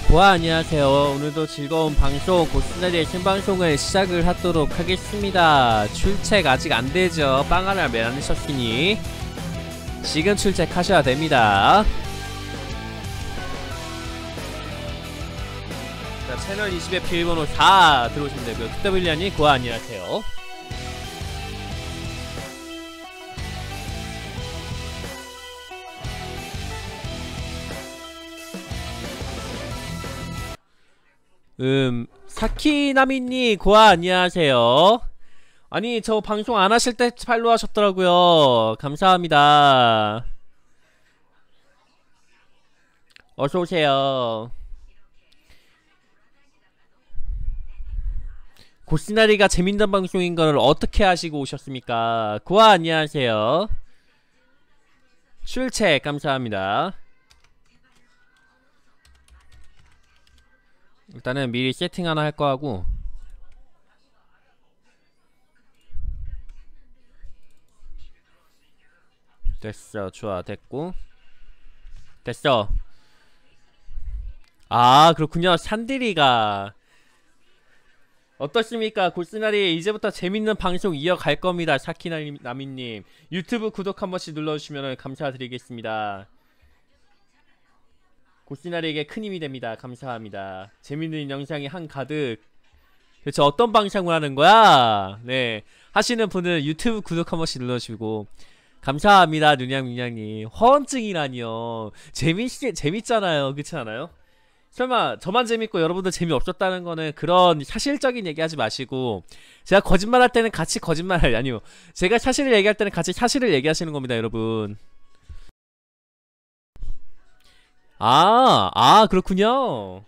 고아 안녕하세요. 오늘도 즐거운 방송 고스나리의 신방송을 시작을 하도록 하겠습니다. 출첵 아직 안되죠. 빵 하나 매라니셨으니 지금 출첵하셔야 됩니다. 자, 채널 20의 비밀번호 4 들어오시면 되고요. QW님 고아 안녕하세요. 사키나미님 고아 안녕하세요. 아니 저 방송 안하실 때 팔로우 하셨더라고요. 감사합니다. 어서오세요. 고스나리가 재밌는 방송인 걸 어떻게 하시고 오셨습니까? 고아 안녕하세요. 출첵 감사합니다. 일단은 미리 세팅 하나 할 거하고 됐어. 좋아 됐고 됐어. 아 그렇군요. 산디리가 어떻습니까? 고스나리 이제부터 재밌는 방송 이어갈 겁니다. 사키나미님 유튜브 구독 한 번씩 눌러주시면 감사드리겠습니다. 고스나리에게 큰 힘이 됩니다. 감사합니다. 재밌는 영상이 한가득. 대체 어떤 방송을 하는 거야? 네 하시는 분은 유튜브 구독 한 번씩 눌러주시고 감사합니다. 눈양님 허언증이라니요. 재밌잖아요. 그렇지 않아요? 설마 저만 재밌고 여러분들 재미없었다는 거는 그런 사실적인 얘기 하지 마시고 제가 거짓말 할 때는 같이 거짓말을 아니요 제가 사실을 얘기할 때는 같이 사실을 얘기하시는 겁니다. 여러분 그렇군요.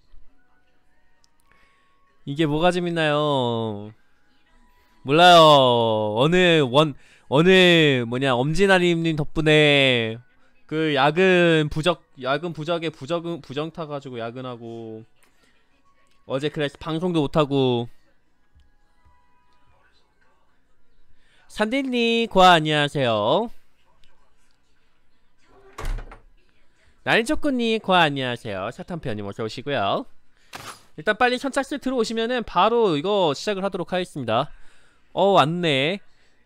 이게 뭐가 재밌나요? 몰라요. 어느 뭐냐 엄지나리님 덕분에 그 야근 부적에 부정 타가지고 야근하고 어제 그래서 방송도 못하고. 산디님 고아 안녕하세요. 나린초코님 고아 안녕하세요. 사탄표님 어서오시고요. 일단 빨리 선착순 들어오시면은 바로 이거 시작을 하도록 하겠습니다. 왔네.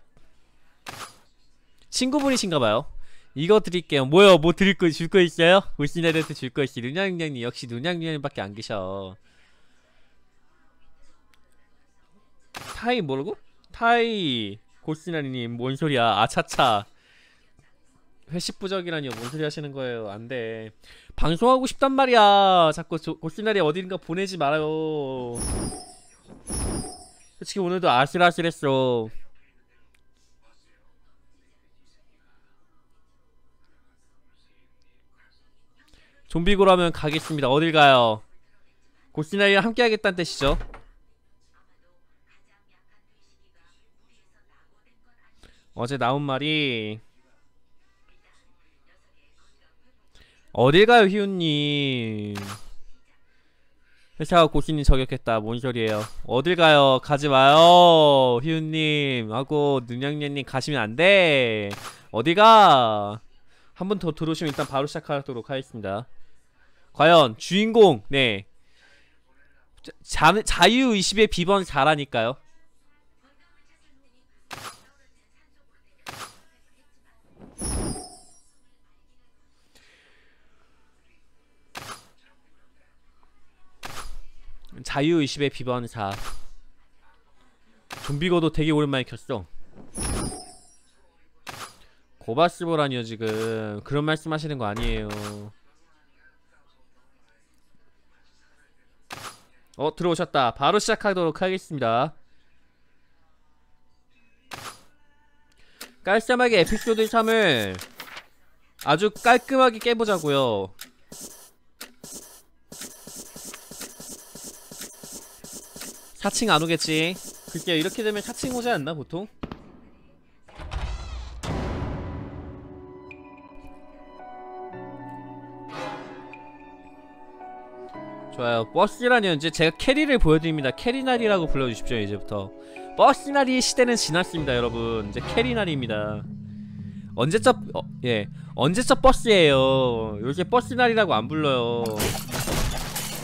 친구분이신가봐요. 이거 드릴게요. 뭐요? 뭐 줄 거 있어요? 울시네르트 줄 거 있어. 눈양님 역시 눈양님밖에 안 계셔. 타이 뭐라고? 타이 고스나리님 뭔 소리야? 아차차. 회식 부적이라니요. 뭔 소리 하시는 거예요? 안 돼. 방송하고 싶단 말이야. 자꾸 고스나리 어딘가 보내지 말아요. 솔직히 오늘도 아슬아슬했어. 좀비고라면 가겠습니다. 어딜 가요? 고스나리랑 함께 하겠다는 뜻이죠. 어제 나온 말이 어딜 가요 희훈님. 회사가 고신님 저격했다. 뭔 소리예요? 어딜 가요? 가지 마요 희훈님 하고 눈양년님 가시면 안돼. 어디 가? 한 분 더 들어오시면 일단 바로 시작하도록 하겠습니다. 과연 주인공 네 자유의식의 비번 4라니까요. 자유의식의 비번 4. 좀비고도 되게 오랜만에 켰어. 고바스보라니요 지금. 그런 말씀 하시는 거 아니에요. 들어오셨다. 바로 시작하도록 하겠습니다. 깔쌈하게 에피소드 3을 아주 깔끔하게 깨보자고요. 4층 안 오겠지. 글쎄요 이렇게 되면 4층 오지 않나 보통? 좋아요. 버스라니 이제 제가 캐리를 보여드립니다. 캐리날이라고 불러주십시오. 이제부터 버스날이의 시대는 지났습니다. 여러분 이제 캐리날입니다. 언제적 언제적 버스예요. 요새 버스날이라고 안 불러요.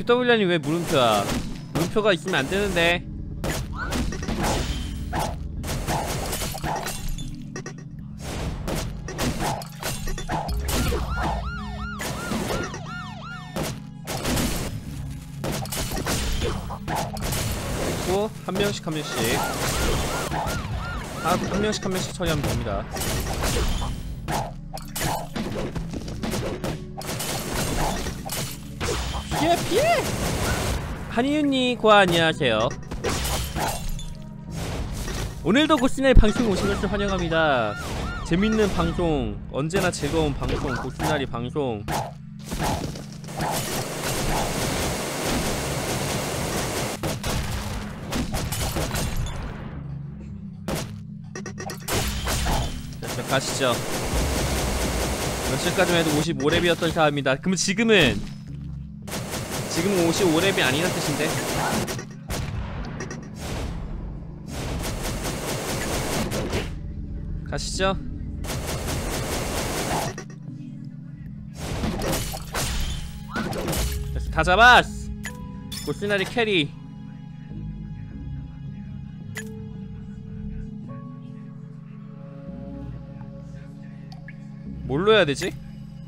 QWR이 왜 물음표야? 물음표가 있으면 안 되는데. 그리고 한 명씩 한 명씩 한 명씩 한 명씩 처리하면 됩니다. 피해 피해! 한이윤님 고아 안녕하세요. 오늘도 고스나리 방송 오신 것을 환영합니다. 재밌는 방송, 언제나 즐거운 방송, 고스나리 방송. 자, 가시죠. 며칠까지만 해도 55렙이었던 사람입니다. 그럼 지금은 55렙이 아니란 뜻인데? 가시죠. 됐어, 다 잡았어! 고스나리 캐리. 뭘로 해야 되지?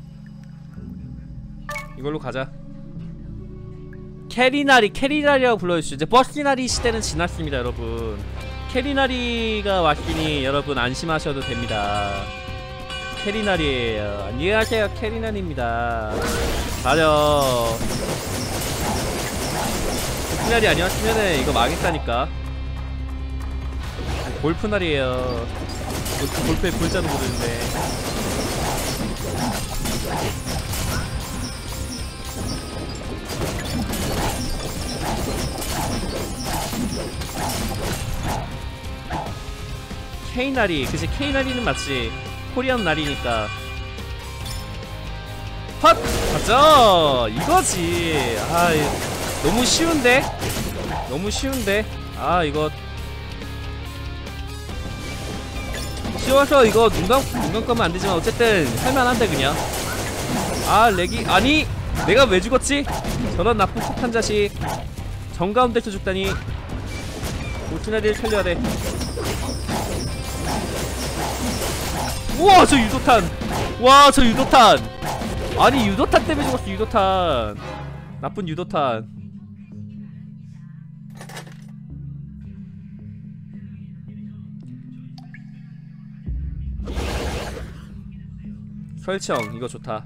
이걸로 가자. 캐리나리라고 불러주시죠. 이제 버스나리 시대는 지났습니다, 여러분. 캐리나리가 왔으니 여러분 안심하셔도 됩니다. 캐리나리에요. 안녕하세요, 캐리나리입니다. 맞아. 버스나리 아니었으면은 이거 망했다니까. 골프날이에요. 골프의 골자도 모르는데. K나리, 그치. K나리는 맞지. 코리안 날이니까. 헛! 가자! 이거지. 아, 너무 쉬운데? 너무 쉬운데? 아, 이거 쉬워서 이거 눈 감으면 안 되지만 어쨌든 할만한데 그냥. 아, 렉이. 아니! 내가 왜 죽었지? 저런 나쁜 폭탄 자식. 정가운데서 죽다니. 고스나리를 살려야 돼. 우와, 저 유도탄. 와, 저 유도탄. 아니, 유도탄 때문에 죽었어. 유도탄. 나쁜 유도탄. 설정 이거 좋다.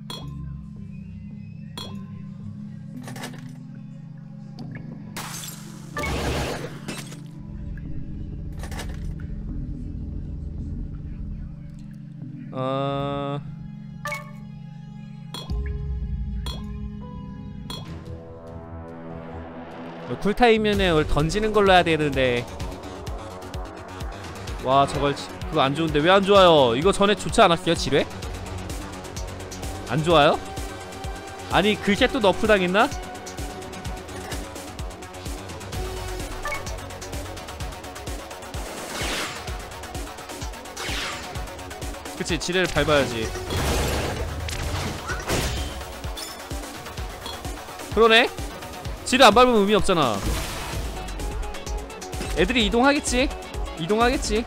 쿨타임면은 던지는 걸로 해야 되는데. 와, 저걸 그거 안 좋은데. 왜 안 좋아요? 이거 전에 좋지 않았어요? 지뢰? 안 좋아요? 아니, 글쎄 또 너프 당했나? 그치, 지뢰를 밟아야지. 그러네? 지뢰 안 밟으면 의미 없잖아. 애들이 이동하겠지? 이동하겠지?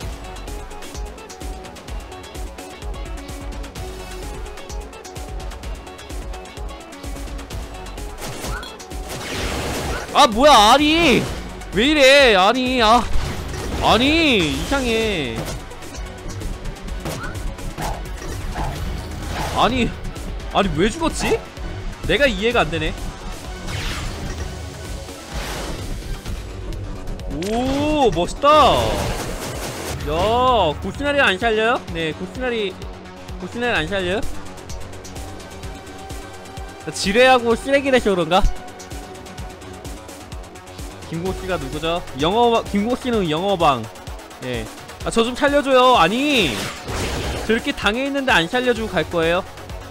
아, 뭐야, 아니! 왜 이래, 아니, 아니, 이상해. 아니, 왜 죽었지? 내가 이해가 안 되네. 오, 멋있다. 야, 고스나리 안 살려요? 네, 고스나리 안 살려요? 지뢰하고 쓰레기라서 그런가? 김고씨가 누구죠? 김고씨는 영어방. 예. 아, 저 좀 살려줘요. 아니, 저렇게 당해있는데 안 살려주고 갈 거예요?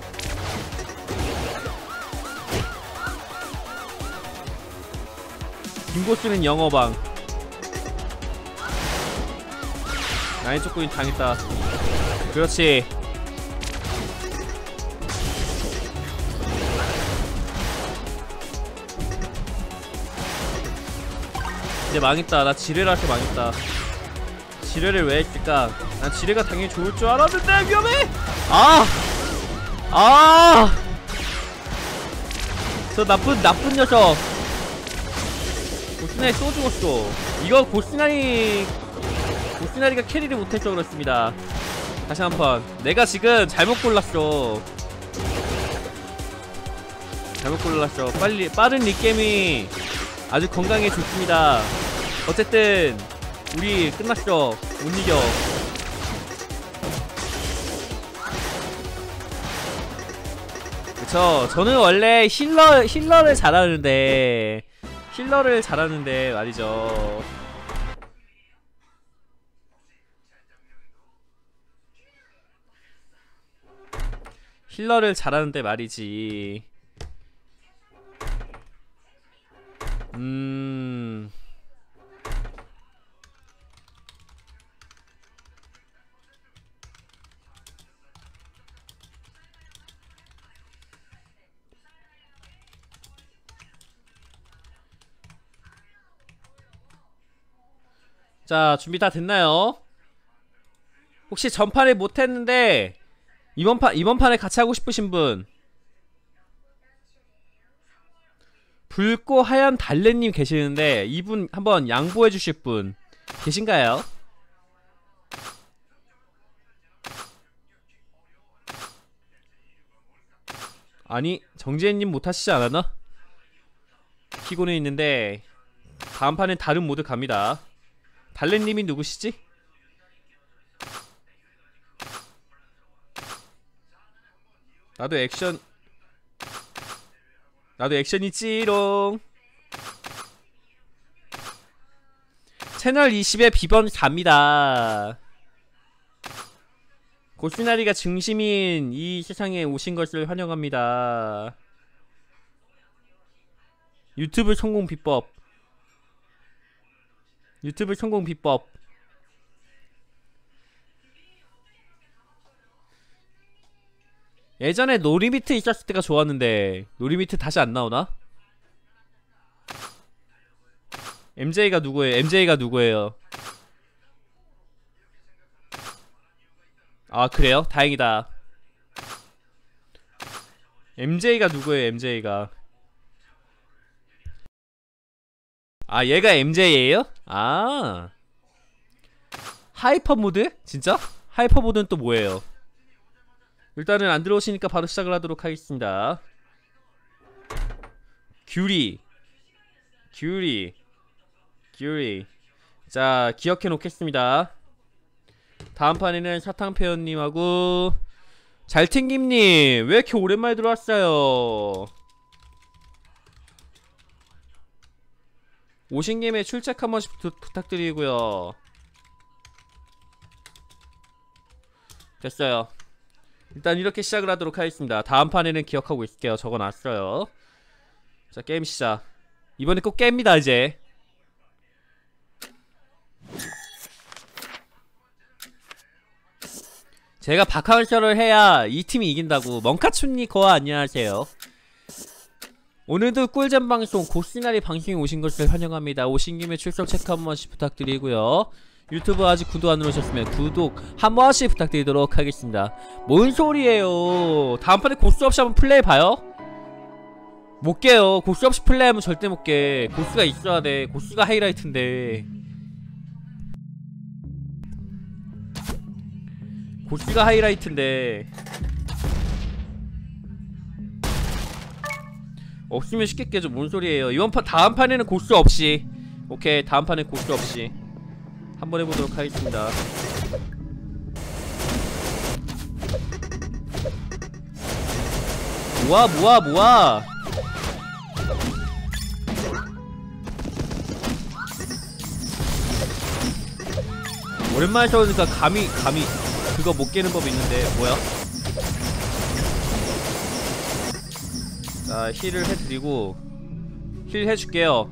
김고씨는 영어방. 나의 조건이 당했다. 그렇지. 이제 망했다. 나 지뢰라서 망했다. 지뢰를 왜 했을까? 난 지뢰가 당연히 좋을 줄 알았는데 위험해! 저 나쁜 녀석. 고스나리 또 죽었어. 이거 고스나리가 캐리를 못해서 그렇습니다. 다시 한번. 내가 지금 잘못 골랐어. 빠른 립게임이 아주 건강에 좋습니다. 어쨌든 우리 끝났어. 못 이겨. 그쵸. 저는 원래 힐러를 잘하는데 말이죠. 힐러를 잘하는데 말이지. 자, 준비 다 됐나요? 혹시 전판에 못했는데 이번 판에 같이 하고 싶으신 분, 붉고 하얀 달래님 계시는데 이분 한번 양보해 주실 분 계신가요? 아니, 정재현님 못하시지 않았나? 키고는 있는데 다음 판엔 다른 모드 갑니다. 달래님이 누구시지? 나도 액션이지롱. 채널 20에 비번 4입니다. 고스나리가 중심인 이 세상에 오신 것을 환영합니다. 유튜브 성공 비법. 예전에 노리미트 있었을 때가 좋았는데 노리미트 다시 안 나오나? MJ가 누구예요? 아, 그래요? 다행이다. MJ가 누구예요? MJ가. 아, 얘가 MJ예요? 아, 하이퍼 모드? 진짜? 하이퍼 모드는 또 뭐예요? 일단은 안 들어오시니까 바로 시작을 하도록 하겠습니다. 귤이. 자, 기억해 놓겠습니다. 다음 판에는 사탕페어님하고 잘튕김님, 왜 이렇게 오랜만에 들어왔어요? 오신 김에 출첵 한 번씩 부탁드리고요. 됐어요. 일단 이렇게 시작을 하도록 하겠습니다. 다음 판에는 기억하고 있을게요. 적어놨어요. 자, 게임 시작. 이번에 꼭 깹니다 이제. 제가 바카울셔를 해야 이 팀이 이긴다고. 멍카춘니커와 안녕하세요. 오늘도 꿀잼 방송 고스나리 방송에 오신 것을 환영합니다. 오신 김에 출석 체크 한 번씩 부탁드리고요. 유튜브 아직 구독 안 누르셨으면 구독 한 번씩 부탁드리도록 하겠습니다. 뭔 소리예요. 다음판에 고스 없이 한번 플레이해봐요. 못 깨요. 고스 없이 플레이하면 절대 못 깨. 고스가 있어야 돼. 고스가 하이라이트인데. 고스가 하이라이트인데 없으면 쉽게 깨죠. 뭔 소리예요. 다음 판에는 고스 없이. 오케이, 다음 판에 고스 없이 한번 해보도록 하겠습니다. 모아. 오랜만에 써보니까 감히 그거 못 깨는 법이 있는데. 뭐야? 자, 힐을 해드리고 힐 해줄게요.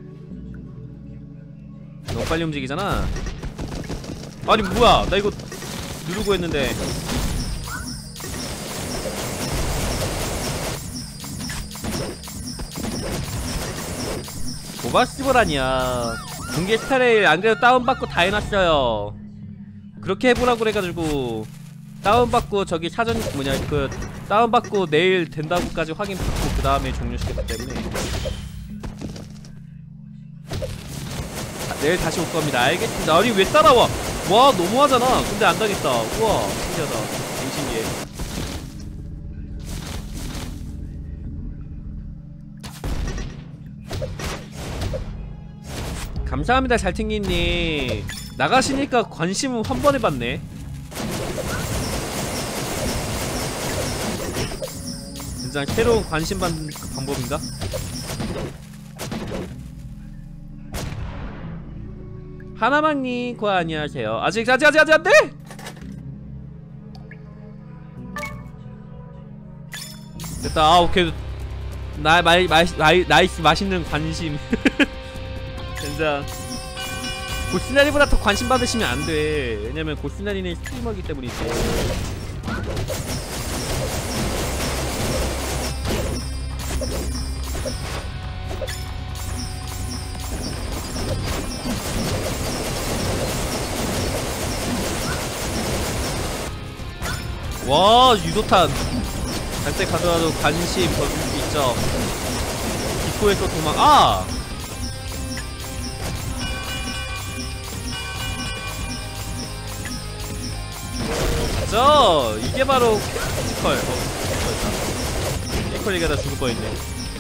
너무 빨리 움직이잖아. 아니 뭐야, 나 이거 누르고 했는데. 고바스벌 아니야. 공개 스타레일 안그래도 다운받고 다 해놨어요. 그렇게 해보라고 그래가지고 다운받고 저기 사전 뭐냐 그 다운받고 내일 된다고까지 확인받고 그 다음에 종료시켰기 때문에 내일 다시 올 겁니다. 알겠습니다. 아니 왜 따라와? 와 너무하잖아. 근데 안 당했다. 우와 신기하다. 되게 신기해. 감사합니다 잘튕기님. 나가시니까 관심을 한 번에 받네. 진짜 새로운 관심 받는 방법인가? 하나망님 고아 안녕하세요. 아직 안돼! 됐다. 아 오케이. 나이스 맛있는 관심. 진짜 고스나리보다 더 관심 받으시면 안돼. 왜냐면 고스나리는 스트리머이기 때문이지. 와 유도탄 갈때 가더라도 관심 더 줄 수 있죠. 기포에서 도망. 아! 저 이게 바로 피지컬. 피지컬 얘기하다 죽을 뻔했네.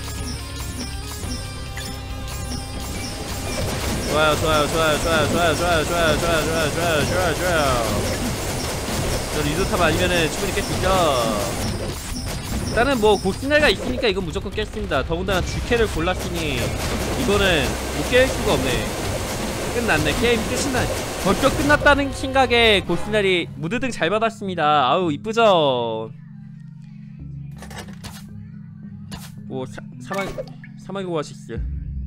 좋아요. 저 리조탑 아니면은 충분히 깰 수 있죠. 일단은 뭐 고스날가 있으니까 이건 무조건 깼습니다. 더군다나 주캐를 골랐으니 이거는 못 깰 수가 없네. 끝났네. 게임 끝이나 벌써 끝났다는 생각에 고스날이 무드등 잘 받았습니다. 아우 이쁘죠. 오 사막 오아시스.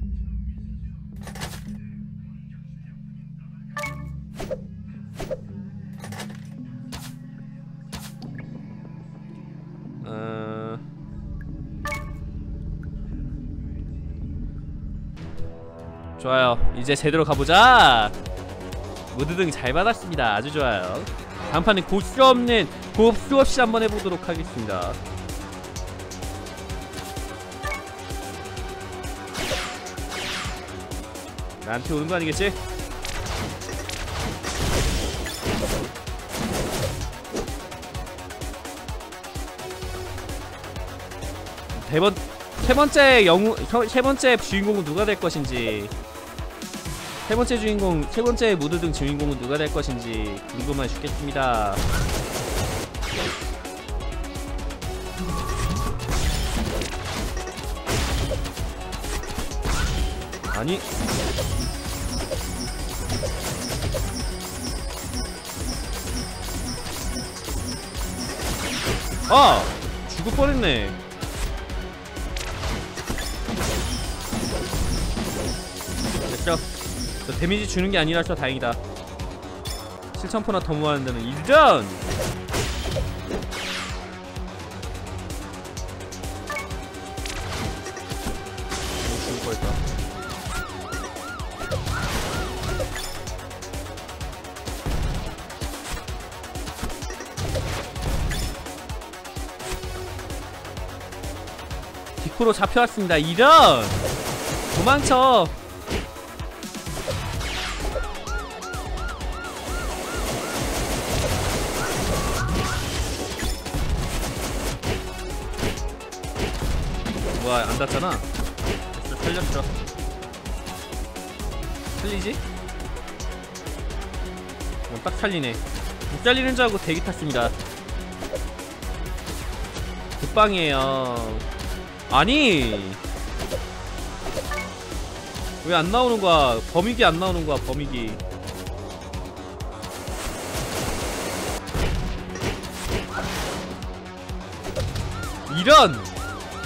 좋아요. 이제 제대로 가보자. 무드등 잘 받았습니다. 아주 좋아요. 다음판은 곱수 없이 한번 해보도록 하겠습니다. 나한테 오는 거 아니겠지? 세 번째 주인공은 누가 될 것인지, 세 번째 무드등 주인공은 누가 될 것인지 궁금해 죽겠습니다. 아니 아! 죽을 뻔했네. 됐죠? 저 데미지 주는 게 아니라서 다행이다. 7,000%나 더 모아는 데는 이전! 죽을 뻔했다. 디코로 잡혀왔습니다. 이런! 도망쳐! 뭐야 안 닿잖아. 됐어 살렸어. 살리지? 딱 살리네. 못 살리는 줄 알고 대기 탔습니다. 급방이에요. 아니 왜 안 나오는 거야? 범위기 안 나오는 거야. 범위기. 이런!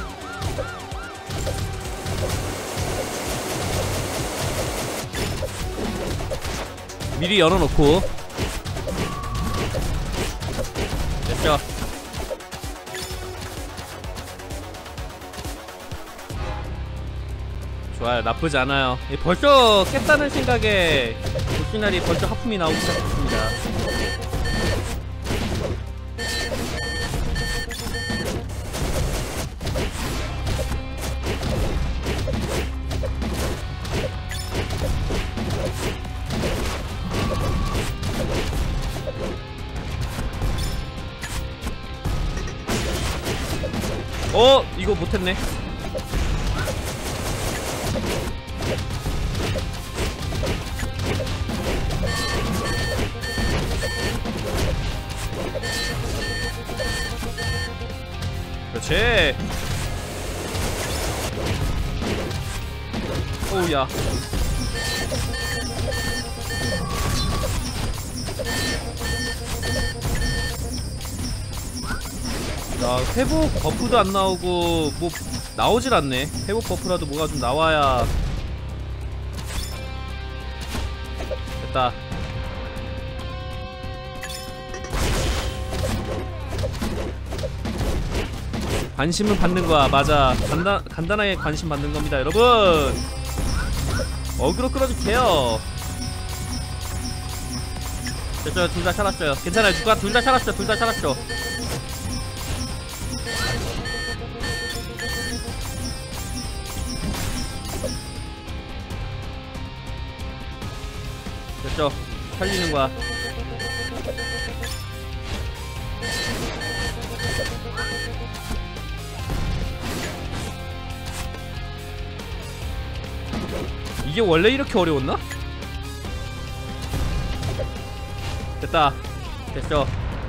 미리 열어놓고. 됐죠. 좋아요. 나쁘지 않아요. 벌써 깼다는 생각에 보시나리 벌써 하품이 나오기 시작했습니다. 이거 못했네. 그렇지. 오우야. 야, 회복 버프도 안 나오고 뭐 나오질 않네. 회복 버프라도 뭐가 좀 나와야. 됐다. 관심은 받는 거야. 맞아. 간단하게 관심 받는 겁니다, 여러분. 어그로 끌어줄게요. 됐어요. 둘 다 살았어요. 괜찮아요. 누가 둘 다 살았어. 둘 다 살았어. 됐죠. 살리는 거야. 이게 원래 이렇게 어려웠나? 됐다. 됐어.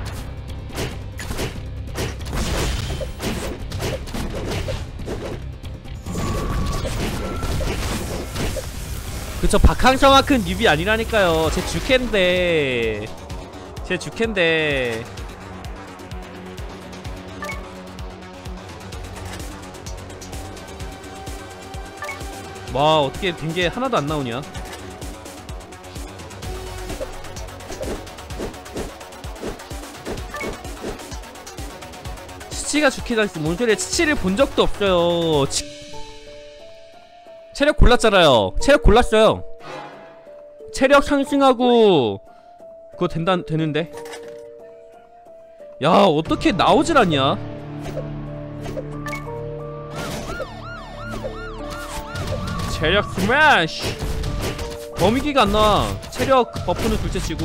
그쵸. 박항서만큼 뉴비 아니라니까요. 제 주캔데. 제 주캔데. 와, 어떻게 된 게 하나도 안 나오냐? 치치가 주캐다 있어. 뭔 소리야? 치치를 본 적도 없어요. 체력 골랐잖아요. 체력 골랐어요. 체력 상승하고 그거 되는데. 야, 어떻게 나오질 않냐? 체력 스매시! 범위기가 안 나와. 체력 버프는 둘째치고.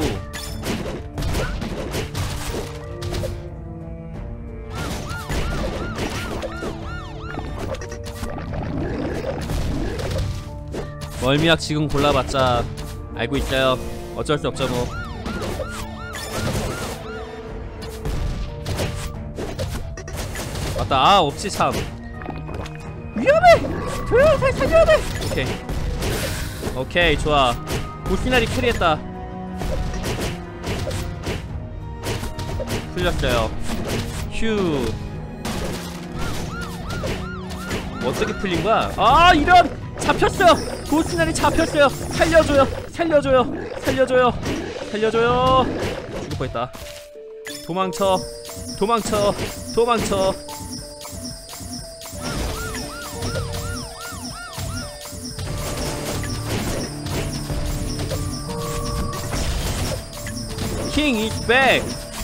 멀미약 지금 골라봤자 알고 있어요. 어쩔 수 없죠 뭐. 맞다. 아, 없지 참. 위험해! 조용히 살려야 돼! 오케이. 오케이, 좋아. 보시나리 캐리했다. 풀렸어요. 휴. 어떻게 풀린 거야? 아, 이런! 잡혔어요! 보스날이 잡혔어요! 살려줘요! 살려줘요! 살려줘요! 살려줘요! 죽을 뻔했다. 도망쳐! 도망쳐! 도망쳐! king is back!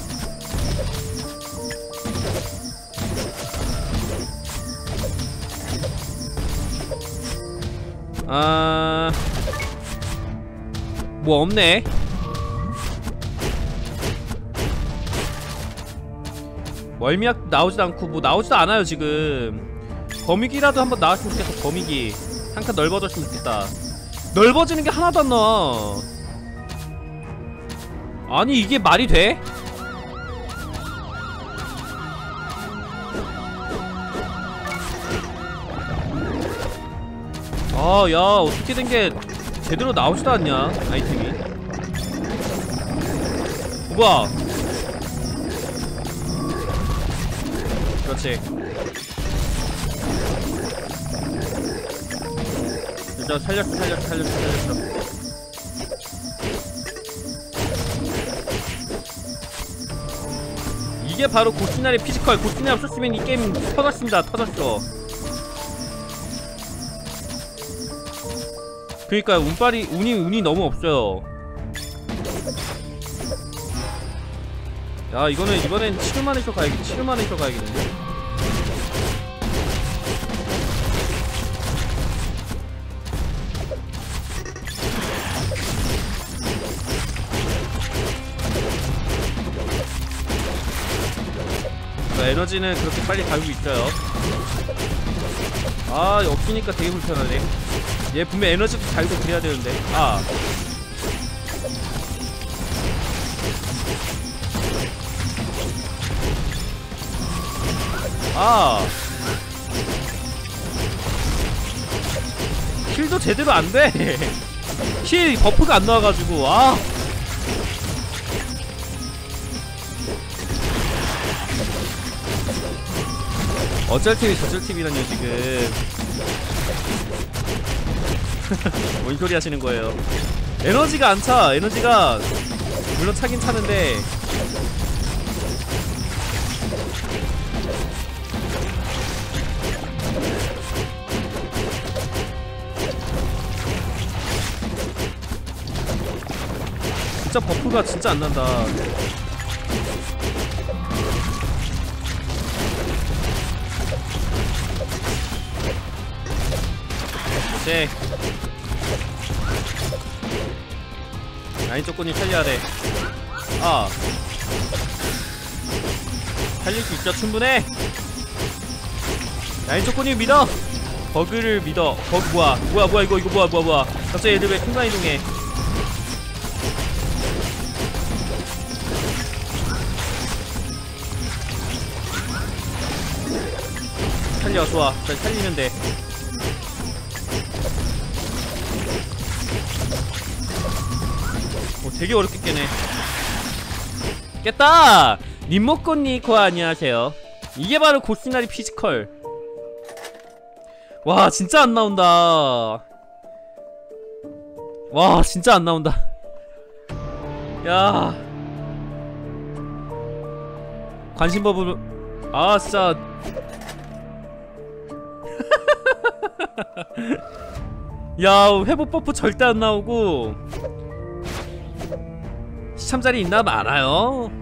뭐 없네. 멀미약 나오지도 않고 뭐 나오지도 않아요 지금. 거미기라도 한번 나왔으면 좋겠어. 거미기 한 칸 넓어졌으면 좋겠다. 넓어지는 게 하나도 안 나와. 아니 이게 말이 돼? 아, 야, 어떻게 된 게 제대로 나오지도 않냐, 아이템이. 뭐야. 그렇지. 진짜 살렸어. 이게 바로 고스나리 피지컬. 고스나리 없었으면 이 게임 터졌습니다. 터졌어. 그러니까 운이 너무 없어요. 야, 이번엔 치료만해서 가야겠는데. 에너지는 그렇게 빨리 달고 있어요. 아, 없으니까 되게 불편하네. 얘 분명 에너지도 달고 그래야 되는데. 힐도 제대로 안 돼. 힐 버프가 안 나와가지고. 어쩔 TV 저쩔 TV라뇨 지금. 뭔 소리 하시는 거예요? 에너지가 안 차. 에너지가 물론 차긴 차는데. 진짜 버프가 진짜 안 난다. 네. 라인 조건이 살려야 돼. 살릴 수 있죠. 충분해. 라인 조건이 믿어. 버그를 믿어. 버그 뭐야 이거 뭐야. 갑자기 애들 왜 순간 이동해. 살려. 좋아. 잘 살리면 돼. 되게 어렵게 깨네. 깼다! 님모코니코 안녕하세요. 이게 바로 고시나리 피지컬. 와, 진짜 안 나온다. 와, 진짜 안 나온다. 야. 관심법으로. 진짜. 야, 회복 버프 절대 안 나오고. 시참자리 있나? 많아요.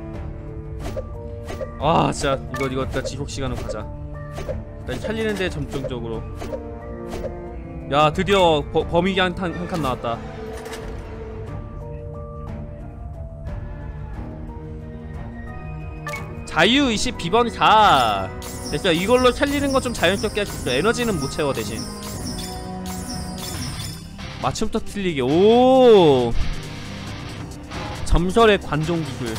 진짜 이거 일단 지속시간으로 가자. 일단 살리는데 점정적으로. 야, 드디어 범위기 한 칸 나왔다. 자유의식 비번 4. 됐어. 이걸로 살리는 거 좀 자연스럽게 할 수 있어. 에너지는 못 채워. 대신 맞춤부터 틀리게. 오, 점설의 관종 기술.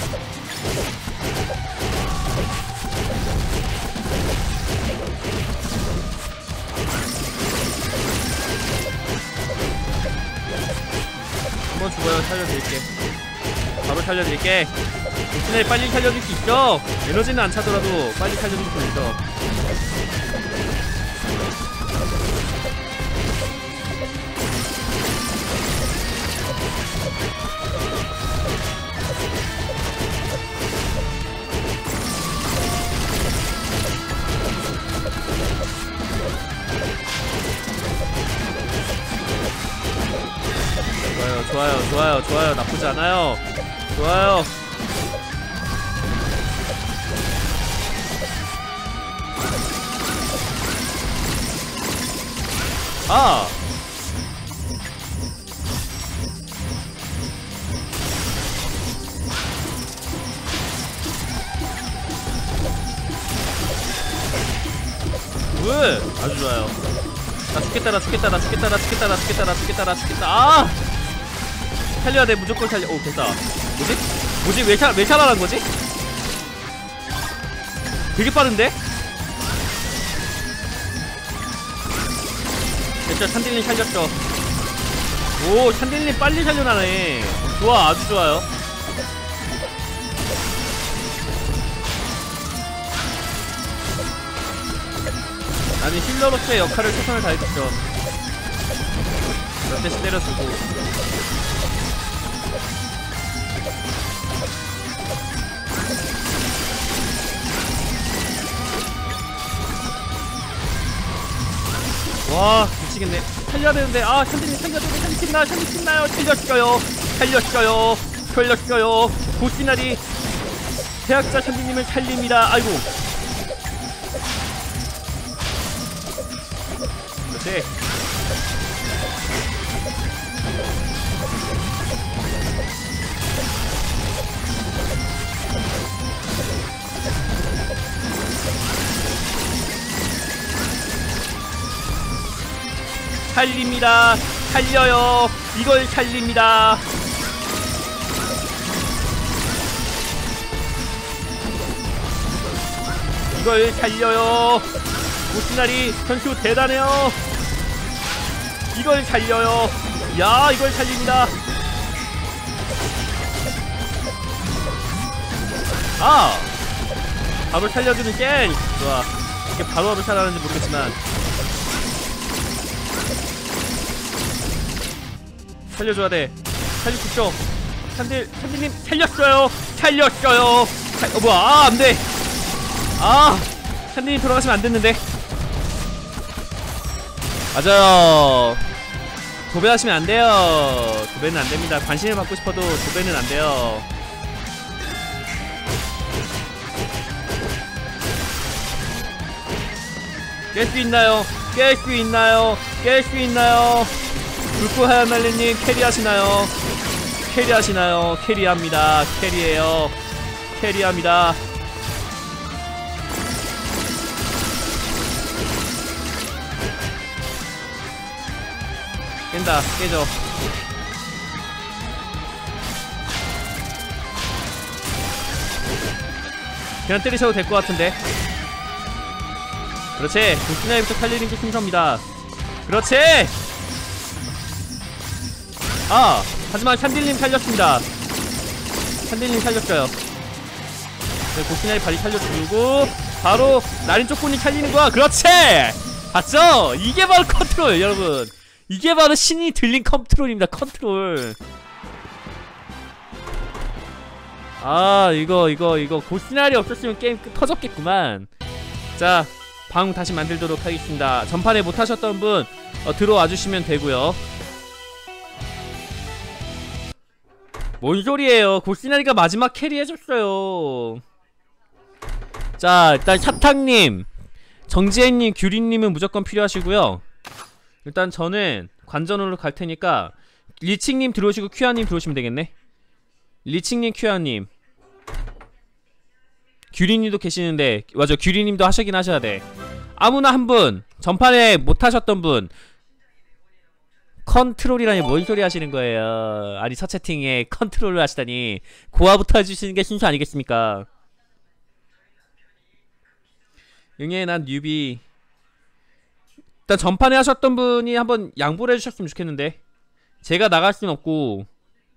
한번 죽어요. 살려드릴게. 바로 살려드릴게. 대신에 빨리 살려줄 수 있어. 에너지는 안 차더라도 빨리 살려줄 수 있어. 좋아요. 나쁘지 않아요. 좋아요. 왜? 아주 좋아요. 나 죽겠다. 살려야 돼. 무조건 살려. 오, 됐다. 뭐지? 왜 살아난 거지? 되게 빠른데? 됐죠. 샨딜린 살렸죠. 오, 샨딜린 빨리 살려나네. 좋아, 아주 좋아요. 나는 힐러로서의 역할을 최선을 다했죠. 몇 대씩 때려주고. 와, 미치겠네. 살려야 되는데. 아, 샨디님 살려줘요. 살리시나요? 살렸어요. 고시나리 대학자 샨디님을 살립니다. 아이고. 그렇지. 살립니다. 살려요. 이걸 살립니다. 이걸 살려요. 고시나리 선수 대단해요. 이걸 살려요. 야, 이걸 살립니다. 아, 바로 살려주는 게임. 좋아. 이게 바로 살아나는지 모르겠지만 살려줘야 돼. 살릴 수 있죠. 샨디님 살렸어요. 뭐야. 아, 안 돼. 아, 샨디님 돌아가시면 안 됐는데. 맞아요. 도배하시면 안 돼요. 도배는 안 됩니다. 관심을 받고 싶어도 도배는 안 돼요. 깰 수 있나요? 불구하야말리님 캐리하시나요? 캐리합니다. 캐리합니다. 깨져. 그냥 때리셔도 될 것 같은데. 그렇지. 고시나리부터 살리는 게 순서입니다. 그렇지. 아, 하지만 샨딜님 살렸습니다. 샨딜님 살렸어요. 네, 고시나리 발이 살려주고 바로 나린 쪽분이 살리는 거야. 그렇지. 봤죠? 이게 바로 컨트롤, 여러분. 이게 바로 신이 들린 컨트롤입니다. 컨트롤. 아, 이거 고시나리 없었으면 게임 터졌겠구만. 자, 방 다시 만들도록 하겠습니다. 전판에 못하셨던 분 들어와 주시면 되고요. 뭔 소리예요. 고시나리가 마지막 캐리 해줬어요. 자, 일단 샤탕님, 정지혜님, 규리님은 무조건 필요하시고요. 일단 저는 관전으로 갈 테니까 리칭님 들어오시고 큐아님 들어오시면 되겠네. 리칭님, 큐아님, 규리님도 계시는데, 맞아, 규리님도 하시긴 하셔야 돼. 아무나 한 분, 전판에 못하셨던 분. 컨트롤이라니 뭔 소리 하시는 거예요. 아니, 첫 채팅에 컨트롤을 하시다니. 고아부터 해주시는 게 순서 아니겠습니까? 응애, 난 뉴비. 일단 전판에 하셨던 분이 한번 양보를 해주셨으면 좋겠는데. 제가 나갈 순 없고.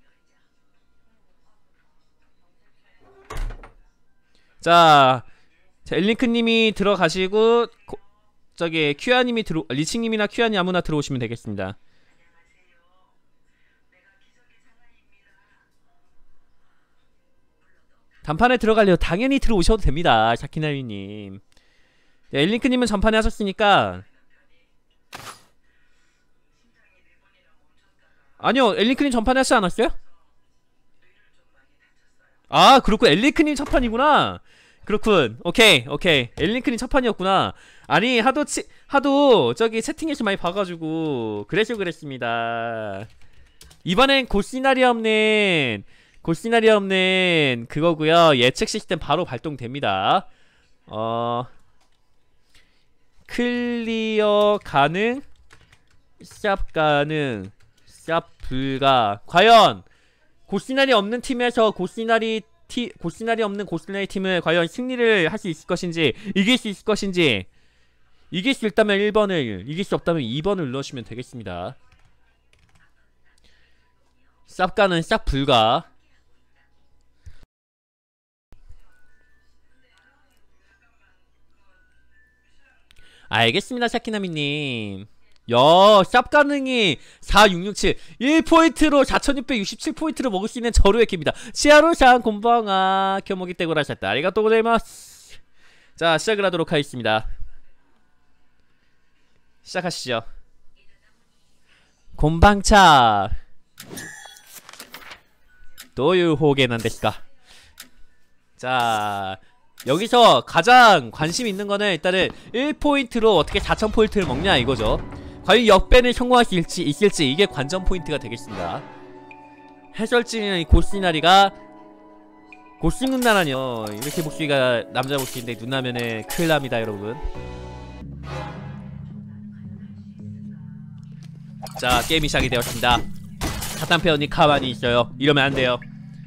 자, 엘링크님이 들어가시고 저기 큐아님이 리칭님이나 큐아님 아무나 들어오시면 되겠습니다. 단판에 들어가려고 당연히 들어오셔도 됩니다. 샤키나미님. 네, 엘링크님은 전판에 하셨으니까. 아니요, 엘링크님 전판에 하시지 않았어요? 아, 그렇군. 엘링크님 첫판이구나. 그렇군. 오케이. 엘링크님 첫판이었구나. 아니, 하도 저기 채팅에서 많이 봐가지고 그래서 그랬습니다. 이번엔 고시나리 없는 그거고요. 예측 시스템 바로 발동됩니다. 클리어 가능, 샵 가능, 샵 불가. 과연 고시나리 없는 팀에서 고시나리 없는 고시나리 팀을 과연 승리를 할 수 있을 것인지, 이길 수 있을 것인지. 이길 수 있다면 1번을, 이길 수 없다면 2번을 눌러주시면 되겠습니다. 쌉 가는 쌉 불가. 알겠습니다, 샤키나미님. 샵 가능이 4667 1포인트로 4667포인트를 먹을 수 있는 저루의 킵니다. 시아로상 곤방아 켜모기 떼고 라셨다. 아리가또 고자이마스. 자, 시작을 하도록 하겠습니다. 시작하시죠. 곤방차 도유호게난데스까. 자, 여기서 가장 관심 있는 거는 일단은 1포인트로 어떻게 4000포인트를 먹냐 이거죠. 과연 역배를 성공할 수 있을지 이게 관전 포인트가 되겠습니다. 해설진의 고시나리가 고싱눈나라뇨. 이렇게 복수기가 남자 복수인데 눈나면은 큰일납니다 여러분. 자, 게임이 시작이 되었습니다. 사탄페어님 가만히 있어요. 이러면 안돼요.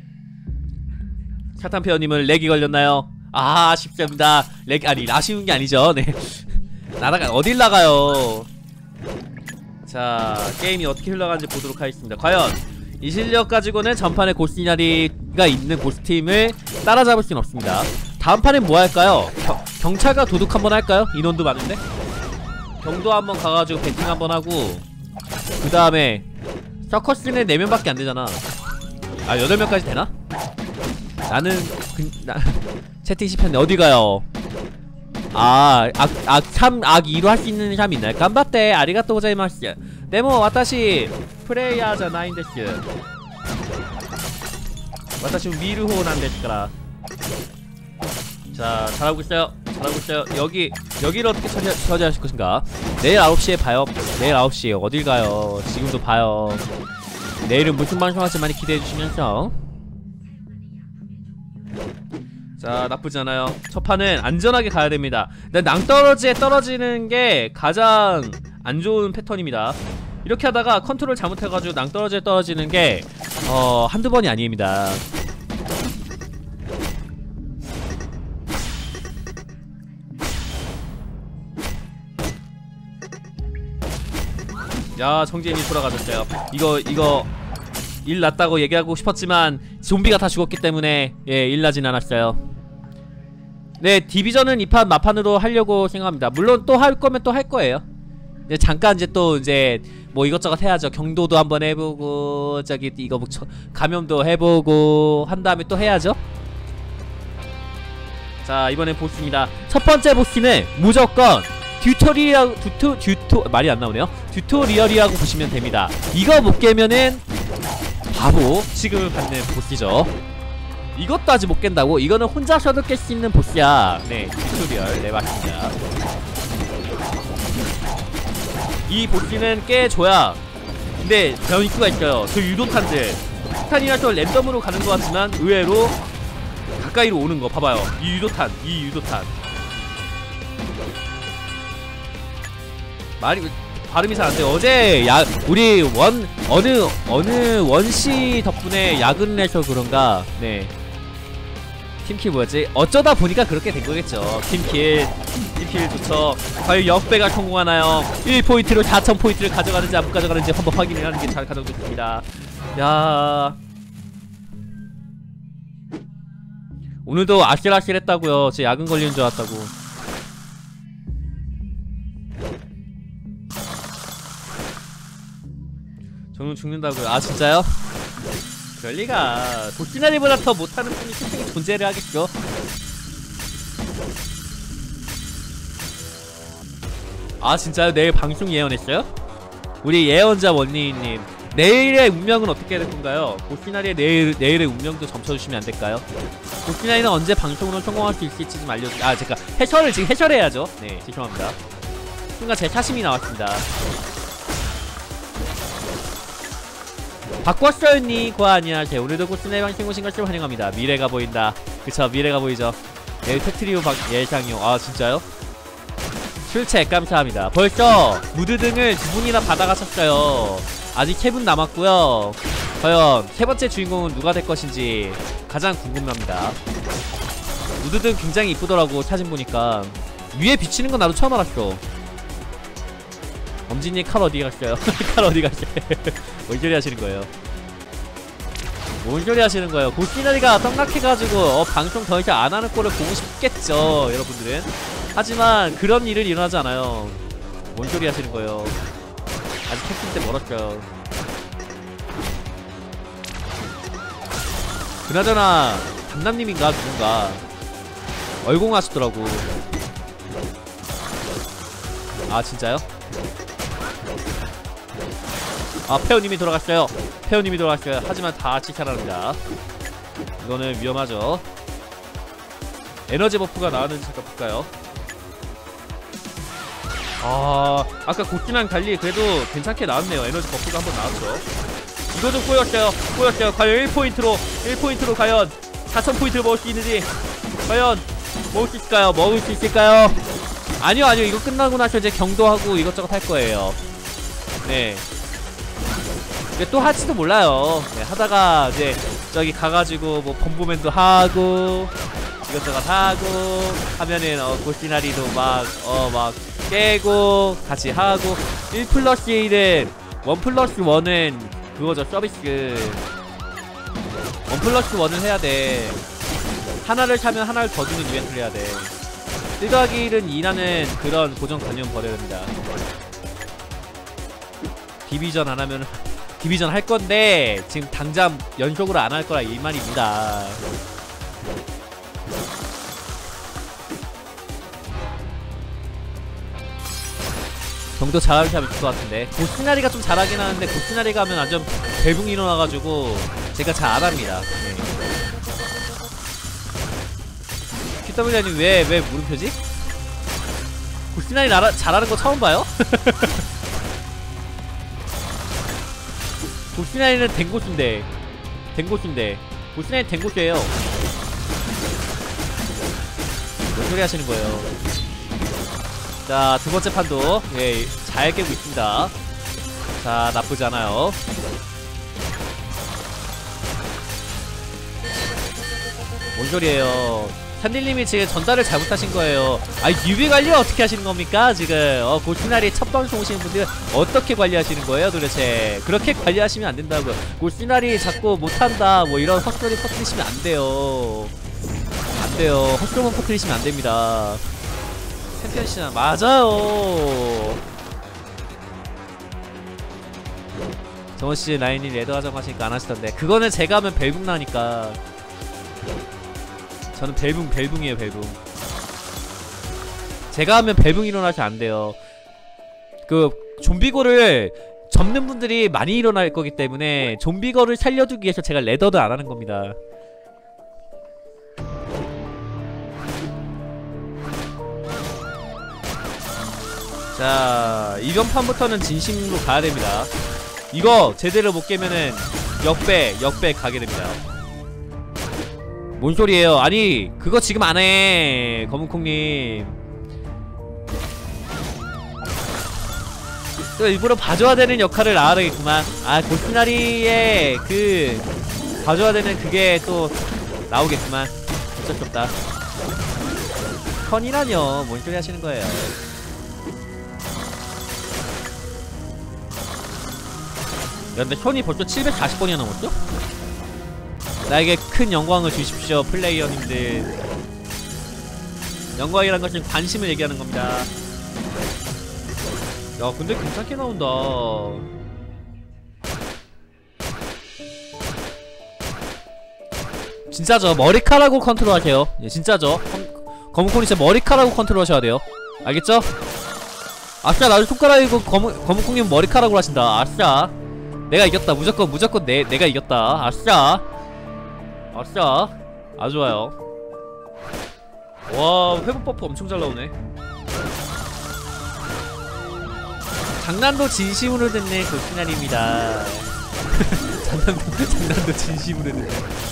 사탄페어님은 렉이 걸렸나요? 아, 아쉽습니다. 렉, 아니 아쉬운게 아니죠. 네. 나라가 어딜 나가요. 자, 게임이 어떻게 흘러가는지 보도록 하겠습니다. 과연 이 실력 가지고는 전판에 고시나리가 있는 고스팀을 따라잡을 순 없습니다. 다음 판엔 뭐 할까요? 경찰과 도둑 한번 할까요? 인원도 많은데? 경도 한번 가가지고 배팅 한번 하고, 그 다음에 서커스는 4명밖에 안 되잖아. 아, 8명까지 되나? 나는 채팅 씹혔네. 어디 가요? 아, 악 2로 할 수 있는 샵이 있나요? 깜바떼 아리가또 고자이마스. 네모 와타시 프레이야자 나인데스. 와타시 미르호 난데스까라. 자, 잘하고 있어요. 잘하고 있어요. 여기를 어떻게 처리하실 것인가? 내일 9시에 봐요. 내일 9시에 어딜 가요? 지금도 봐요. 내일은 무슨 방송할지 많이 기대해주시면서. 자, 나쁘지 않아요. 첫 판은 안전하게 가야 됩니다. 근데 낭떠러지에 떨어지는 게 가장 안 좋은 패턴입니다. 이렇게 하다가 컨트롤 잘못해가지고 낭떠러지에 떨어지는 게 한두 번이 아닙니다. 야, 정재인이 돌아가셨어요. 이거 일 났다고 얘기하고 싶었지만 좀비가 다 죽었기 때문에 예, 일 나진 않았어요. 네, 디비전은 이 판 마판으로 하려고 생각합니다. 물론 또 할 거면 또 할 거예요. 이제 잠깐 이제 뭐 이것저것 해야죠. 경도도 한번 해보고 저기 이거 뭐 감염도 해보고 한 다음에 또 해야죠. 자, 이번엔 보스입니다. 첫 번째 보스는 무조건 말이 안 나오네요. 튜토리얼이라고 보시면 됩니다. 이거 못 깨면은 바보 취급을 받는 보스죠. 이것도 아직 못 깬다고? 이거는 혼자서도 깰 수 있는 보스야. 네, 튜토리얼. 네, 맞습니다. 이 보스는 깨줘야. 근데 변수가 있어요. 저 유도탄들 폭탄이라서 랜덤으로 가는 것 같지만 의외로 가까이로 오는 거 봐봐요. 이 유도탄. 발음이 잘 안 돼요. 어제 우리 어느 원시 덕분에 야근을 해서 그런가. 네, 팀킬 뭐였지? 어쩌다 보니까 그렇게 된 거겠죠. 팀킬 좋죠. 과연 역배가 성공하나요? 1포인트로 4000포인트를 가져가는지 안 가져가는지 한번 확인을 하는 게 잘 가져오겠습니다. 야, 오늘도 아슬아슬했다고요. 제 야근 걸리는 줄 알았다고. 저는 죽는다고요? 아, 진짜요? 그럴리가. 도끼나리보다 더 못하는 분이 세상에 존재를 하겠죠. 아, 진짜요? 내일 방송 예언했어요? 우리 예언자 원리님, 내일의 운명은 어떻게 될 건가요? 도끼나리의 내일의 운명도 점쳐주시면 안 될까요? 도끼나리는 언제 방송으로 성공할 수 있을지 좀 알려주세요. 아, 제가 해설을 지금 해설해야죠. 네, 죄송합니다. 순간 제 사심이 나왔습니다. 바꿨어요니 과 안녕하세요. 오늘도 코스네 방송 오신 것을 환영합니다. 미래가 보인다. 그쵸, 미래가 보이죠. 내일 테트리오 예상이요. 아, 진짜요? 출첵 감사합니다. 벌써 무드등을 2분이나 받아가셨어요. 아직 3분 남았고요. 과연 세 번째 주인공은 누가 될 것인지 가장 궁금합니다. 무드등 굉장히 이쁘더라고. 사진 보니까 위에 비치는 건 나도 처음 알았어. 엄진님 칼 어디 갔어요? 칼 어디 갔어요? 뭔 소리 하시는 거예요? 뭔 소리 하시는 거예요? 고시나리가 떡락해가지고 방송 더 이상 안 하는 꼴을 보고 싶겠죠, 여러분들은. 하지만 그런 일은 일어나지 않아요. 뭔 소리 하시는 거예요? 아직 캡틴 때 멀었죠. 그나저나 담남님인가 누군가 얼공하시더라고. 아, 진짜요? 아, 페어님이 돌아갔어요. 페어님이 돌아갔어요. 하지만 다 같이 살아납니다. 이거는 위험하죠. 에너지 버프가 나왔는지 잠깐 볼까요? 아까 고치랑 달리 그래도 괜찮게 나왔네요. 에너지 버프가 한번 나왔죠. 이거 좀 꼬였어요. 과연 1포인트로 과연 4000포인트를 먹을 수 있는지, 과연 먹을 수 있을까요? 아니요. 이거 끝나고 나서 이제 경도하고 이것저것 할 거예요. 네. 또 할지도 몰라요. 네, 하다가 이제 저기 가가지고 뭐 범부맨도 하고 이것저것 하고 하면은 골시나리도 막 깨고 같이 하고 1+1은 1+1은 그거죠. 서비스 1+1을 해야돼. 하나를 사면 하나를 더 주는 이벤트를 해야돼. 1+1은 2라는 그런 고정관념 버려야 됩니다. 디비전 안하면 디비전 할건데 지금 당장 연속으로 안 할 거라 이 말입니다. 정도 잘하는 사람이 있을 것 같은데, 고스나리가 좀 잘하긴 하는데 고스나리가 하면 완전 벨붕이 일어나가지고 제가 잘 안합니다. 네. QW님 왜 물음표지? 고스나리 잘하는 거 처음 봐요? 고스나리는 댕고수인데 고스나리는 댕고수예요. 뭔 소리 하시는 거예요? 자, 두 번째 판도 잘 깨고 있습니다. 자, 나쁘지 않아요. 뭔 소리예요? 산딜님이 지금 전달을 잘못하신 거예요. 뉴비 관리 어떻게 하시는 겁니까? 지금 골시나리 첫 방송 오시는 분들 어떻게 관리하시는 거예요 도대체? 그렇게 관리하시면 안 된다고요. 골시나리 자꾸 못한다 뭐 이런 헛소리 퍼뜨리시면 안 돼요. 헛소리만 퍼뜨리시면 안 됩니다. 챔피언시나 맞아요. 정원씨 라인이 레더 하자고 하시니까 안 하시던데, 그거는 제가 하면 벨붕 나니까. 저는 벨붕이에요. 제가 하면 벨붕 일어나시 안 돼요. 그 좀비고를 접는 분들이 많이 일어날 거기 때문에 좀비거를 살려주기 위해서 제가 레더도 안 하는 겁니다. 자, 이번 판부터는 진심으로 가야 됩니다. 이거 제대로 못 깨면은 역배 가게 됩니다. 뭔 소리예요? 아니, 그거 지금 안 해. 검은콩님. 또 일부러 봐줘야 되는 역할을 나와야겠구만. 골시나리의 봐줘야 되는 그게 또 나오겠구만. 어쩔 수 없다. 컨이라뇨. 뭔 소리 하시는 거예요? 야, 근데 현이 벌써 740번이나 넘었죠? 나에게 큰 영광을 주십시오, 플레이어님들. 영광이란 것은 관심을 얘기하는 겁니다. 야, 근데 괜찮게 나온다. 진짜죠. 머리카락으로 컨트롤 하세요. 예, 진짜죠. 검은콘이 진짜 머리카락으로 컨트롤 하셔야 돼요. 알겠죠? 아싸, 나도 손가락이고 검은콩님 머리카락으로 하신다. 아싸. 내가 이겼다. 무조건 내가 이겼다. 아싸. 아좋아요. 와, 회복 버프 엄청 잘 나오네. 장난도 진심으로 듣는 골시나리입니다. 장난도 진심으로 듣는.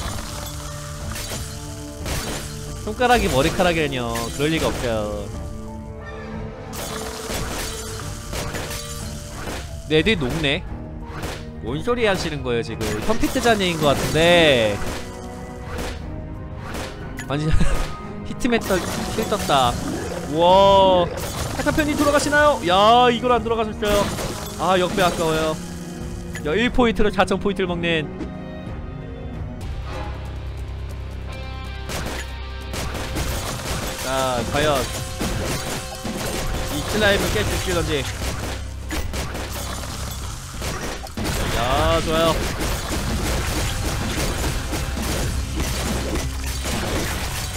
손가락이 머리카락이라뇨. 그럴리가 없어요. 근데 애들이 녹네. 뭔 소리 하시는 거예요 지금? 현피트자님인 것 같은데. 아니, 히트맨 힐 떴다. 우와, 타카편이 돌아가시나요? 야, 이걸 안 돌아가셨어요. 역배 아까워요. 야, 1포인트로 4000포인트를 먹는. 자, 과연 이 슬라임을 깰 수 있을런지. 야, 좋아요.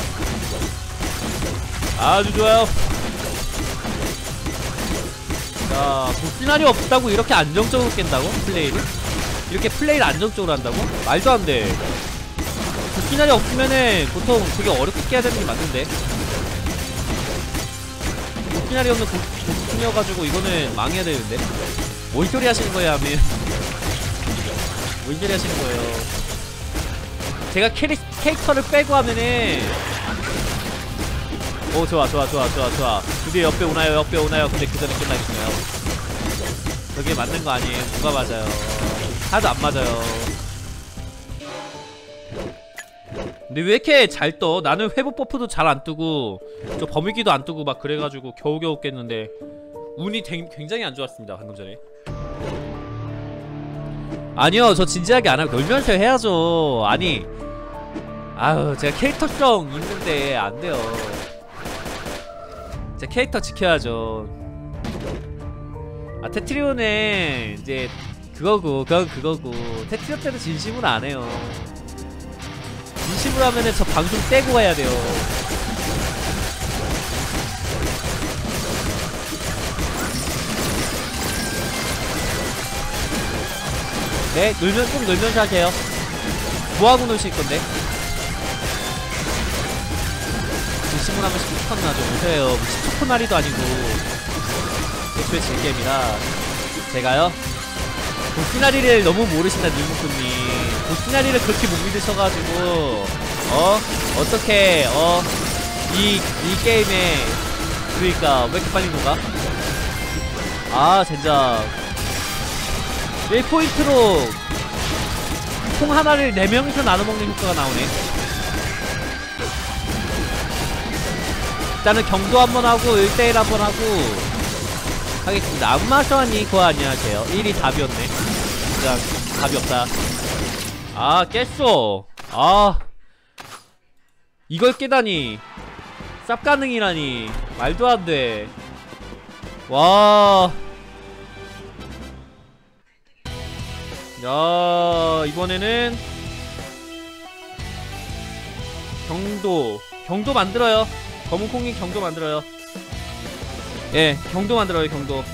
아주 좋아요. 자, 보스나리 없다고 이렇게 안정적으로 깬다고? 플레이를? 이렇게 플레이를 안정적으로 한다고? 말도 안 돼. 보스나리 없으면은 보통 되게 어렵게 깨야 되는 게 맞는데. 보스나리 없는 보스이어가지고 이거는 망해야 되는데. 뭔 소리 하시는 거예요, 아멘? 뭔 소리 하시는 거예요? 제가 캐릭터를 빼고 하면은 오, 좋아. 드디어 옆에 오나요? 근데 그 전에 끝나겠네요. 저게 맞는 거 아니에요? 뭐가 맞아요? 하나도 안 맞아요. 근데 왜 이렇게 잘 떠? 나는 회복 버프도 잘 안 뜨고 저 범위기도 안 뜨고 막 그래가지고 겨우겨우 깼는데 운이 굉장히 안 좋았습니다, 방금 전에. 아니요, 저 진지하게 안 하고 놀면서 해야죠. 아니, 아유, 제가 캐릭터성 있는데 안 돼요. 제 캐릭터 지켜야죠. 아, 테트리오는 이제 그거고, 그건 그거고. 테트리오 때도 진심으로 안 해요. 진심으로 하면은 저 방송 떼고 해야 돼요. 네, 꼭 놀면서 하세요. 뭐하고 노실 건데? 진심으로 하면 10초 나죠. 못해요. 10초 날이도 아니고. 애초에 제 게임이라. 제가요? 보스나리를 너무 모르신다, 님무꾼님. 보스나리를 그렇게 못 믿으셔가지고, 어떻게, 이 게임에, 그러니까, 왜 이렇게 빨리 녹아? 아, 젠장. 1포인트로 콩 하나를 4명이서 나눠먹는 효과가 나오네. 일단은 경도 한번 하고 1대1 한번 하고 하겠습니다. 악마선이 그거 안녕하세요. 1이 답이었네. 진짜 답이 없다. 아, 깼어. 아, 이걸 깨다니. 쌉가능이라니. 말도 안돼. 와, 야, 이번에는 경도 만들어요. 검은콩이 경도 만들어요. 예, 경도 만들어요. 경도.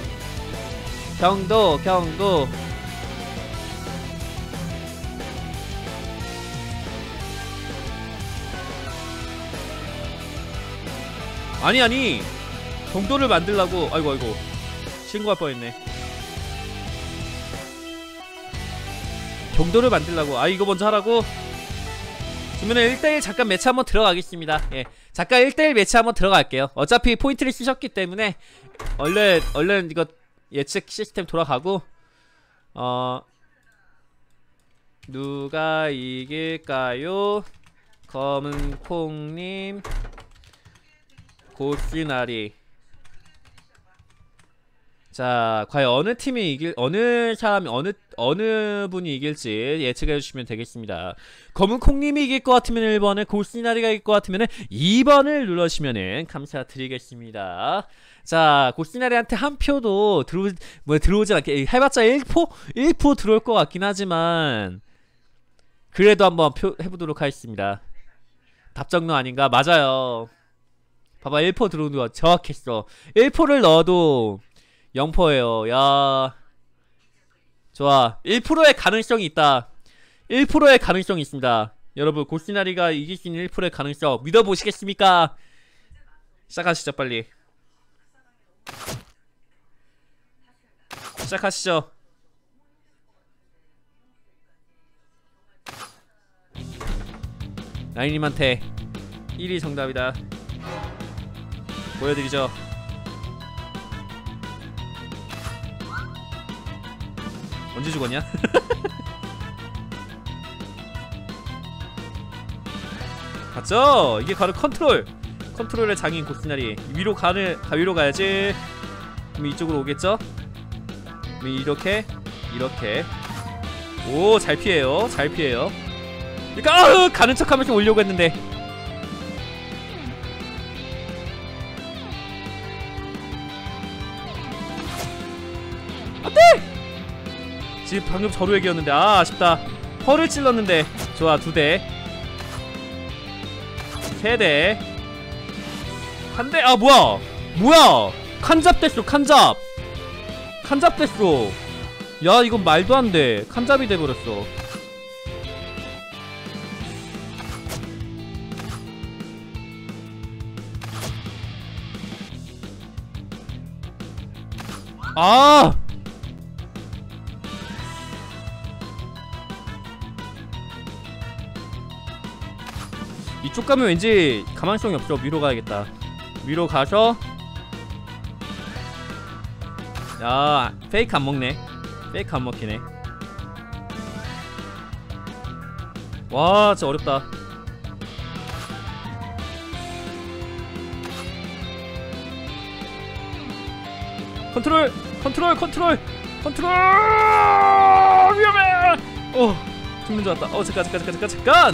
아니 경도를 만들라고. 아이고 신고할 뻔했네. 경도를 만들라고. 아, 이거 먼저 하라고? 그러면은 1대1 잠깐 매치 한번 들어가겠습니다. 예, 잠깐 1대1 매치 한번 들어갈게요. 어차피 포인트를 쓰셨기 때문에 얼른 이거 예측 시스템 돌아가고, 누가 이길까요? 검은콩님, 고스나리. 자, 과연 어느 팀이 어느 사람이, 어느 분이 이길지 예측해주시면 되겠습니다. 검은콩님이 이길 것 같으면 1번을, 고스나리가 이길 것 같으면 2번을 눌러주시면 감사드리겠습니다. 자, 고스나리한테 한 표도 들어오진 않게, 해봤자 1포 들어올 것 같긴 하지만, 그래도 한번 해보도록 하겠습니다. 답정너 아닌가? 맞아요. 봐봐, 1포 들어오는 거 정확했어. 1포를 넣어도 0%예요. 야, 좋아. 1%의 가능성이 있다. 1%의 가능성이 있습니다. 여러분, 고스나리가 이길 수 있는 1%의 가능성 믿어보시겠습니까? 시작하시죠, 빨리. 시작하시죠. 나인님한테 1이 정답이다. 보여드리죠. 언제 죽었냐? 봤죠? 이게 바로 컨트롤의 장인 고스나리. 위로 가야지. 그럼 이쪽으로 오겠죠? 그럼 이렇게 오, 잘 피해요. 그러니까 가는 척하면서 오려고 했는데. 안돼! 지금 방금 저로 얘기였는데, 아, 아쉽다. 허를 찔렀는데. 좋아, 2대 3대 1대. 아, 뭐야 칸잡 됐어. 칸잡 칸잡 됐어. 야 이건 말도 안돼. 칸잡이 돼버렸어. 아! 이쪽 가면 왠지 가망성이 없어. 위로 가야겠다. 위로 가서 야 페이크 안 먹네. 페이크 안 먹히네. 와 진짜 어렵다. 컨트롤 컨트롤 컨트롤 컨트롤. 위험해. 죽는 줄 알았다. 잠깐.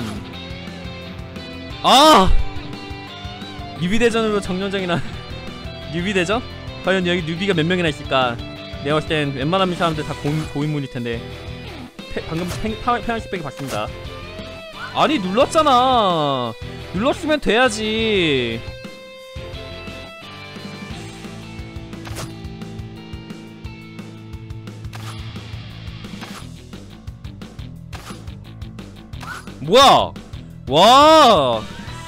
아! 뉴비대전으로 정년정이나 뉴비대전? 과연 여기 뉴비가 몇 명이나 있을까? 내가 봤을 땐 웬만한 사람들 다 고인물일 텐데. 방금 페널티백이 봤습니다. 아니 눌렀잖아. 눌렀으면 돼야지. 뭐야? 와!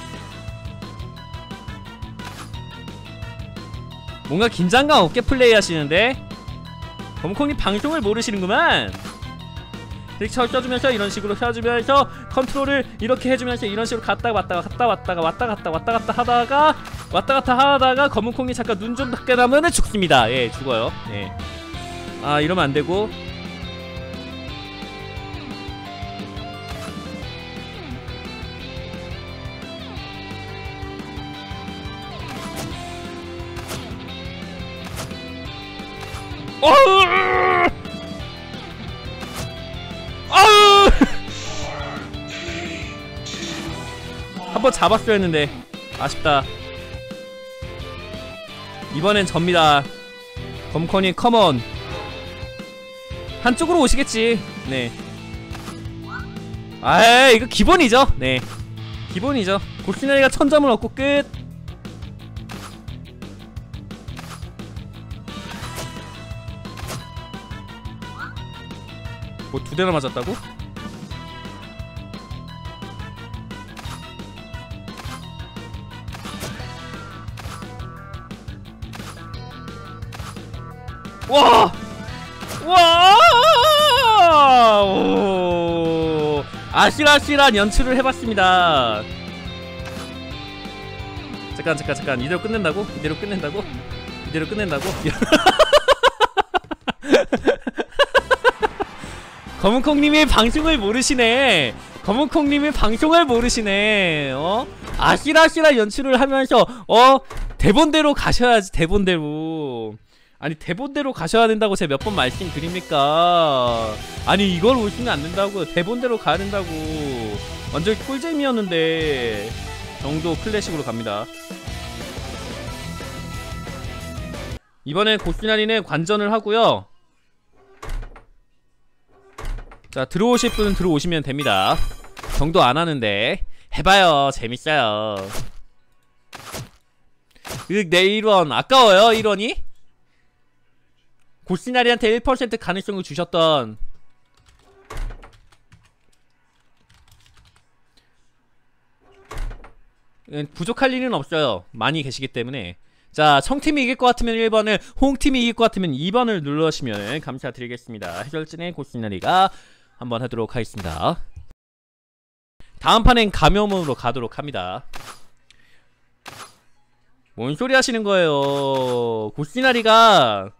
뭔가 긴장감 없게 플레이 하시는데? 검콩님 방송을 모르시는구만? 이렇게 쳐주면서 이런 식으로 쳐주면서 컨트롤을 이렇게 해주면서 이런 식으로 갔다 왔다가 하다가 검은콩이 잠깐 눈 좀 닫게 나면은 죽습니다. 예, 죽어요. 예. 아, 이러면 안 되고. 한번 잡았어야 했는데 아쉽다. 이번엔 접니다. 검코니 컴온. 한쪽으로 오시겠지. 네. 아이 이거 기본이죠. 네, 기본이죠. 고시나리가 1000점을 얻고 끝. 뭐 2대나 맞았다고? 와! 와! 오! 아슬아슬한 연출을 해봤습니다. 잠깐 이대로 끝낸다고? 검은콩님이 방송을 모르시네. 아슬아슬한 연출을 하면서 대본대로 가셔야지. 대본대로. 아니 대본대로 가셔야 된다고 제가 몇 번 말씀드립니까? 아니 이걸 오시면 안 된다고. 대본대로 가야 된다고. 완전 꿀잼이었는데. 정도 클래식으로 갑니다. 이번엔 고시나리는 관전을 하고요. 자, 들어오실 분은 들어오시면 됩니다. 정도 안 하는데 해봐요. 재밌어요. 내 1원 아까워요. 1원이? 고시나리한테 1% 가능성을 주셨던 부족할 일은 없어요. 많이 계시기 때문에. 자, 청팀이 이길 것 같으면 1번을, 홍팀이 이길 것 같으면 2번을 눌러주시면 감사드리겠습니다. 해결진의 고시나리가 한번 하도록 하겠습니다. 다음 판엔 감염으로 가도록 합니다. 뭔 소리 하시는 거예요. 고시나리가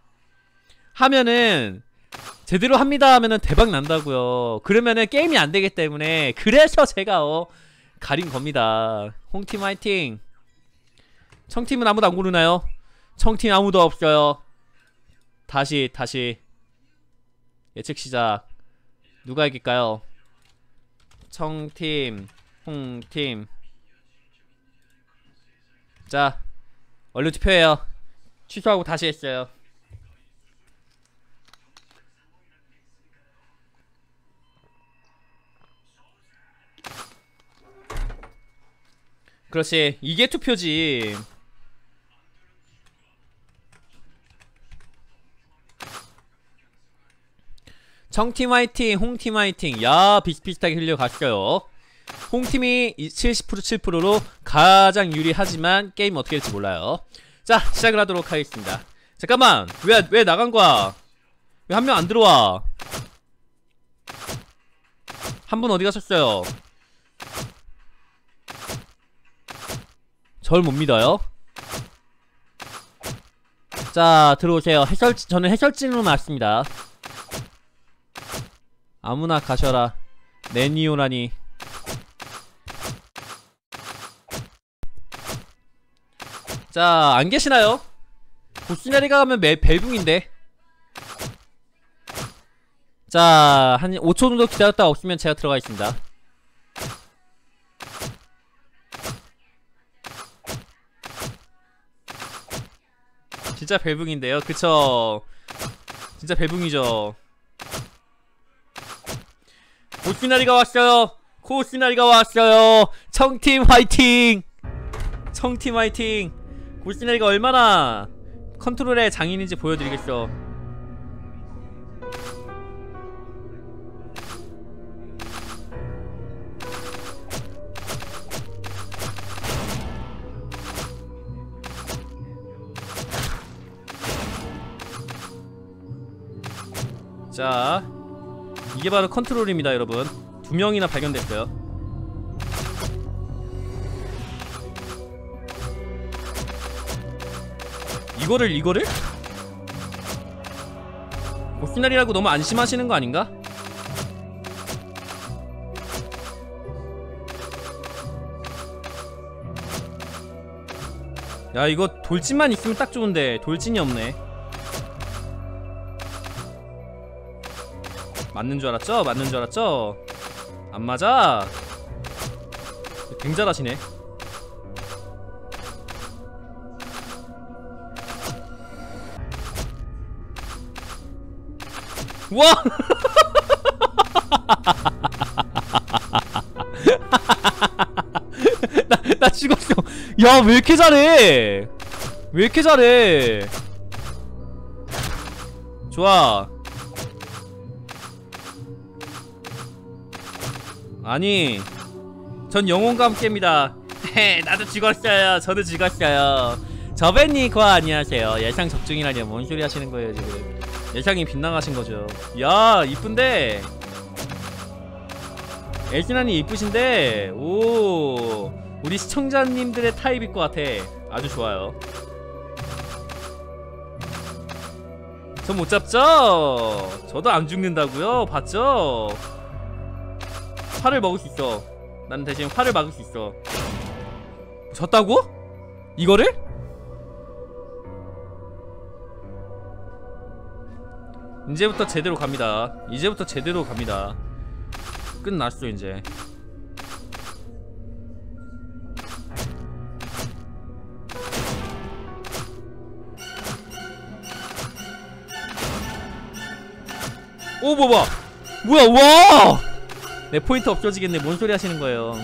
하면은 제대로 합니다 하면은 대박 난다고요. 그러면은 게임이 안 되기 때문에. 그래서 제가 가린 겁니다. 홍팀 화이팅. 청팀은 아무도 안 고르나요? 청팀 아무도 없어요. 다시 예측 시작. 누가 이길까요? 청팀, 홍팀. 자, 얼른 투표해요. 취소하고 다시 했어요. 그렇지, 이게 투표지. 청팀 화이팅, 홍팀 화이팅. 야, 비슷비슷하게 흘려갔어요. 홍팀이 70% 7%로 가장 유리하지만 게임 어떻게 될지 몰라요. 자, 시작을 하도록 하겠습니다. 잠깐만, 왜 나간거야? 왜 한 명 안 들어와? 한 분 어디 가셨어요? 절 못 믿어요? 자, 들어오세요. 저는 해설진으로 왔습니다. 아무나 가셔라. 내니오라니. 자, 안 계시나요? 보스냐리가 가면 벨붕인데. 자, 한 5초 정도 기다렸다 없으면 제가 들어가 있습니다. 진짜 벨붕인데요. 그쵸? 진짜 벨붕이죠. 고시나리가 왔어요. 고시나리가 왔어요. 청팀 화이팅. 청팀 화이팅. 고시나리가 얼마나 컨트롤의 장인인지 보여드리겠어. 자, 이게 바로 컨트롤입니다, 여러분. 2명이나 발견됐어요. 이거를? 보스날이라고 너무 안심하시는 거 아닌가? 야, 이거 돌진만 있으면 딱 좋은데 돌진이 없네. 맞는 줄 알았죠? 맞는 줄 알았죠? 안 맞아. 되게 잘하시네. 와! 나 죽었어. 야, 왜 이렇게 잘해? 왜 이렇게 잘해? 좋아. 아니, 전 영혼과 함께입니다. 헤, 나도 죽었어요. 저도 죽었어요. 저벤니과 안녕하세요. 예상 적중이라니요. 뭔 소리 하시는 거예요 지금? 예상이 빗나가신 거죠. 야, 이쁜데. 엘진아님 이쁘신데. 오, 우리 시청자님들의 타입일 것 같아. 아주 좋아요. 저 못 잡죠? 저도 안 죽는다고요? 봤죠? 활을 먹을 수 있어. 나는 대신 활을 막을 수 있어. 졌다고? 이거를? 이제부터 제대로 갑니다. 이제부터 제대로 갑니다. 끝났어 이제. 오, 뭐야? 뭐야? 와! 내 포인트 없어지겠네. 뭔 소리 하시는 거예요?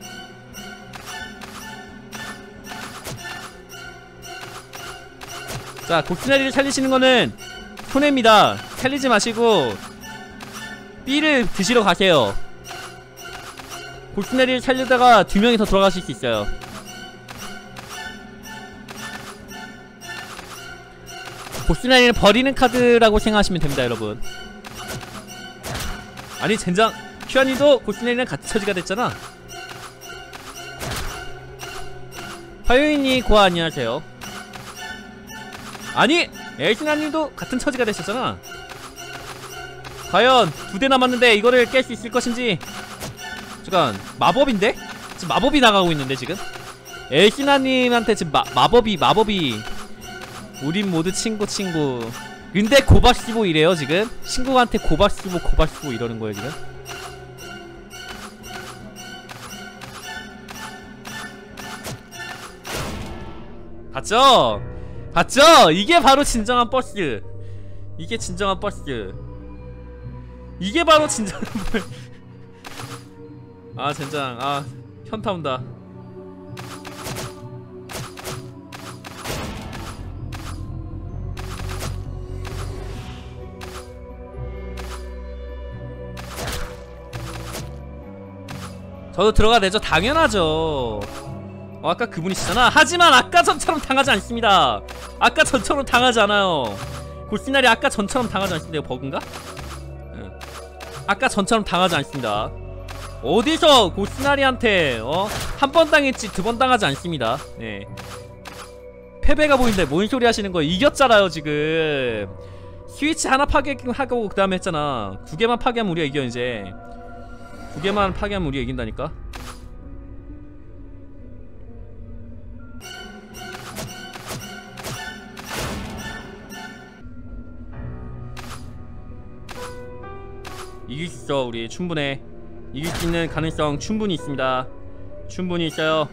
자, 고스나리를 살리시는 거는 손해입니다. 살리지 마시고 B를 드시러 가세요. 고스나리를 살려다가 2명이 더 들어가실 수 있어요. 고스나리를 버리는 카드라고 생각하시면 됩니다, 여러분. 아니, 젠장. 큐아니도 고스나리랑 같은 처지가 됐잖아. 화요인이 고아 안녕하세요. 아니, 엘신아님도 같은 처지가 됐었잖아. 과연 2대 남았는데 이거를 깰 수 있을 것인지. 잠깐, 마법인데? 지금 마법이 나가고 있는데 지금? 엘신아님한테 지금 마법이 우린 모두 친구. 근데 고박시보 이래요 지금? 친구한테 고박시보 이러는 거예요 지금? 봤죠? 봤죠? 이게 바로 진정한 버스. 이게 진정한 버스. 이게 바로 진정한 버스. 아, 젠장. 아, 현타 온다. 저도 들어가야 되죠. 당연하죠. 아까 그분이시잖아. 하지만 아까 전처럼 당하지 않습니다. 아까 전처럼 당하지 않아요. 골시나리 아까 전처럼 당하지 않습니다. 이거 버그인가? 응. 아까 전처럼 당하지 않습니다. 어디서 골시나리한테 한 번 당했지 두 번 당하지 않습니다. 네. 패배가 보인다. 뭔 소리 하시는 거예요? 이겼잖아요 지금. 스위치 하나 파괴하고 그 다음에 했잖아. 2개만 파괴하면 우리가 이겨. 이제 2개만 파괴하면 우리가 이긴다니까. 이길 수 있어. 우리 충분해. 이길 수 있는 가능성 충분히 있습니다. 충분히 있어요.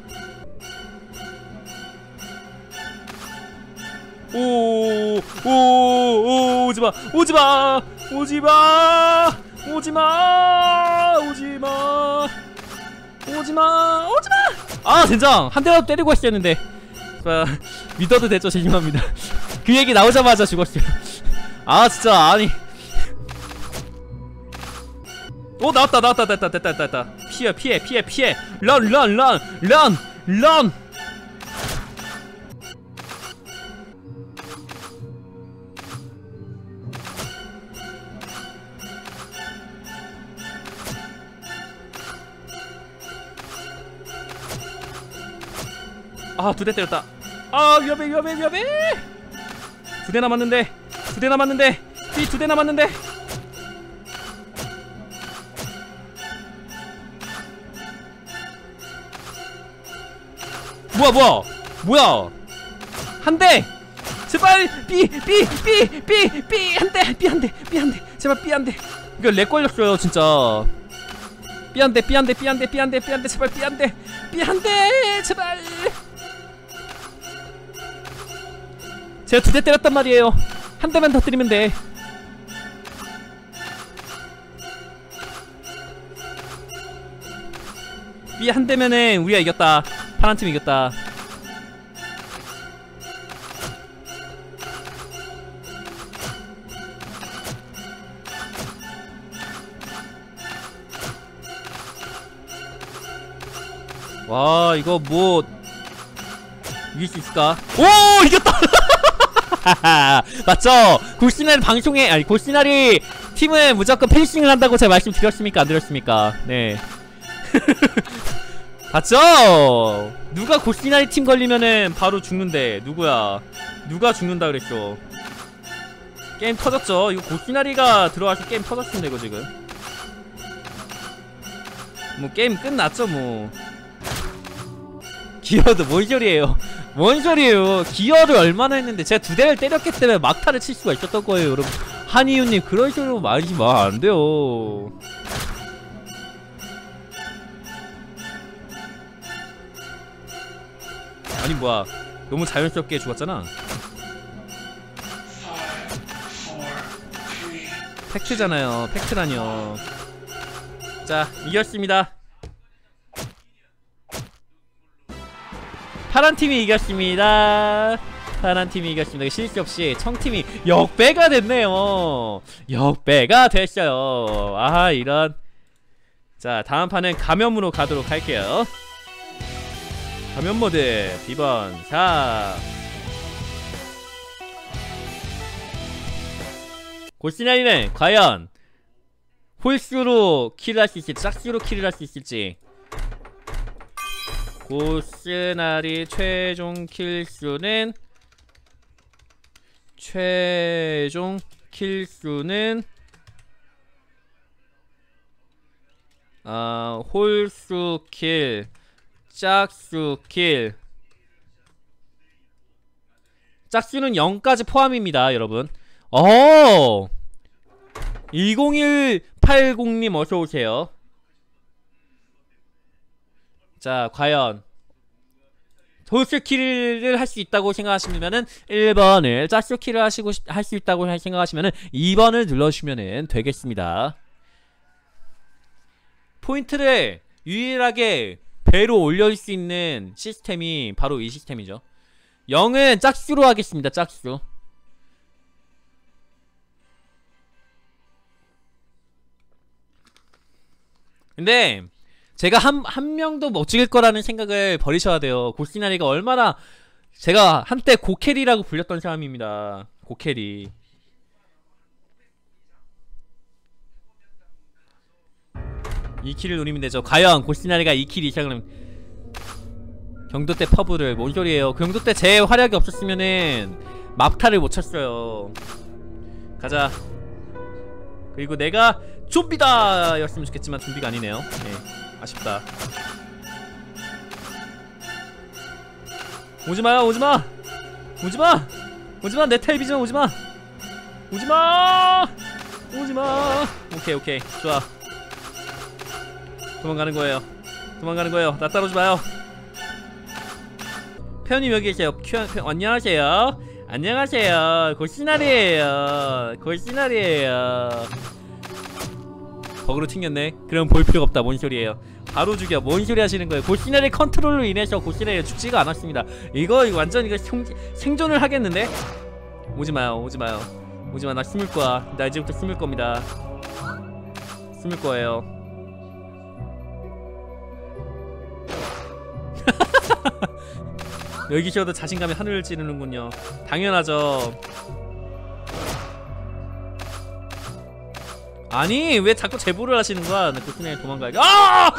오, 오지마, 오지마, 오지마, 오지마, 오지마, 오지마, 오지마. 아, 젠장 한 대라도 때리고 했었는데. 믿어도 되죠? 죄송합니다. 그 얘기 나오자마자 죽었어요. 아, 진짜 아니. 오, 나왔다. 됐다. 피해. 런. 아, 2대 때렸다. 아, 위험해. 2대 남았는데. 피 2대 남았는데. 뭐야? 한 대! 제발! 삐! 한 대! 제발 삐 한 대! 이거 렉 걸렸어요, 진짜. 삐 한 대! 제발 삐 한 대! 제발! 제가 2대 때렸단 말이에요. 한 대만 더 때리면 돼. 삐 한 대면은 우리가 이겼다. 파란팀이 이겼다. 와, 이거 뭐 이길 수 있을까? 오, 이겼다. 맞죠? 골시나리 방송에, 아니 골시나리 팀은 무조건 펜싱을 한다고 제가 말씀드렸습니까? 안 드렸습니까? 네. 봤죠? 누가 골시나리 팀 걸리면은 바로 죽는데. 누가 죽는다 그랬어. 게임 터졌죠? 이거 골시나리가 들어와서 게임 터졌습니다. 이거 지금 뭐 게임 끝났죠 뭐. 기어도 뭔 소리예요. 기어를 얼마나 했는데 제가 2대를 때렸기 때문에 막타를 칠 수가 있었던 거예요. 여러분, 한이유님 그런 식으로 말하지 마. 안 돼요. 아니 뭐야, 너무 자연스럽게 죽었잖아. 팩트잖아요. 팩트라뇨. 자, 이겼습니다. 파란팀이 이겼습니다. 실수 없이 청팀이 역배가 됐네요. 역배가 됐어요. 아, 이런. 자, 다음 판은 감염으로 가도록 할게요. 감염 모드 비번 4. 골시나리는 과연 홀수로 킬을 할 수 있을지 짝수로 킬을 할 수 있을지. 골시나리 최종 킬수는 홀수 킬, 짝수 킬. 짝수는 0까지 포함입니다, 여러분. 10180님 어서오세요. 자, 과연 홀수킬을 할 수 있다고 생각하시면은 1번을, 짝수킬을 할 수 있다고 생각하시면은 2번을 눌러주시면 되겠습니다. 포인트를 유일하게 배로 올릴 수 있는 시스템이 바로 이 시스템이죠. 0은 짝수로 하겠습니다. 짝수. 근데 제가 한 명도 못 죽일 거라는 생각을 버리셔야 돼요. 고시나리가 얼마나 제가 한때 고캐리라고 불렸던 사람입니다. 고캐리. 이 킬을 노리면 되죠. 과연 고시나리가 2킬 이상을 경도 때 퍼블을 뭔 소리예요. 경도 때 제 활약이 없었으면은 막타를 못 쳤어요. 가자. 그리고 내가 좀비다 였으면 좋겠지만 좀비가 아니네요. 네, 아쉽다. 오지마요. 오지마. 오지마. 오지마. 내 텔레비전 오지마. 오지마. 오지마. 오케이 좋아. 도망가는 거예요. 도망가는 거예요. 나 따라오지 마요. 페어님 여기 계세요. 안녕하세요. 안녕하세요. 골시나리에요. 골시나리에요. 버그로 튕겼네. 그럼 볼 필요가 없다. 뭔 소리예요. 바로 죽여. 뭔 소리 하시는 거예요. 골시나리 컨트롤로 인해서 골시나리가 죽지가 않았습니다. 이거 완전 이거 생존을 하겠는데? 오지마요. 오지마요. 오지마. 나 숨을 거야. 나 이제부터 숨을 겁니다. 숨을 거예요. 여기셔도 자신감에 하늘을 찌르는군요. 당연하죠. 아니 왜 자꾸 제보를 하시는 거야. 나 골시나리 도망가야겠. 아!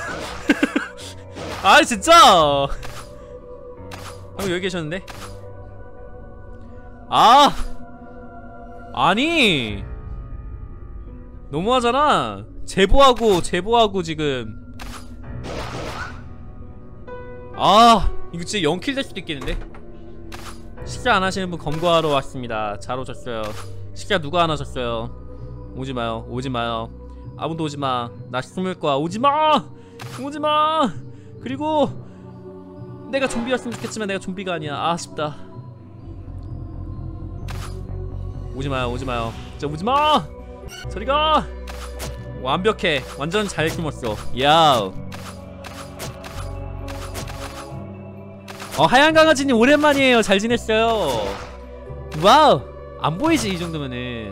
아 진짜. 방금 여기 계셨는데. 아 아니 너무하잖아. 제보하고 지금. 아 이거 진짜 0킬 될 수도 있겠는데? 식사 안 하시는 분 검거하러 왔습니다. 잘 오셨어요. 식사 누가 안 하셨어요? 오지마요. 오지마요. 아무도 오지마. 나 숨을 거야. 오지마! 오지마! 그리고 내가 좀비였으면 좋겠지만 내가 좀비가 아니야. 아쉽다. 오지마요. 오지마요. 진짜 오지마! 저리가! 완벽해. 완전 잘 숨었어. 야우. 하얀 강아지님 오랜만이에요. 잘 지냈어요. 와우. 안 보이지 이 정도면은.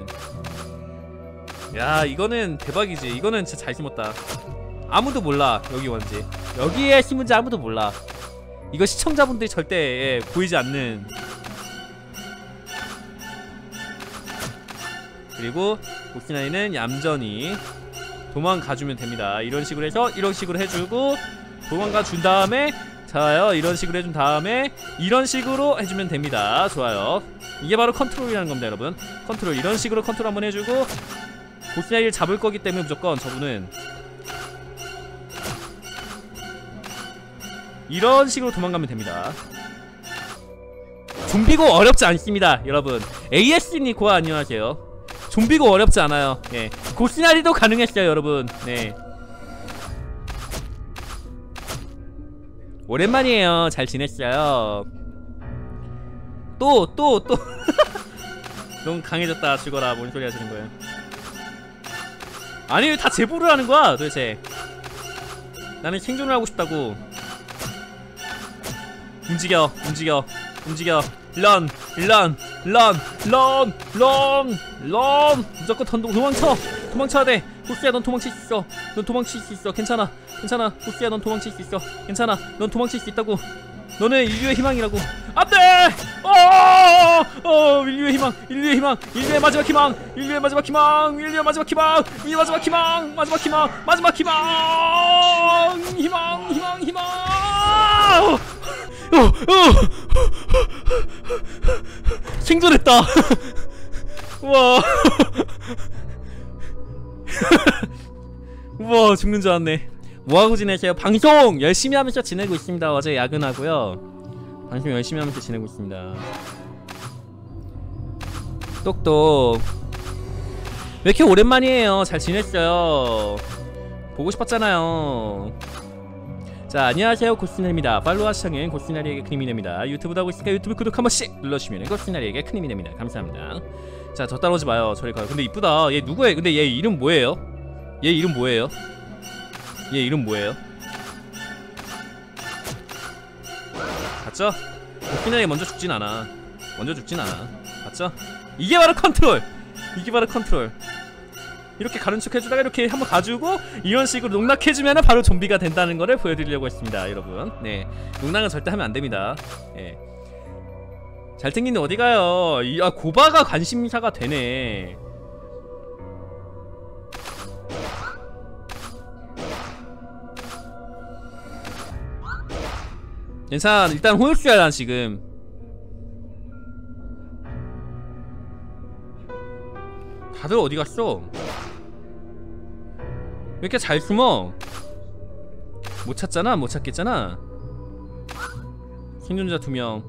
야 이거는 대박이지. 이거는 진짜 잘 심었다. 아무도 몰라 여기 뭔지. 여기에 심은지 아무도 몰라. 이거 시청자분들이 절대 보이지 않는. 그리고 고시나리는 얌전히 도망가주면 됩니다. 이런 식으로 해서 이런 식으로 해주고 도망가준 다음에 좋아요. 이런 식으로 해준 다음에 이런 식으로 해주면 됩니다. 좋아요. 이게 바로 컨트롤이라는 겁니다 여러분. 컨트롤. 이런 식으로 컨트롤 한번 해주고 고시나리를 잡을 거기 때문에 무조건 저분은 이런 식으로 도망가면 됩니다. 좀비고 어렵지 않습니다 여러분. AS님 고아 안녕하세요. 좀비고 어렵지 않아요. 예. 고시나리도 가능했어요 여러분. 네. 오랜만이에요. 잘 지냈어요. 또 너무 강해졌다. 죽어라. 뭔 소리 하시는 거예요. 아니 왜 다 제보를 하는 거야 도대체. 나는 생존을 하고 싶다고. 움직여. 움직여. 움직여. 런. 런. 런. 런. 런. 런. 무조건 도망쳐. 도망쳐야 돼. 고시야 넌 도망칠 수 있어. 넌 도망칠 수 있어. 괜찮아. 괜찮아. 고시야 넌 도망칠 수 있어. 괜찮아. 넌 도망칠 수 있다고. 너는 인류의 희망이라고. 안돼. 인류의 희망. 인류의 희망. 인류의 마지막 희망. 인류의 마지막 희망. 인류의 마지막 희망. 이 마지막 희망. 마지막 희망. 마지막 희망. 희망. 생존했다. 우와. 우와 죽는 줄 알았네. 뭐하고 지내세요? 방송 열심히 하면서 지내고 있습니다. 어제 야근하고요. 방송 열심히 하면서 지내고 있습니다. 똑똑 왜 이렇게 오랜만이에요. 잘 지냈어요. 보고 싶었잖아요. 자 안녕하세요 고시나리입니다. 팔로우 하시면 고시나리에게 큰 힘이 됩니다. 유튜브도 하고 있으니까 유튜브 구독 한 번씩 눌러주시면 고시나리에게 큰 힘이 됩니다. 감사합니다. 자 저 따라오지 마요. 저리 가요. 근데 이쁘다. 얘 누구예요? 근데 얘 이름 뭐예요? 얘 이름 뭐예요? 얘 이름 뭐예요? 봤죠? 고시나리가 먼저 죽진 않아. 먼저 죽진 않아. 봤죠? 이게 바로 컨트롤! 이게 바로 컨트롤. 이렇게 가는 척 해주다가 이렇게 한번 가주고 이런 식으로 농락해주면은 바로 좀비가 된다는 거를 보여드리려고 했습니다 여러분. 네, 농락은 절대 하면 안됩니다. 예. 잘생긴데 어디가요? 아, 고바가 관심사가 되네. 괜찮아, 일단 호흡수야 난 지금. 다들 어디 갔어? 왜 이렇게 잘 숨어? 못 찾잖아? 못 찾겠잖아? 생존자 2명.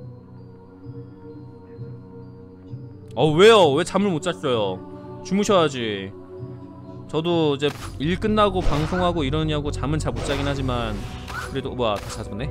왜요? 왜 잠을 못 잤어요? 주무셔야지. 저도 이제 일 끝나고 방송하고 이러냐고 잠은 잘 못 자긴 하지만 그래도 뭐야, 다 찾았네?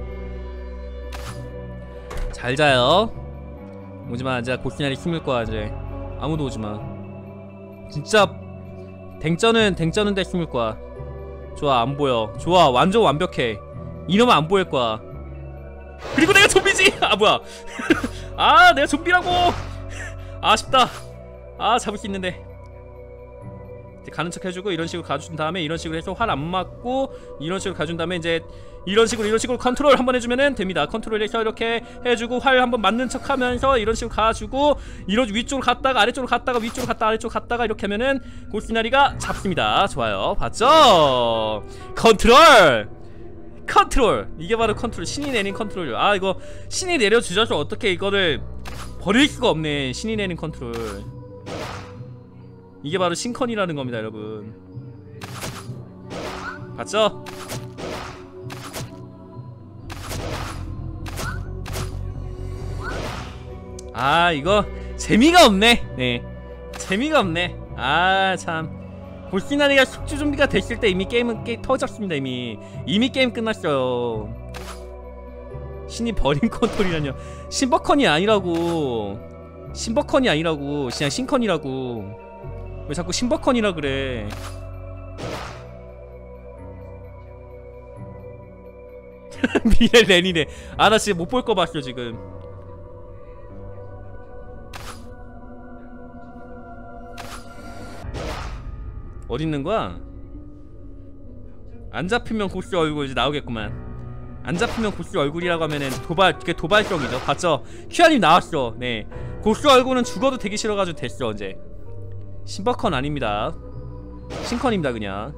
잘 자요. 오지마, 이제 고시나리 숨을 거야. 이제 아무도 오지마. 진짜 댕쩌는 데 숨을 거야. 좋아, 안 보여. 좋아, 완전 완벽해. 이러면 안 보일 거야. 그리고 내가 좀비지! 아, 뭐야. 아, 내가 좀비라고! 아쉽다. 아, 잡을 수 있는데. 가는 척 해주고 이런 식으로 가준 다음에 이런 식으로 해서 활 안 맞고 이런 식으로 가준 다음에 이제 이런 식으로 컨트롤 한번 해주면은 됩니다. 컨트롤해서 이렇게 해주고 활 한번 맞는 척 하면서 이런 식으로 가주고 이런 위쪽으로 갔다가 아래쪽으로 갔다가 위쪽으로 갔다가 아래쪽으로 갔다가 이렇게 하면은 고시나리가 잡습니다. 좋아요. 봤죠? 컨트롤! 이게 바로 컨트롤. 신이 내린 컨트롤. 아, 이거 신이 내려주셔서 어떻게 이거를 버릴 수가 없네. 신이 내린 컨트롤. 이게 바로 신컨이라는 겁니다, 여러분. 봤죠? 아, 이거 재미가 없네. 네, 재미가 없네. 아, 참. 고시나리가 숙주 좀비가 됐을 때 이미 게임은 터졌습니다. 이미 게임 끝났어요. 신이 버린 컨트롤이라뇨. 신버컨이 아니라고. 그냥 신컨이라고. 왜 자꾸 신버컨이라 그래? 미래 레니네. 아, 나 진짜 못 볼 거 봤어 지금. 어디 있는 거야? 안 잡히면 고스 얼굴 이제 나오겠구만. 안 잡히면 고스 얼굴이라고 하면은 그게 도발성이죠. 봤죠? 큐아님 나왔어. 네, 고스 얼굴은 죽어도 되기 싫어가지고 됐어 이제. 신버컨 아닙니다. 신컨입니다 그냥.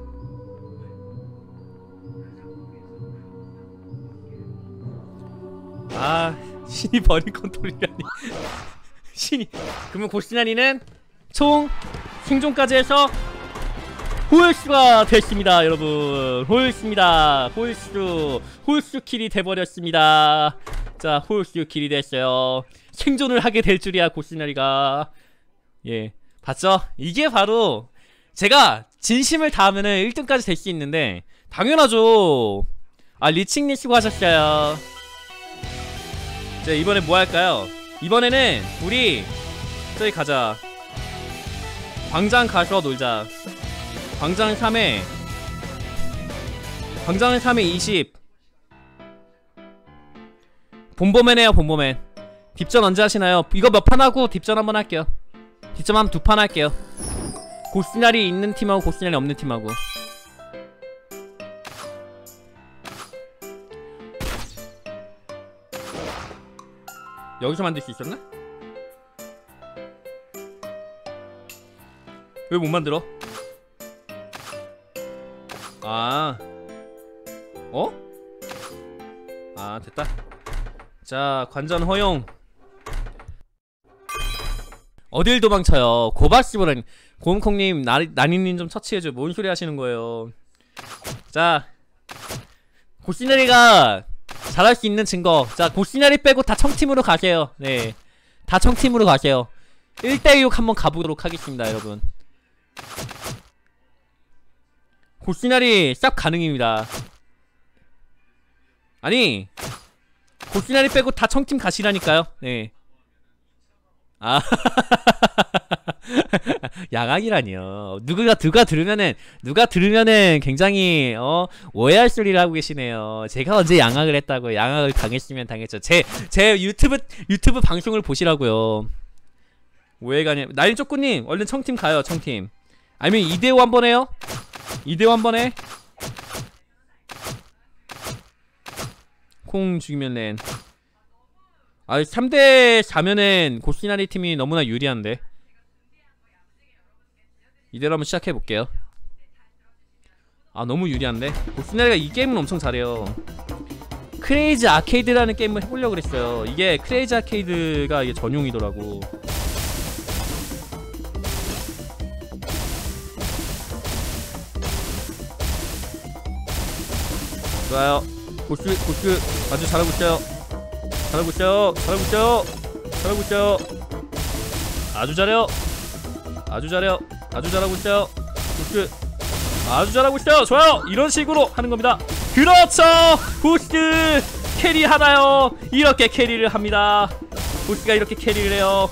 아, 신이 버린 컨트롤이라니. 신이. 그러면 고시나리는 총 생존까지 해서 홀수가 됐습니다 여러분. 홀수입니다. 홀수 킬이 돼버렸습니다. 자, 홀수 킬이 됐어요. 생존을 하게 될 줄이야 고시나리가. 예, 봤죠? 이게 바로 제가 진심을 다하면은 1등까지 될 수 있는데 당연하죠. 아, 리칭님 수고하셨어요. 자, 이번에 뭐 할까요? 이번에는 우리 저기 가자. 광장 가서 놀자. 광장 3회 20. 본보맨 해요. 본보맨. 딥전 언제 하시나요? 이거 몇 판 하고 딥전 한번 할게요. 딥전 한 2판 할게요. 고시나리 있는 팀하고 고시나리 없는 팀하고. 여기서 만들 수 있었나? 왜 못 만들어? 아, 아, 됐다. 자, 관전 허용. 어딜 도망쳐요? 고바시보는 고음콩님, 나니님 좀 처치해줘. 뭔 소리 하시는 거예요? 자, 고시나리가 잘할 수 있는 증거. 자, 고시나리 빼고 다 청팀으로 가세요. 네, 다 청팀으로 가세요. 1대6 한번 가보도록 하겠습니다 여러분. 고시나리 싹 가능입니다. 아니, 고시나리 빼고 다 청팀 가시라니까요. 네. 아, 양악이라니요. 누가 들으면은 굉장히 오해할 소리를 하고 계시네요. 제가 언제 양악을 했다고요? 양악을 당했으면 당했죠. 제 유튜브 방송을 보시라고요. 오해가 아니라. 나인초코님 얼른 청팀 가요. 청팀. 아니면 2대5 한번 해요? 2대5 한번 해? 콩 죽이면 렌. 아 3대4면은 고시나리 팀이 너무나 유리한데. 이대로 한번 시작해볼게요. 아 너무 유리한데? 고시나리가 이 게임은 엄청 잘해요. 크레이지 아케이드라는 게임을 해보려고 그랬어요. 이게 크레이지 아케이드가 이게 전용이더라고. 좋아요. 고스 아주 잘하고 있어요. 잘하고 있어요. 잘하고 있어요. 잘하고 있어요. 아주 잘해요. 아주 잘해요. 아주 잘하고 있어요. 고스 아주 잘하고 있어요. 좋아요. 이런 식으로 하는 겁니다. 그렇죠. 고스 캐리 하나요. 이렇게 캐리를 합니다. 고스가 이렇게 캐리를 해요.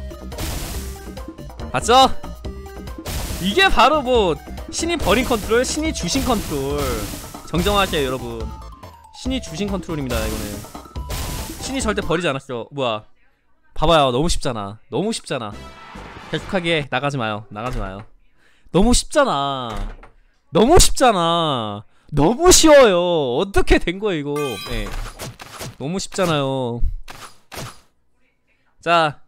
봤죠? 이게 바로 뭐 신이 버린 컨트롤, 신이 주신 컨트롤. 정정하세요 여러분. 신이 주신 컨트롤입니다 이거는. 신이 절대 버리지 않았어. 뭐야 봐봐요. 너무 쉽잖아. 너무 쉽잖아. 계속하게 나가지마요. 나가지마요. 너무 쉽잖아. 너무 쉽잖아. 너무 쉬워요. 어떻게 된거야 이거. 네. 너무 쉽잖아요. 자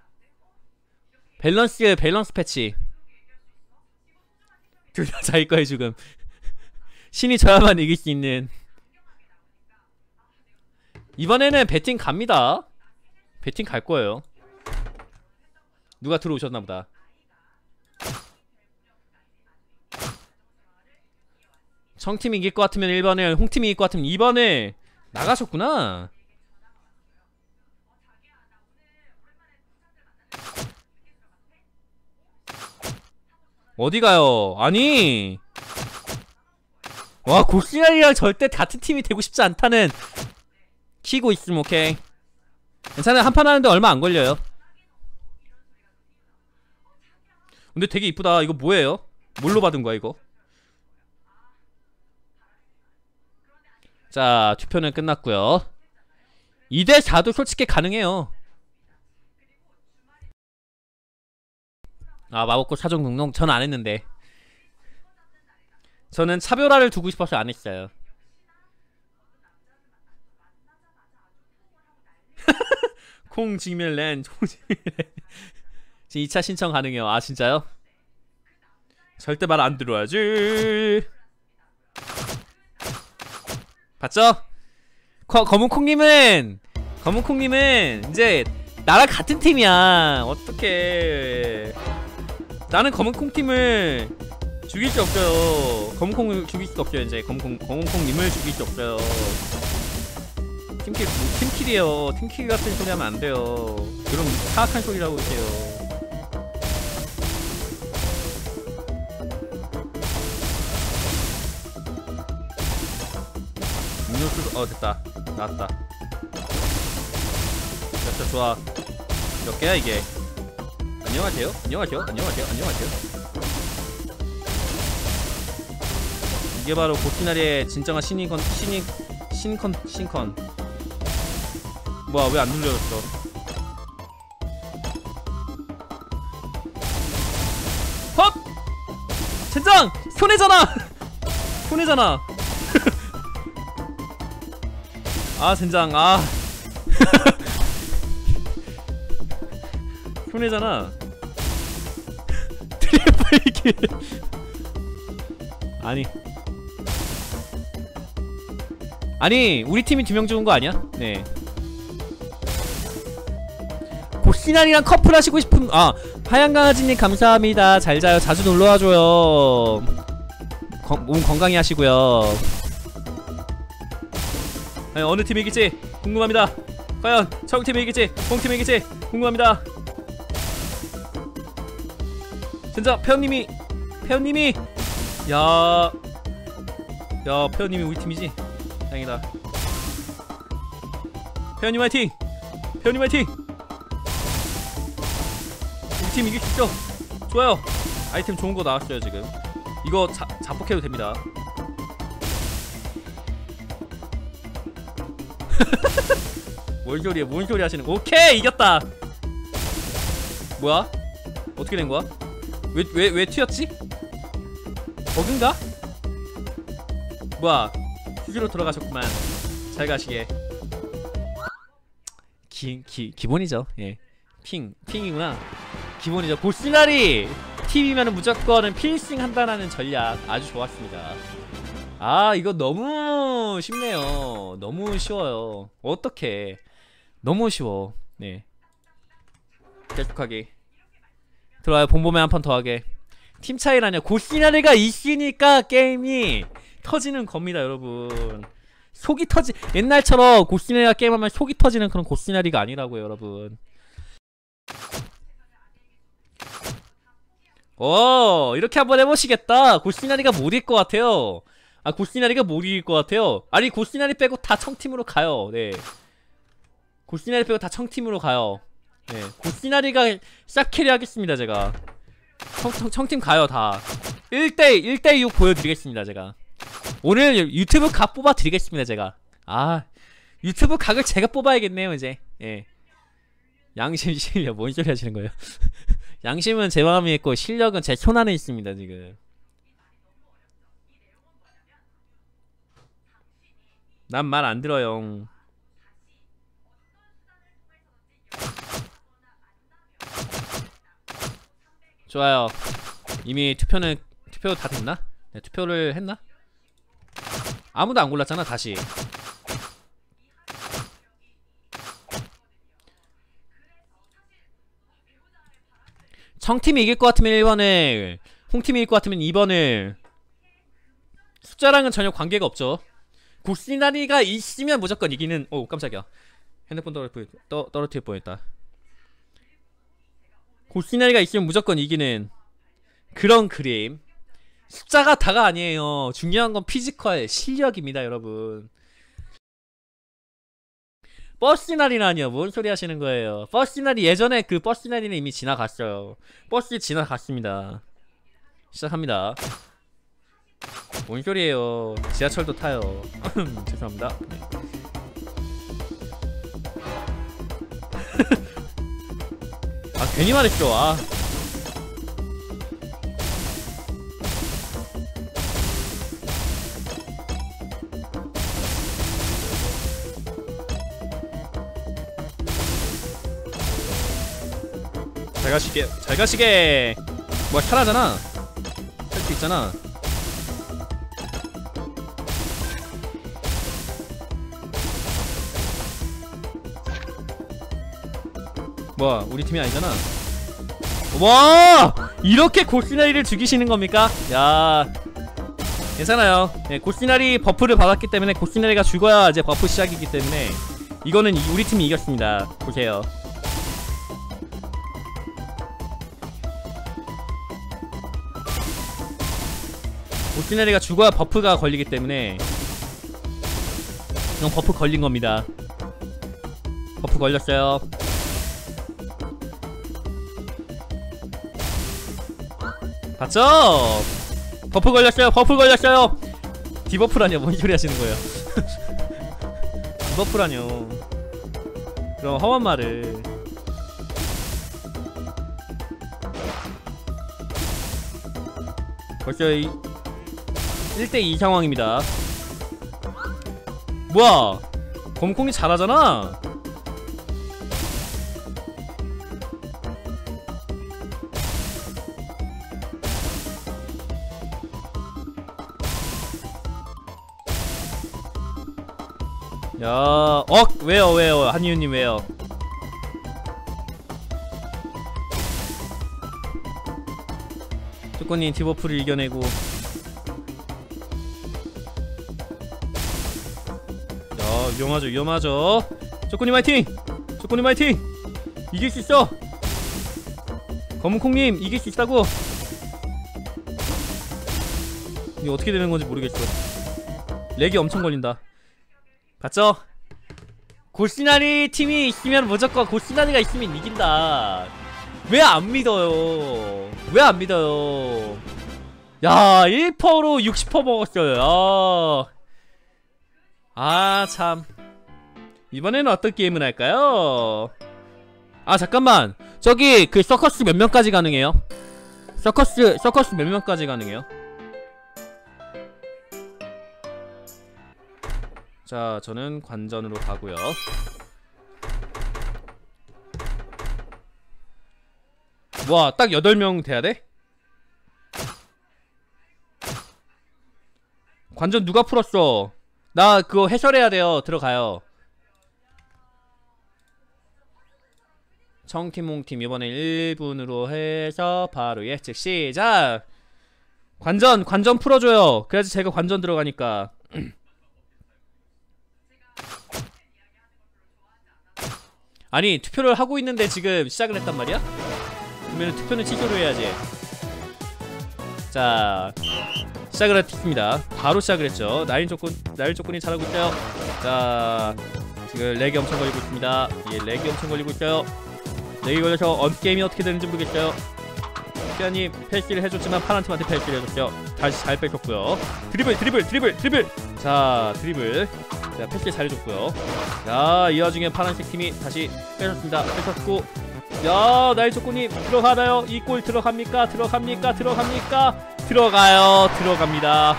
밸런스 패치. 둘 다 자기거에 죽음. 신이 져야만 이길 수 있는. 이번에는 배팅 갑니다. 배팅 갈 거예요. 누가 들어오셨나보다. 청팀이 이길 것 같으면 1번에, 홍팀이 이길 것 같으면 2번에 나가셨구나. 어디 가요? 아니. 와 고시나리랑 절대 같은 팀이 되고 싶지 않다는. 키고 있으면 오케이. 괜찮아요. 한판 하는데 얼마 안 걸려요. 근데 되게 이쁘다. 이거 뭐예요? 뭘로 받은 거야 이거? 자 투표는 끝났고요. 2대4도 솔직히 가능해요. 아 마법꽃 사종 등록 전 안했는데. 저는 차별화를 두고 싶어서 안했어요. 콩 지면 렌. 콩 지면 렌. 지금 2차 신청 가능해요. 아 진짜요? 절대 말 안 들어야지. 봤죠? 검은콩님은 이제 나랑 같은 팀이야. 어떡해. 나는 검은콩팀을 죽일 수 없어요. 검은콩을 죽일 수 없어요. 이제 검은콩님을 죽일 수 없어요. 팀킬이에요. 팀킬 같은 소리 하면 안 돼요. 그럼 사악한 소리라고 해요. 음료수 됐다. 나왔다. 됐다. 좋아. 몇 개야 이게? 안녕하세요. 안녕하세요. 안녕하세요. 안녕하세요. 이게 바로 고시나리의 진정한 신컨. 뭐야 왜 안 눌려졌어? 헛! 젠장! 손해잖아! 손해잖아! 아 젠장 아 손해잖아. 트리플 킬. 아니 우리 팀이 2명 죽은 거 아니야? 네. 고시나리랑 커플 하시고 싶은 하얀강아지님 감사합니다. 잘 자요. 자주 놀러와줘요. 몸 건강히 하시고요. 아니, 어느 팀이 이길지 궁금합니다. 과연 청팀이 이길지 홍팀이 이길지 궁금합니다. 진짜 페어님이 야 페어님이 우리 팀이지? 다행이다. 페어님 화이팅! 페어님 화이팅! 우리 팀 이길 수 있죠? 좋아요. 아이템 좋은 거 나왔어요 지금. 이거 자폭해도 됩니다. 뭔 소리 하시는. 오케이 이겼다. 뭐야? 어떻게 된 거야? 왜 튀었지? 버그인가? 뭐야, 휴지로 돌아가셨구만. 잘 가시게. 기본이죠. 예. 핑이구나. 기본이죠. 보스나리 TV면은 무조건 필싱 한다라는 전략 아주 좋았습니다. 아, 이거 너무 쉽네요. 너무 쉬워요. 어떡해. 너무 쉬워. 네. 계속하게 들어와요. 본범에 한 판 더 하게. 팀 차이라뇨. 고시나리가 있으니까 게임이 터지는 겁니다, 여러분. 속이 터지, 옛날처럼 고시나리가 게임하면 속이 터지는 그런 고시나리가 아니라고요, 여러분. 이렇게 한번 해보시겠다. 고시나리가 못 이길 것 같아요. 아, 고시나리가 못 이길 것 같아요. 아니, 고시나리 빼고 다 청팀으로 가요. 네. 고시나리 빼고 다 청팀으로 가요. 네. 고시나리가 싹 캐리 하겠습니다, 제가. 청팀 가요, 다. 1대6 보여드리겠습니다, 제가. 오늘 유튜브 각 뽑아드리겠습니다, 제가. 아, 유튜브 각을 제가 뽑아야겠네요, 이제. 예. 양심, 실력. 뭔 소리 하시는 거예요? 양심은 제 마음에 있고, 실력은 제 손 안에 있습니다, 지금. 난 말 안 들어요. 좋아요. 이미 투표 다 됐나? 네, 투표를 했나? 아무도 안 골랐잖아. 다시 청팀이 이길 것 같으면 1번을, 홍팀이 이길 것 같으면 2번을. 숫자랑은 전혀 관계가 없죠. 고시나리가 있으면 무조건 이기는. 오, 깜짝이야. 핸드폰 떨어뜨릴 뻔했다. 고시나리가 있으면 무조건 이기는 그런 그림. 숫자가 다가 아니에요. 중요한 건 피지컬 실력입니다, 여러분. 버스나리라니요. 뭔 소리 하시는 거예요. 버스나리, 예전에 그 버스나리는 이미 지나갔어요. 버스 지나갔습니다. 시작합니다. 뭔 소리예요. 지하철도 타요. 죄송합니다. 네. 아, 괜히 말했죠. 아. 잘 가시게. 뭐야, 탈하잖아. 할 수 있잖아. 뭐야, 우리 팀이 아니잖아. 와, 이렇게 고시나리를 죽이시는 겁니까? 야, 괜찮아요. 네, 고시나리 버프를 받았기 때문에 고시나리가 죽어야 이제 버프 시작이기 때문에 이거는 우리 팀이 이겼습니다. 보세요. 고시나리가 죽어야 버프가 걸리기 때문에 이건 버프 걸린 겁니다. 버프 걸렸어요. 봤죠? 버프 걸렸어요. 버프 걸렸어요. 디버프라뇨. 뭔 소리 하시는 거예요? 디버프라뇨. 그럼 험한 말을. 벌써 1대2 상황입니다. 뭐야, 검콩이 잘하잖아. 야, 왜요? 한이유님 왜요? 조건님 디버프를 이겨내고. 야, 위험하죠. 조건님 화이팅! 조건님 화이팅! 이길 수 있어! 검은콩님 이길 수 있다고! 이게 어떻게 되는 건지 모르겠어. 렉이 엄청 걸린다. 봤죠? 고시나리 팀이 있으면 무조건 고시나리가 있으면 이긴다. 왜 안 믿어요? 왜 안 믿어요? 야, 1%로 60% 먹었어요. 참. 이번에는 어떤 게임을 할까요? 아, 잠깐만. 저기 그 서커스 몇 명까지 가능해요? 서커스 몇 명까지 가능해요? 자, 저는 관전으로 가고요. 와, 딱 8명 돼야 돼? 관전 누가 풀었어? 나 그거 해설해야 돼요. 들어가요. 청팀몽팀 이번에 1분으로 해서 바로 예측 시작! 관전 풀어줘요. 그래야지 제가 관전 들어가니까. 아니, 투표를 하고 있는데 지금 시작을 했단 말이야? 그러면 투표는 취소를 해야지. 자, 시작을 했습니다. 바로 시작을 했죠. 나일 조건이 잘하고 있어요. 자, 지금 렉이 엄청 걸리고 있습니다. 예, 렉이 엄청 걸리고 있어요. 렉이 걸려서 게임이 어떻게 되는지 모르겠어요. 시안이 패스를 해줬지만 파란팀한테 패스를 해줬어요. 다시 잘 뺏겼고요. 드리블. 자, 드리블. 자, 패스 잘해줬고요. 자, 이 와중에 파란색 팀이 다시 뺏었습니다. 뺏었고, 야, 나일 조건이 들어가나요? 이 골 들어갑니까? 들어가요. 들어갑니다.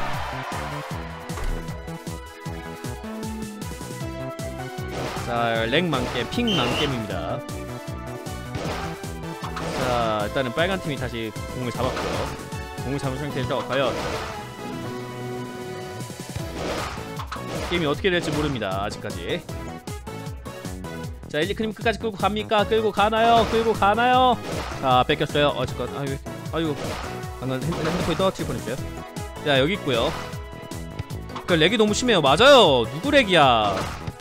자, 렉 만겜, 핑 만겜입니다. 자, 일단은 빨간 팀이 다시 공을 잡았고요. 공을 잡은 상태에서 과연 게임이 어떻게 될지 모릅니다. 아직까지. 자, 일리크님 끝까지 끌고 갑니까? 끌고 가나요? 자, 뺏겼어요. 잠깐. 아유. 방금 핸드폰이 떨어질 뻔했어요. 자, 여기 있고요. 그 렉이 너무 심해요. 맞아요. 누구 렉이야?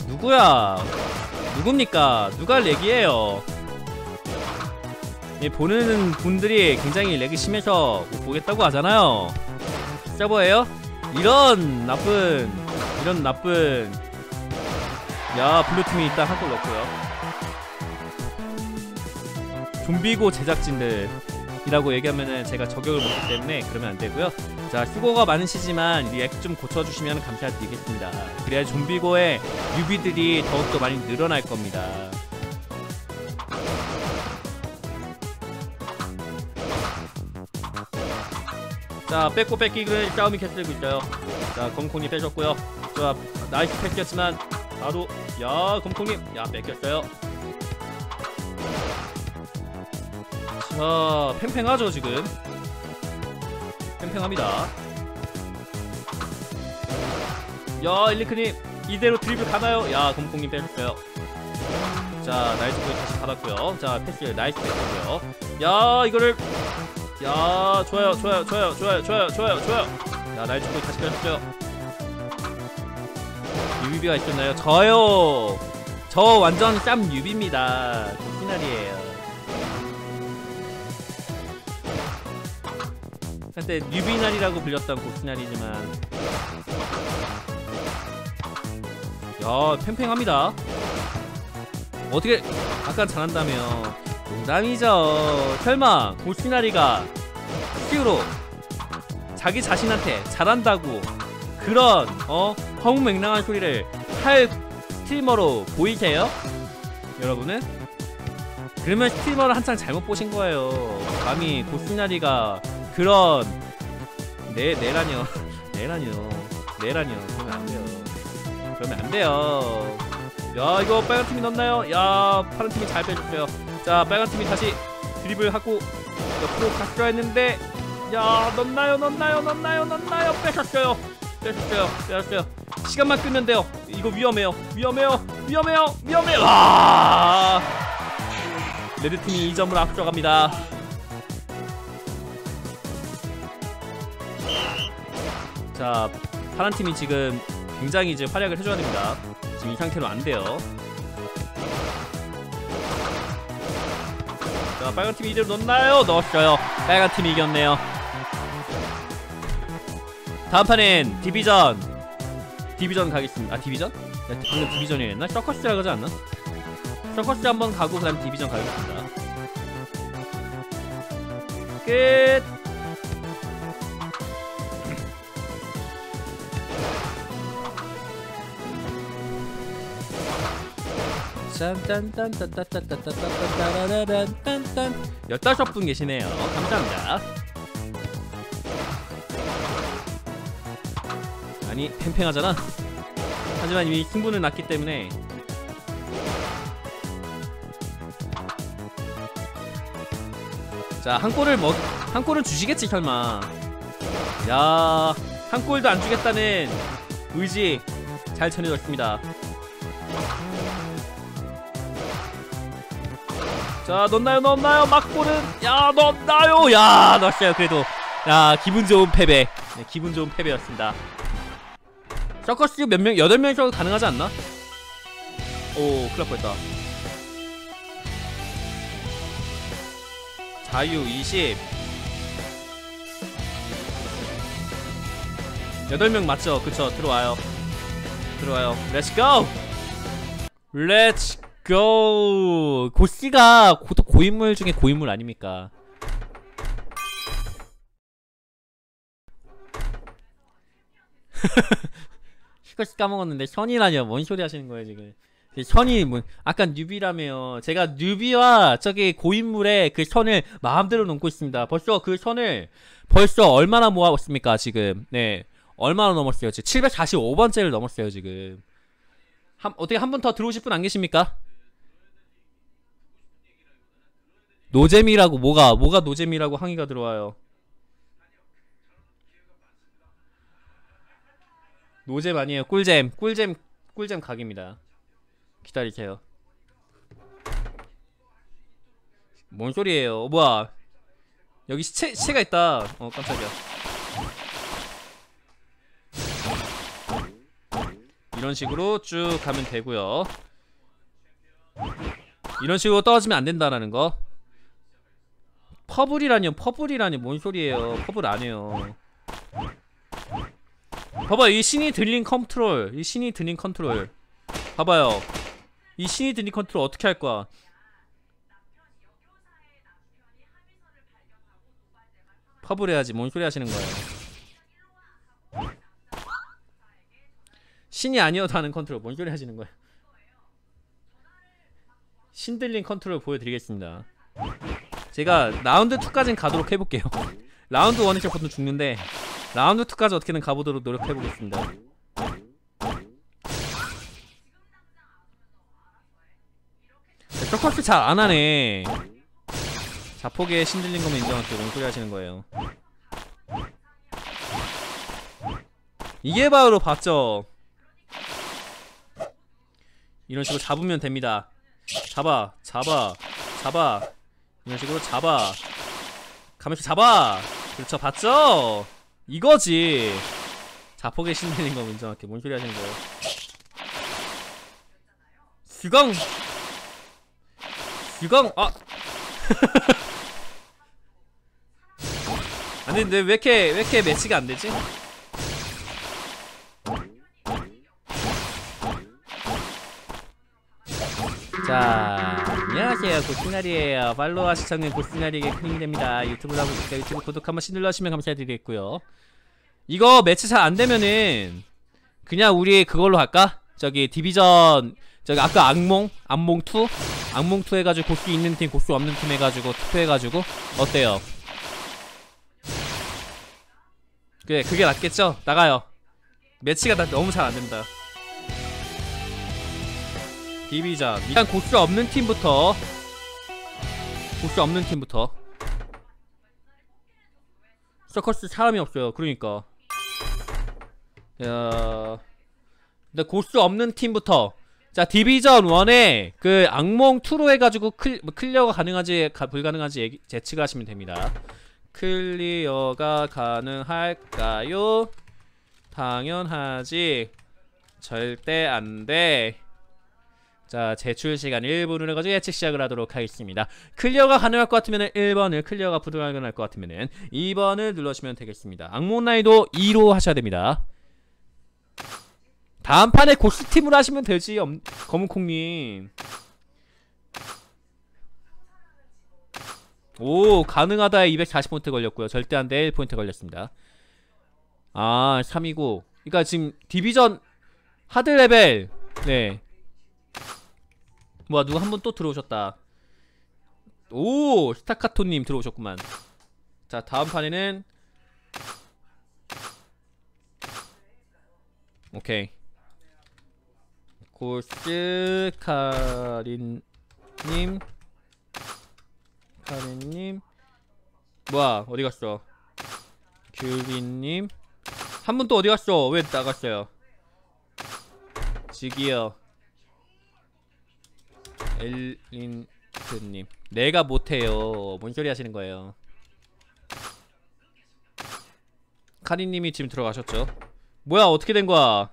누굽니까? 누가 렉이에요? 보는 분들이 굉장히 렉이 심해서 못 보겠다고 하잖아요. 서버예요? 이런 나쁜. 야, 블루팀이 일단 한 골 넣고요. 좀비고 제작진들이라고 얘기하면은 제가 저격을 못하기 때문에 그러면 안 되고요. 자, 수고가 많으시지만 렉 좀 고쳐주시면 감사드리겠습니다. 그래야 좀비고의 유비들이 더욱더 많이 늘어날 겁니다. 자, 뺏고 뺏기를 싸움이 계속되고 있어요. 자, 검콩님 뺏었고요. 자, 나이스 패스였지만 바로, 야, 검콩님, 야, 뺏겼어요. 자, 팽팽하죠 지금. 팽팽합니다. 야, 일리크님 이대로 드리블 가나요? 야, 검콩님 뺏었어요. 자, 나이스 포인트 다시 받았고요. 자, 패스, 나이스 패스고요. 야, 이거를, 야, 좋아요. 야, 나이스 포인트 다시 뺏었어요. 유비가 있었나요? 저요. 저 완전 쌈 유비입니다. 도피날이에요. 한때 뉴비날이라고 불렸던 고스날이지만, 야, 팽팽합니다. 어떻게 아까 잘한다며. 농담이죠. 설마 고스날이가 스티우로 자기 자신한테 잘한다고 그런 허무맹랑한 소리를 할 스트리머로 보이세요? 여러분은? 그러면 스트리머를 한창 잘못 보신 거예요. 감히 고스날이가 그런 내라뇨. 그러면 안 돼요. 야, 이거 빨간 팀이 넣나요? 야, 파란 팀이 잘 빼줬어요. 자, 빨간 팀이 다시 드리블하고 옆으로 갔어야 했는데, 야, 넣나요? 뺏었어요. 시간만 끄면 돼요. 이거 위험해요. 와! 레드팀이 2점을 앞서갑니다. 자, 파란팀이 지금 굉장히 이제 활약을 해줘야 됩니다. 지금 이 상태로 안 돼요. 자, 빨간팀이 이대로 넣나요? 넣었어요. 빨간팀이 이겼네요. 다음 판엔 디비전 가겠습니다. 아, 디비전? 방금 디비전이었나? 서커스라고 하지 않나? 서커스 한번 가고 그 다음 디비전 가겠습니다. 끝! 짠짠짠짠짠짠짠짠짠짠짠짠 15분 계시네요. 감사합니다. 아니 팽팽하잖아. 하지만 이미 승부는 났기 때문에. 자, 한 골은 주시겠지 설마. 야, 한 골도 안 주겠다는 의지 잘 전해졌습니다. 자, 넣었나요? 막골은, 야, 넣었나요? 야, 넣었어요. 그래도, 야, 기분 좋은 패배. 네, 기분 좋은 패배였습니다. 서커스 몇 명, 8명이서 가능하지 않나? 오, 큰일 날 뻔했다. 자유 20. 8명 맞죠? 그쵸, 들어와요. 렛츠 고! 렛츠 고! 고씨가 고인물 중에 고인물 아닙니까? 실컷 까먹었는데 션이라뇨. 뭔 소리 하시는 거예요 지금? 션이 뭐 아까 뉴비라며요. 제가 뉴비와 저기 고인물의 그 션을 마음대로 넘고 있습니다. 벌써 그 션을 얼마나 모아봤습니까 지금? 네, 얼마나 넘었어요? 지금 745번째를 넘었어요 지금. 어떻게 한 분 더 들어오실 분 안 계십니까? 노잼이라고 뭐가 노잼이라고 항의가 들어와요. 노잼 아니에요. 꿀잼 각입니다. 기다리세요. 뭔 소리예요? 뭐야? 여기 시체가 있다. 깜짝이야. 이런 식으로 쭉 가면 되고요. 이런 식으로 떨어지면 안 된다라는 거. 퍼블이라니 뭔 소리예요? 퍼블 안 해요. 봐봐, 이 신이 들린 컨트롤. 봐봐요. 이 신이 들린 컨트롤 어떻게 할 거야? 퍼블 해야지. 뭔 소리 하시는 거예요? 신이 아니어도 하는 컨트롤 뭔 소리 하시는 거예요? 신 들린 컨트롤 보여드리겠습니다. 제가 라운드 2까지는 가도록 해볼게요. 라운드 1에서 보통 죽는데 라운드 2까지 어떻게든 가보도록 노력해보겠습니다. 서커스 잘 안하네. 자폭에 신들린 거면 인정할게요. 뭔 소리 하시는 거예요? 이게 바로 봤죠? 이런 식으로 잡으면 됩니다. 잡아. 이런 식으로 잡아. 가면서 잡아. 그렇죠, 봤죠? 이거지. 자폭에 신들린 거 인정할게. 뭔 소리 하시는 거예요? 수강. 아. 아니 근데 왜 이렇게 매치가 안 되지? 자, 안녕하세요. 고스나리에요. 팔로우와 시청은 고스나리에게 큰 힘이 됩니다. 유튜브를 하고 있으니까 유튜브 구독 한 번씩 눌러주시면 감사드리겠고요. 이거 매치 잘 안되면은 그냥 우리 그걸로 할까? 저기 디비전, 저기 아까 악몽2 해가지고 고수 있는 팀 고수 없는 팀 해가지고 투표해가지고 어때요? 그래, 그게 낫겠죠? 나가요. 매치가 너무 잘 안된다. 디비전 일단 고수 없는 팀부터. 서커스 사람이 없어요. 그러니까 야, 근데 고수 없는 팀부터. 자, 디비전 1에 그 악몽2로 해가지고 클리어가 가능한지 불가능한지 예측을 하시면 됩니다. 클리어가 가능할까요? 당연하지. 절대 안돼. 자, 제출 시간 1분을 해가지고 예측 시작을 하도록 하겠습니다. 클리어가 가능할 것 같으면 1번을, 클리어가 불가능할 것 같으면 2번을 눌러주시면 되겠습니다. 악몽 난이도 2로 하셔야 됩니다. 다음 판에 고스팀으로 하시면 되지, 검은콩님. 오, 가능하다에 240포인트 걸렸고요. 절대 안돼 1포인트 걸렸습니다. 아, 3이고. 그니까 지금 디비전 하드레벨. 네. 뭐야, 누가 한 분 또 들어오셨다. 오, 스타카토님 들어오셨구만. 자, 다음 판에는 오케이. 고스 카린님, 뭐야 어디 갔어? 규빈님, 한 분 또 어디 갔어? 왜 나갔어요? 지기요. 엘린트님, 내가 못해요. 뭔 소리 하시는 거예요? 카리님이 지금 들어가셨죠? 뭐야 어떻게 된 거야?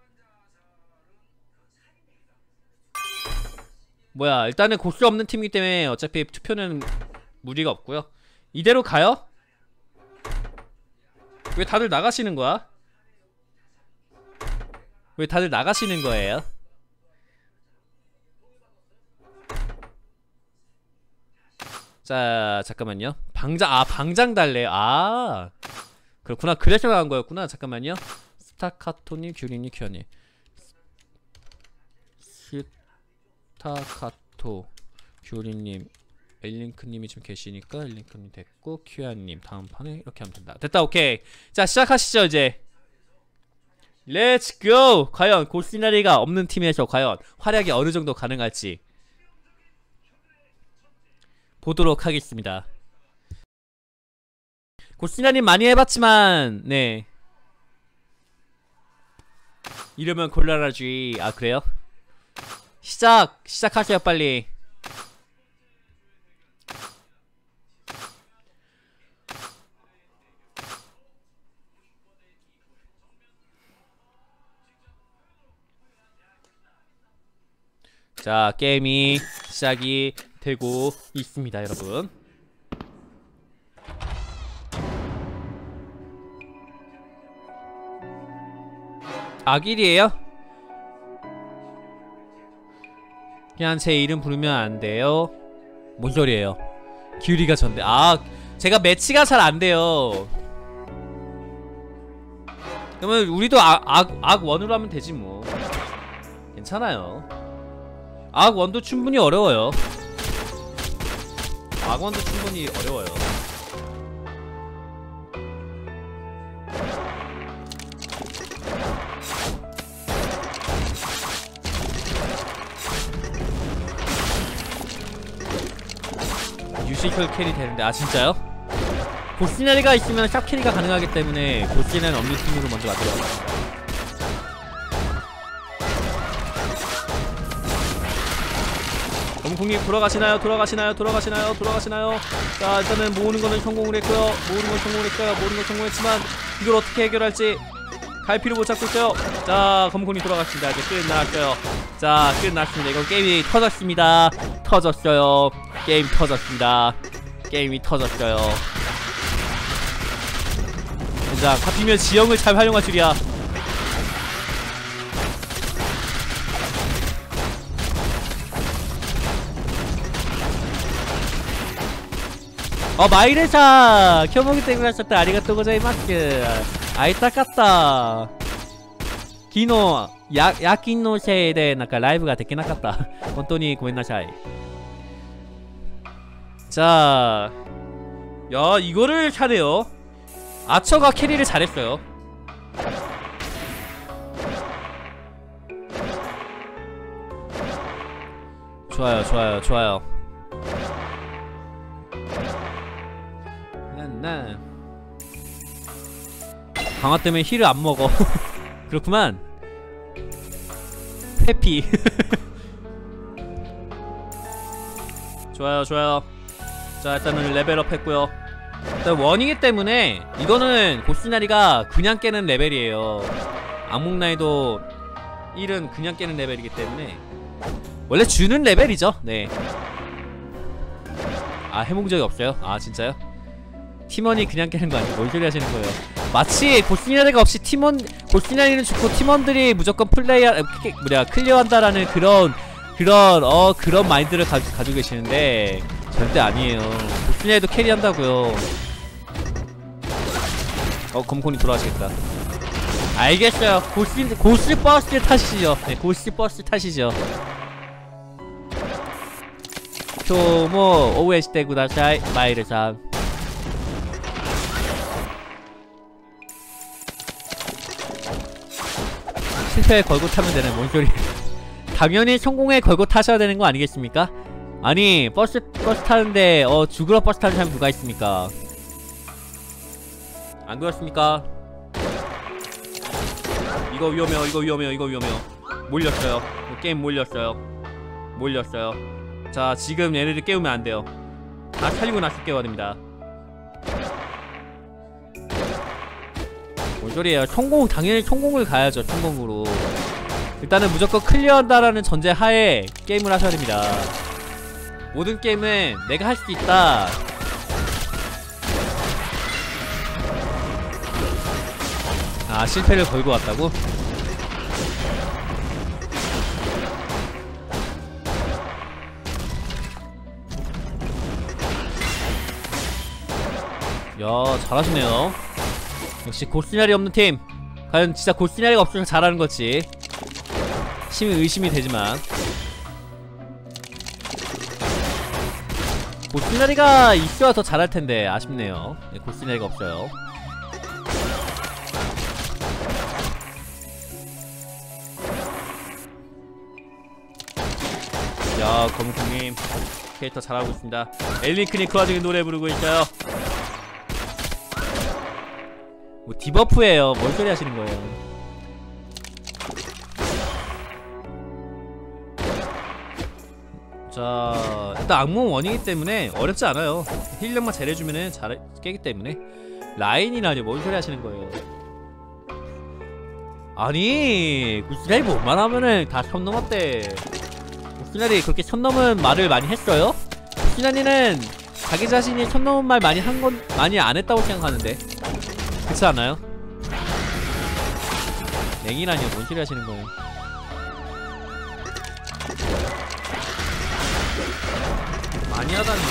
뭐야 일단은 고수 없는 팀이기 때문에 어차피 투표는 무리가 없고요. 이대로 가요? 왜 다들 나가시는 거야? 왜 다들 나가시는 거예요? 자 잠깐만요. 방장 달래. 아 그렇구나. 그래서 나간 거였구나. 잠깐만요. 스타카토님, 규리님, 큐어님. 스타카토, 규리님, 엘링크님이 지금 계시니까 엘링크님 됐고, 큐아님 다음 판에 이렇게 하면 된다. 됐다. 오케이. 자 시작하시죠 이제. 렛츠 고! 과연 고시나리가 없는 팀에서 과연 활약이 어느 정도 가능할지 보도록 하겠습니다. 고시나님 많이 해봤지만 네 이러면 곤란하지. 아 그래요? 시작하세요 빨리. 자 게임이 시작이 되고 있습니다 여러분. 악일이에요? 그냥 제 이름 부르면 안 돼요. 뭔 소리예요? 기울이가 전데. 아 제가 매치가 잘 안 돼요. 그러면 우리도 악원으로 하면 되지 뭐. 괜찮아요. 악원도 충분히 어려워요. 악원도 충분히 어려워요. 유시컬 캐리 되는데. 아 진짜요? 고시나리가 있으면 샵 캐리가 가능하기 때문에 고시나리는 없는 팀으로 먼저 만들어요. 검콩님 돌아가시나요? 자 일단은 모으는 거는 성공을 했고요. 모으는 건 성공했지만 이걸 어떻게 해결할지 갈피를 못 잡고 있어요. 자 검콩님 돌아갔습니다. 이제 끝났어요. 자 끝났습니다. 이거 게임이 터졌습니다. 터졌어요. 게임 터졌습니다. 게임이 터졌어요. 자 하필이면 지형을 잘 활용할 줄이야. 마이레사 켜보기 때문에 하셨다. 아리가또 고자이마스. 아이타카타. 昨日夜勤のせいでなんかライブができなかった。本当にごめんなさい。 자, 야 이거를 잘해요. 아처가 캐리를 잘했어요. 좋아요. 나 강화 때문에 힐을 안 먹어. 그렇구만. 해피. 좋아요. 자 일단은 레벨업 했고요. 일단 원이기 때문에 이거는 고시나리가 그냥 깨는 레벨이에요. 악몽나이도 1은 그냥 깨는 레벨이기 때문에 원래 주는 레벨이죠. 네. 아 해본 적이 없어요? 아 진짜요? 팀원이 그냥 깨는 거 아니고 뭔 소리 하시는 거예요? 마치 고시나리가 없이 고시나리는 좋고 팀원들이 무조건 클리어한다라는 그런 마인드를 가지고 계시는데 절대 아니에요. 고시나리도 캐리한다고요. 검콘이 돌아가시겠다. 알겠어요. 고시버스 타시죠. 네, 고시버스 타시죠. 今日も応援してください、マイルさん。 실패에 걸고 타면 되는 뭔 소리. 당연히 성공에 걸고 타셔야 되는 거 아니겠습니까? 아니 버스 타는데 죽으러 버스 타는 사람 누가 있습니까? 안 그렇습니까? 이거 위험해요. 이거 위험해요. 이거 위험해요. 몰렸어요. 게임 몰렸어요. 자, 지금 얘네들 깨우면 안 돼요. 다 살리고 나서 깨워야 됩니다. 뭔 소리예요? 당연히 성공을 가야죠. 성공으로. 일단은 무조건 클리어한다라는 전제 하에 게임을 하셔야 됩니다. 모든 게임은 내가 할 수 있다. 아, 실패를 걸고 왔다고? 야, 잘하시네요. 역시 골시나리 없는 팀. 과연 진짜 골시나리가 없으면 잘하는 거지. 심히 의심이 되지만 골시나리가 있어야 더 잘할 텐데 아쉽네요. 네, 골시나리가 없어요. 야, 검은콩님 캐릭터 잘하고 있습니다. 엘링크님 그 와중에 노래 부르고 있어요. 뭐 디버프예요. 뭔 소리 하시는 거예요? 자, 일단 악몽 원이기 때문에 어렵지 않아요. 힐력만 잘해주면은 잘 깨기 때문에. 라인이라뇨? 뭔 소리 하시는 거예요? 아니, 구스나리 뭐만 하면은 다 선 넘었대. 구스나리 그렇게 선 넘은 말을 많이 했어요? 구스나리는 자기 자신이 선 넘은 말 많이 안 했다고 생각하는데. 그렇지 않아요? 냉이라뇨? 뭔 소리 하시는 거예요? 많이 하다니.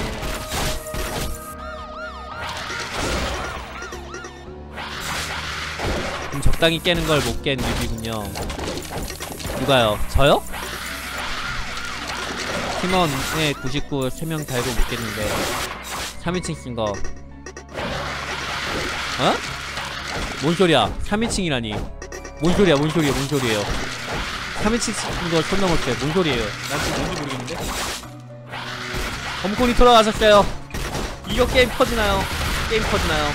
좀 적당히 깨는 걸 못 깬 유비군요. 누가요? 저요? 팀원에 99 3명 달고 못 깼는데 3인칭 쓴 거. 어? 뭔 소리야? 3인칭이라니. 뭔 소리야? 뭔 소리예요? 3인칭 쓴 거 손 넘었대. 뭔 소리예요? 난 지금 뭔지 모르겠는데? 검콘이 돌아가셨어요. 이거 게임 터지나요? 게임 터지나요?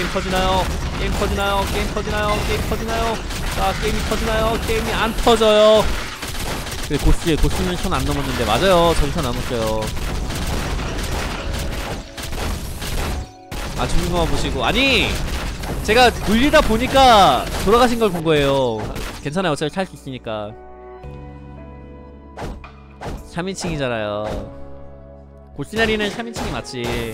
자, 게임이 터지나요? 게임이 안 터져요. 그래, 고스는 손 안 넘었는데. 맞아요. 저기 손 넘었어요. 아, 죽는 거만 보시고. 아니! 제가 돌리다 보니까 돌아가신 걸 본 거예요. 괜찮아요. 어차피 살 수 있으니까. 3인칭이잖아요. 골시나리는 3인칭이 맞지.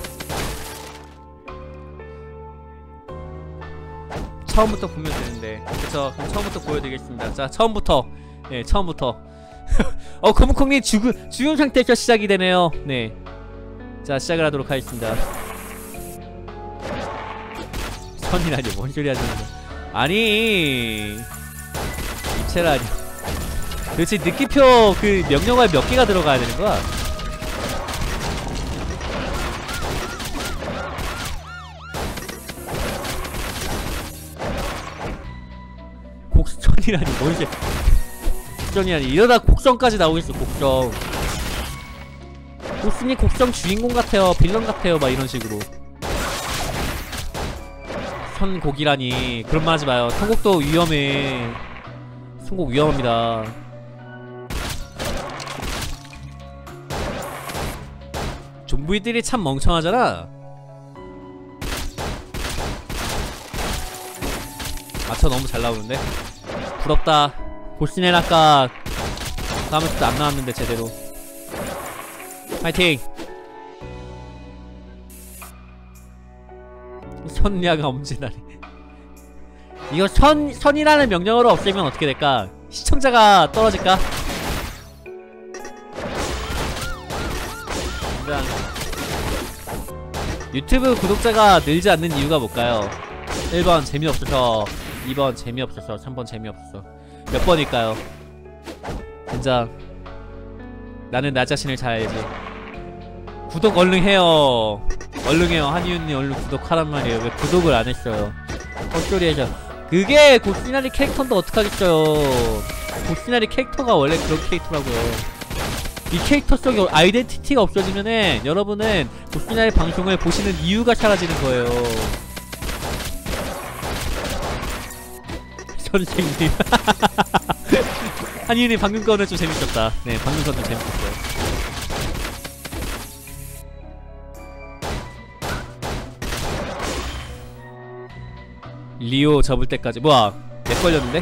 처음부터 보면 되는데. 그쵸? 그럼 처음부터 보여드리겠습니다. 자, 처음부터. 네, 처음부터. 거무콩님 죽은 상태에서 시작이 되네요. 네. 자, 시작을 하도록 하겠습니다. 선이라니, 뭔 소리 하시는 거야. 아니. 입체라니. 도대체 느낌표 그 명령어에 몇 개가 들어가야 되는 거야? 곡선이라니, 뭔 소리. 곡선이라니. 이러다 곡선까지 나오겠어. 곡선. 고스니 곡선 주인공 같아요. 빌런 같아요. 막 이런 식으로. 선곡이라니. 그런 말 하지 마요. 선곡도 위험해. 선곡 위험합니다. 좀비들이 참 멍청하잖아. 저 너무 잘 나오는데? 부럽다. 골시넬 아까 까면서도 안 나왔는데 제대로. 파이팅! 선야가 엄지나리. 이거 선이라는 명령어로 없애면 어떻게 될까? 시청자가 떨어질까? 일단 유튜브 구독자가 늘지 않는 이유가 뭘까요? 1번 재미없어서, 2번 재미없어서, 3번 재미없어서. 몇 번일까요? 진짜 나는 나 자신을 잘 알지. 구독 얼른 해요. 얼른 해요. 한이윤님 얼른 구독하란 말이에요. 왜 구독을 안 했어요? 헛소리 해서 그게 고시나리 캐릭터인데 어떡하겠어요. 고시나리 캐릭터가 원래 그런 캐릭터라고요. 이 캐릭터 속에 아이덴티티가 없어지면은 여러분은 고시나리 방송을 보시는 이유가 사라지는 거예요. 선생님. 한이님 방금 거는 좀 재밌었다. 네, 방금 거는 좀 재밌었어요. 리오 접을 때까지. 뭐야, 렉 걸렸는데?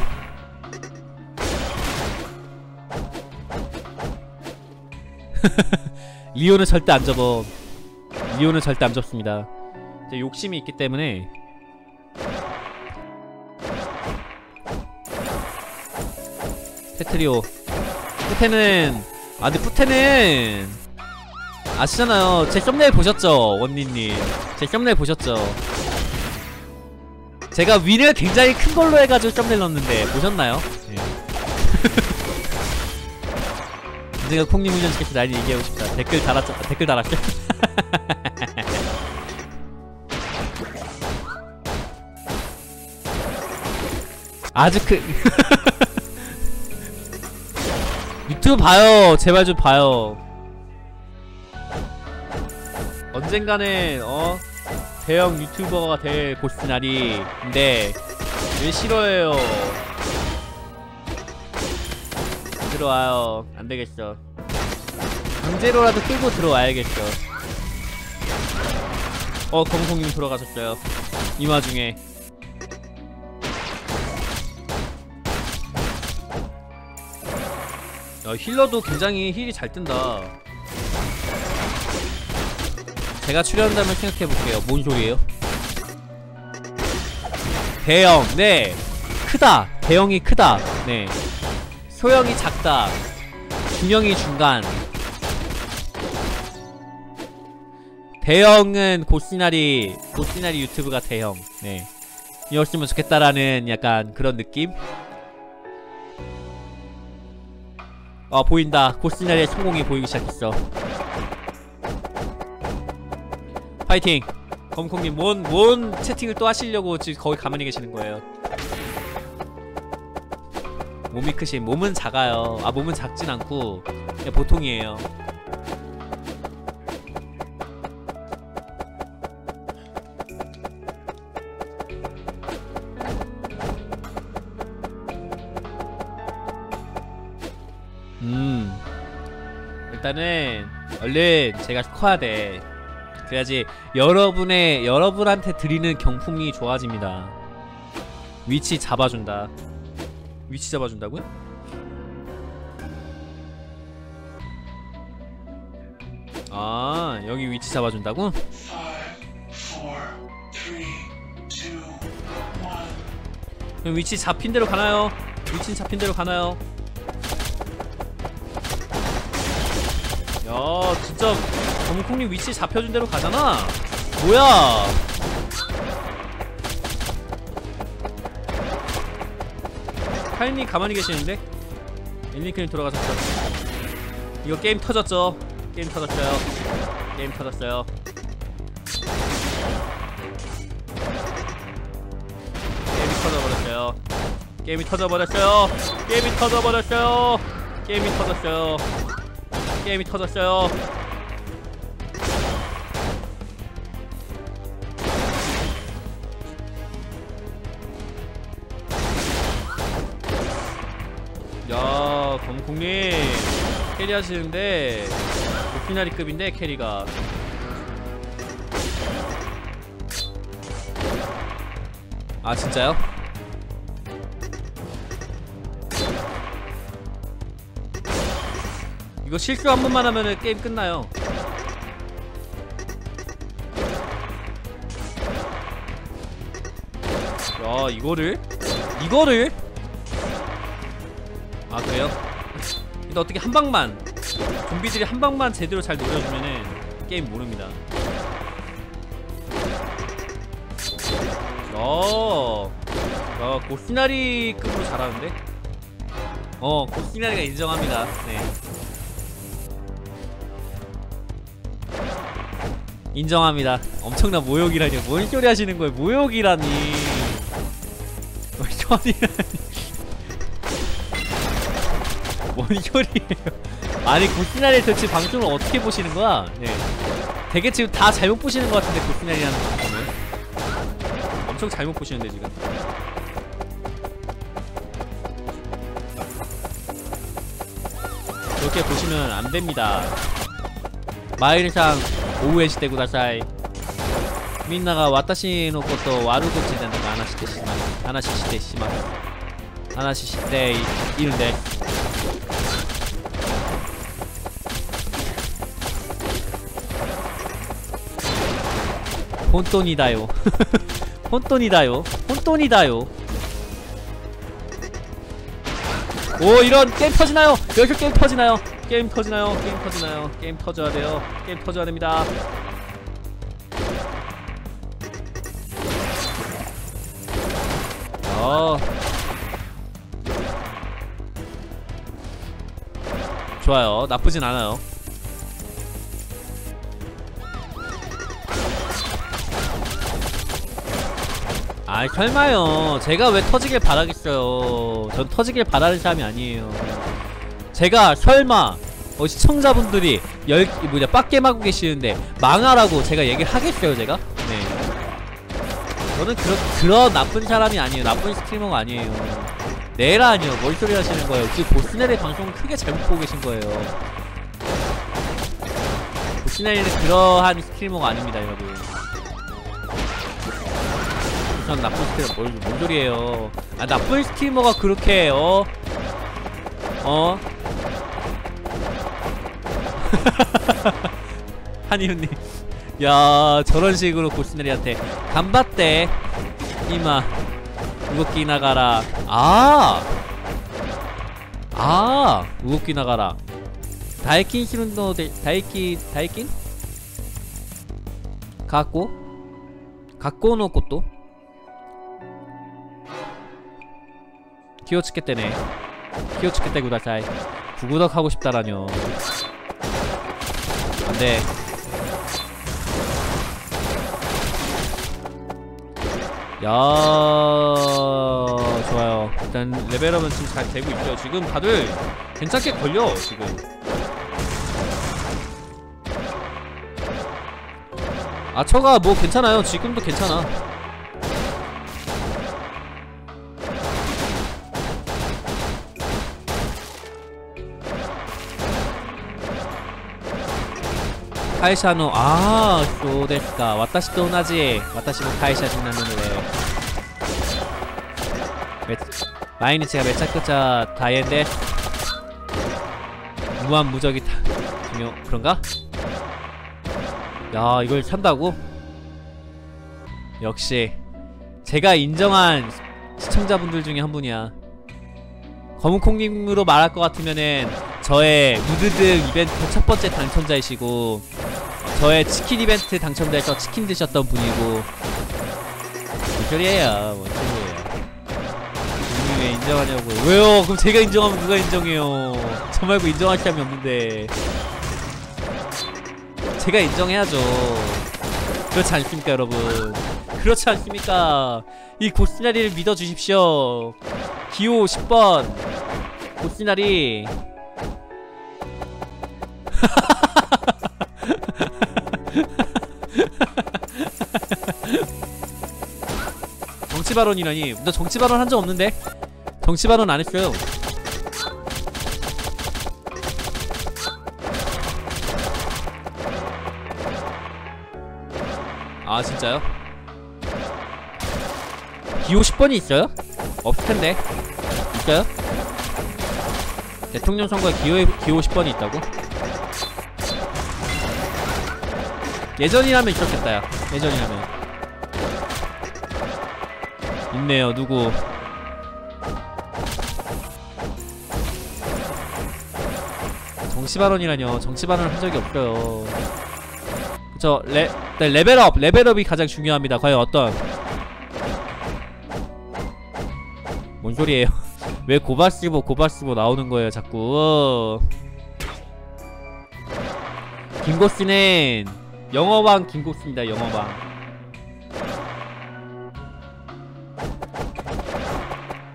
리오는 절대 안 접어. 리오는 절대 안 접습니다. 이제 욕심이 있기 때문에. 테트리오. 푸테는, 아 근데 푸테는 아시잖아요. 제 썸네일 보셨죠? 원니님 제 썸네일 보셨죠? 제가 윈을 굉장히 큰 걸로 해가지고 썸네일 넣었는데 보셨나요? 네. 언젠가 콩님 훈련시켜서 나이 얘기하고 싶다. 댓글 달았죠? 댓글 달았죠? 아주 큰 유튜브 봐요. 제발 좀 봐요. 언젠가는 대형 유튜버가 될 고시나리. 근데 왜 싫어해요? 들어와요. 안되겠어. 강제로라도 끌고 들어와야겠어. 검송님 돌아가셨어요. 이 와중에 힐러도 굉장히 힐이 잘 뜬다. 제가 출연한다면 생각해볼게요. 뭔 소리예요? 대형, 네 크다. 대형이 크다. 네 소형이 작다. 중형이 중간. 대형은 고시나리 유튜브가 대형. 네 이었으면 좋겠다라는 약간 그런 느낌? 보인다. 고시나리의 성공이 보이기 시작했어. 파이팅! 검콩님 뭔 채팅을 또 하시려고 지금 거기 가만히 계시는 거예요. 몸이 크신. 몸은 작아요. 몸은 작진 않고 그냥 보통이에요. 일단은 얼른 제가 커야돼. 그래야지 여러분한테 드리는 경품이 좋아집니다. 위치 잡아준다. 위치 잡아준다고요? 여기 위치 잡아준다고? 그럼 위치 잡힌 대로 가나요? 위치 잡힌 대로 가나요? 야 진짜 검콩님 위치 잡혀준 대로 가잖아. 뭐야? 카인님 가만히 계시는데? 엘리크님 돌아가셨죠? 이거 게임 터졌죠? 게임 터졌어요. 게임 터졌어요. 게임이 터져버렸어요. 게임이 터져버렸어요. 게임이 터져버렸어요. 게임이 터졌어요. 게임이 터졌어요. 야 검콩님 캐리 하시는데 오피나리급인데 캐리가. 진짜요? 이거 실수 한 번만 하면은 게임 끝나요. 야 이거를? 그래요? 근데 어떻게 한 방만 좀비들이 한 방만 제대로 잘 노려주면은 게임 모릅니다. 야 고시나리급으로 잘하는데? 고시나리가 인정합니다. 네 인정합니다. 엄청난 모욕이라뇨. 뭔 소리 하시는 거예요? 모욕이라니. 천이라니. 뭔 소리예요? 아니 고스나리 도대체 방송을 어떻게 보시는 거야? 네. 되게 지금 다 잘못 보시는 것 같은데 고스나리라는 방송을 엄청 잘못 보시는데 지금. 그렇게 보시면 안 됩니다. 마일상 오후에 시대 구다사이. 민나가 와타시 노 것도 와루고치 된다고 하나씩 시대 시마스. 하나씩 시대 이른데. 혼돈이다요. 혼돈이다요. 혼돈이다요. 오 이런 게임 터지나요? 여기서 게임 터지나요? 게임 터지나요? 게임 터지나요? 게임 터져야 돼요. 게임 터져야 됩니다. 좋아요. 나쁘진 않아요. 아이 설마요. 제가 왜 터지길 바라겠어요. 전 터지길 바라는 사람이 아니에요. 제가 설마 시청자분들이 빡겜하고 계시는데 망하라고 제가 얘기를 하겠어요 제가? 네. 저는 그런 나쁜 사람이 아니에요. 나쁜 스트리머가 아니에요. 네라니요. 뭘 소리 하시는 거예요. 그 보스넬의 방송을 크게 잘못 보고 계신 거예요. 보스넬은 그러한 스트리머가 아닙니다 여러분. 전 나쁜 스트리머 뭔 소리예요. 아 나쁜 스트리머가 그렇게 한이훈님 야 저런식으로 고스네리한테 간바떼 이마 우고끼 나가라. 우고끼 나가라. 다이킨 시룬도 다이킨? 갖고 놓은 것도 키오츠케떼네. 키오츠케떼 구다사이. 구구덕 하고 싶다라뇨. 안돼. 야 좋아요. 일단 레벨업은 지금 잘 되고 있죠. 지금 다들 괜찮게 걸려 지금. 아처가 뭐 괜찮아요. 지금도 괜찮아. 카이샤노 소데스까. 와타시と同じ。私も会社人なので毎日がめちゃくちゃ大変です。 무한무적이 중요. 그런가? 야 이걸 산다고? 역시 제가 인정한 시청자분들 중에 한 분이야. 검은콩님으로 말할 것 같으면은 저의 무드등 이벤트 첫 번째 당첨자이시고 저의 치킨 이벤트 당첨자에서 치킨 드셨던 분이고. 뭔 소리예요. 뭔 소리예요. 님이 왜 인정하냐고요. 왜요? 그럼 제가 인정하면 누가 인정해요. 저 말고 인정할 사람이 없는데. 제가 인정해야죠. 그렇지 않습니까 여러분? 그렇지 않습니까? 이 고스나리를 믿어주십시오. 기호 10번 고스나리. 정치발언이라니. 나 정치발언 한 적 없는데? 정치발언 안 했어요. 아 진짜요? 기호 10번이 있어요? 없을텐데. 있어요? 대통령 선거에 기호 10번이 있다고? 예전이라면 있었겠다 야. 예전이라면. 있네요. 누구? 정치발언이라뇨. 정치발언을 한 적이 없어요. 그쵸. 레벨업이 가장 중요합니다. 과연 어떤? 뭔 소리예요? 왜 고바스보 나오는 거예요 자꾸. 김고스는 영어방 김고스입니다. 영어방.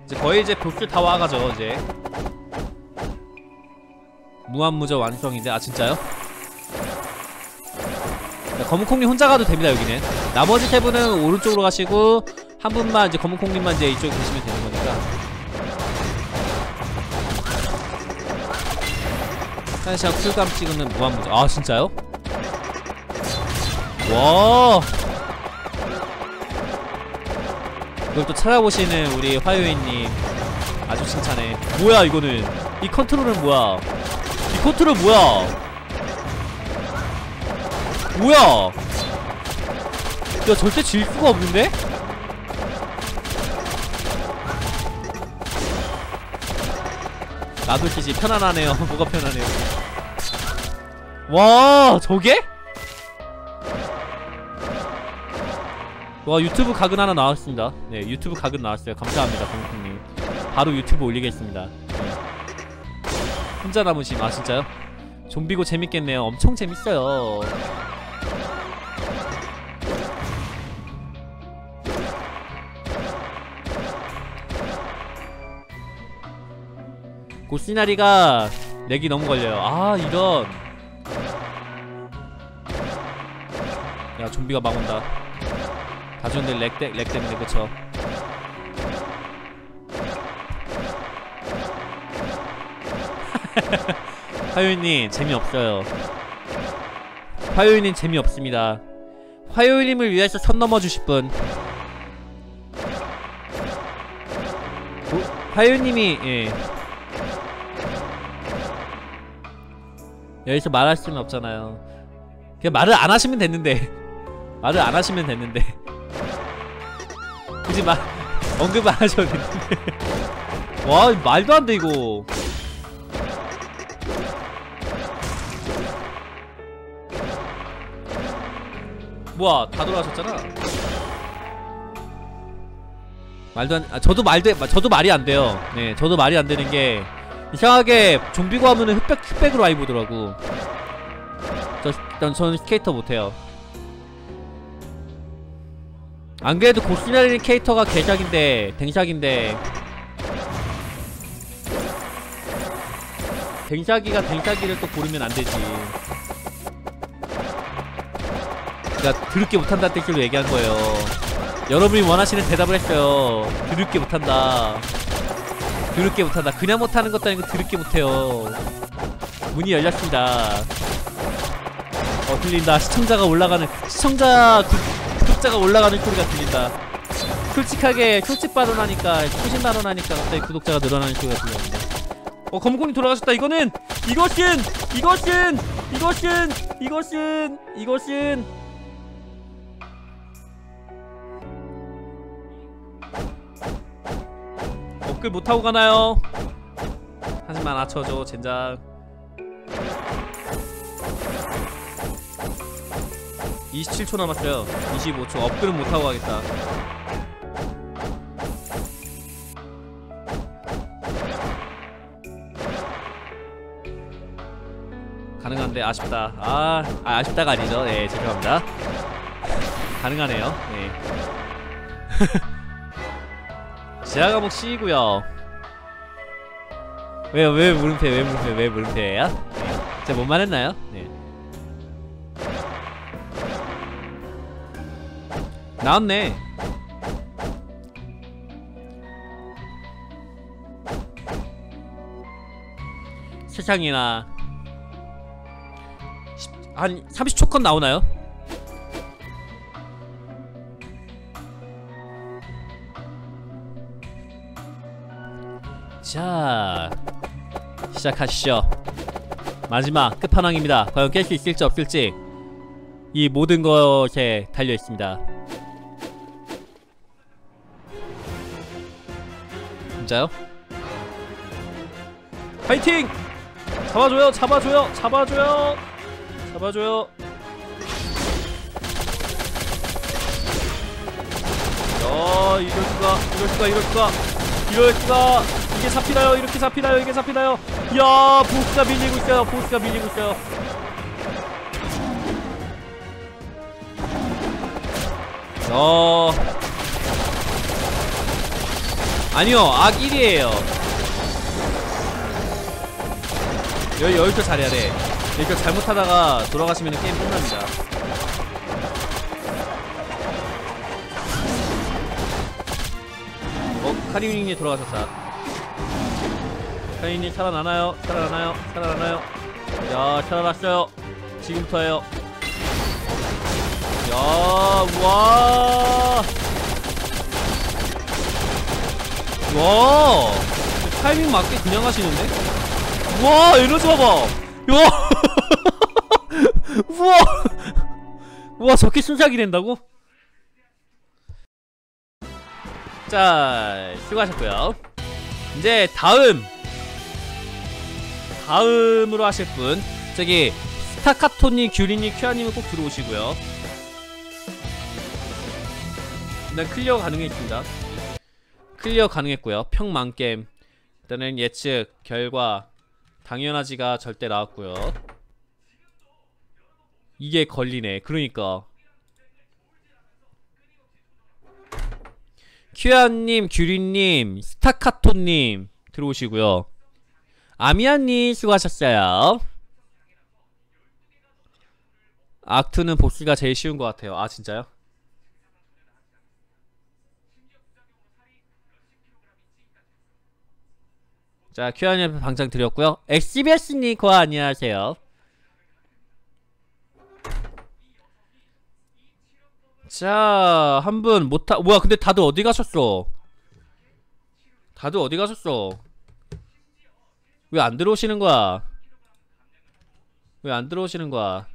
이제 거의 이제 보스 다 와가죠 이제. 무한무저 완성인데. 아 진짜요? 검은콩님 혼자 가도 됩니다 여기는. 나머지 세 분은 오른쪽으로 가시고 한 분만 이제 검은콩님만 이제 이쪽에 계시면 되는 거니까. 한시간 쿨감 찍으면 무한무저. 아 진짜요? 와. 그걸 또 찾아보시는 우리 화요일님 아주 칭찬해. 뭐야 이거는. 이 컨트롤은 뭐야. 이 컨트롤 뭐야. 뭐야. 야 절대 질 수가 없는데? 나도 키지 편안하네요. 뭐가 편하네요. 와 저게? 와 유튜브 각은 하나 나왔습니다. 네 유튜브 각은 나왔어요. 감사합니다 공콩님. 바로 유튜브 올리겠습니다. 네. 혼자 남으심. 아 진짜요? 좀비고 재밌겠네요. 엄청 재밌어요. 고시나리가 렉이 너무 걸려요. 아 이런. 야 좀비가 막 온다. 다 좋은데 렉 때문에. 그쵸. 화요일님 재미없어요. 화요일님 재미없습니다. 화요일님을 위해서 선 넘어주실 분. 화요일님이 예. 여기서 말할 수는 없잖아요. 그냥 말을 안 하시면 됐는데. 말을 안 하시면 됐는데. 굳이 언급 안 하셔도 됐는데. 와 말도 안 돼 이거. 뭐야 다 돌아가셨잖아. 말도 안. 아, 저도 말이 안 돼요. 네 저도 말이 안 되는 게 이상하게 좀비고 하면은 흑백으로 아이 보더라고. 저는 스케이터 못해요. 안 그래도 고스나리는 캐릭터가 개작인데 댕작인데 댕작이가 댕작이를 또 고르면 안 되지. 그니까 드럽게 못한다는 뜻으로 얘기한 거예요. 여러분이 원하시는 대답을 했어요. 드럽게 못한다. 드럽게 못한다. 그냥 못하는 것도 아니고 드럽게 못해요. 문이 열렸습니다. 들린다. 시청자가 올라가는 구독자가 올라가는 소리가 들린다. 솔직하게 솔직 발언하니까 초심 발언하니까 갑자기 구독자가 늘어나는 소리가 들립니다. 검은콩이 돌아가셨다. 이것은 업글 못하고 가나요? 하지만 아쳐줘 젠장. 27초 남았어요. 25초. 업글은 못하고 가겠다. 가능한데 아쉽다. 아쉽다가 아니죠. 네 죄송합니다. 가능하네요. 네. 지하 과목 C고요. 왜 물음표야? 네. 제가 뭔 말 했나요? 네. 나왔네. 세상이나 한 30초 컷 나오나요? 자 시작하시죠. 마지막 끝판왕입니다. 과연 깰 수 있을지 없을지 이 모든 것에 달려있습니다. 진짜요? 파이팅! 잡아줘요. 이럴 수가. 이게 잡히나요? 이렇게 잡히나요? 이야, 보스가 밀리고 있어요. 아니요, 악 1이에요. 여기서 잘해야 돼. 이렇게 잘못하다가 돌아가시면 게임 끝납니다. 카리우닝이 돌아가셨다. 카리우닝 살아나나요? 살아나나요? 살아나나요? 야, 살아났어요. 지금부터예요. 야, 와. 와, 타이밍 맞게 그냥 하시는데? 와, 에너지 봐봐. 야. 우와. 우와, 저렇게 순삭이 된다고? 자, 수고하셨고요. 이제 다음으로 하실 분, 저기 스타카토님, 규리님, 큐아님은 꼭 들어오시고요. 일단 클리어 가능했습니다. 클리어 가능했고요. 평만겜, 일단은 예측 결과 당연하지가 절대 나왔고요. 이게 걸리네. 그러니까 큐아님, 규리님, 스타카토님 들어오시고요. 아미아님 수고하셨어요. 악투는 복수가 제일 쉬운 것 같아요. 아, 진짜요? 자, 큐아님 앞에 방장 드렸고요. XBS님 고아 안녕하세요. 자, 한 분 못하. 뭐야, 근데 다들 어디 가셨어? 다들 어디 가셨어? 왜 안 들어오시는 거야? 왜 안 들어오시는 거야?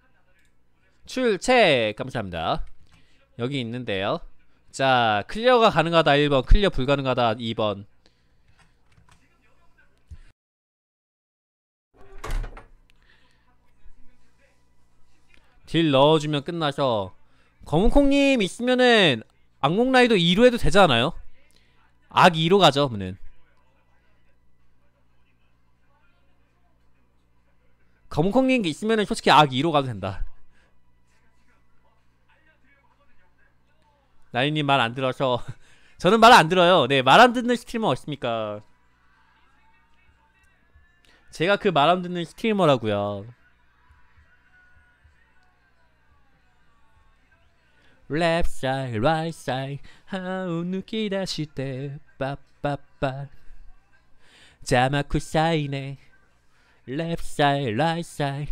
출첵 감사합니다. 여기 있는데요. 자, 클리어가 가능하다 1번, 클리어 불가능하다 2번. 딜 넣어주면 끝나서. 검은콩님 있으면은 악몽라이더 2로 해도 되지 않아요? 악 2로 가죠, 그러면. 검은콩님 있으면은 솔직히 악 2로 가도 된다. 나인님 말 안 들어서. 저는 말 안 들어요. 네, 말 안 듣는 스트리머 없습니까? 제가 그 말 안 듣는 스트리머라고요. Left side, right side, 歯を抜き出してパッパッパ邪魔くさいね Left side, right side.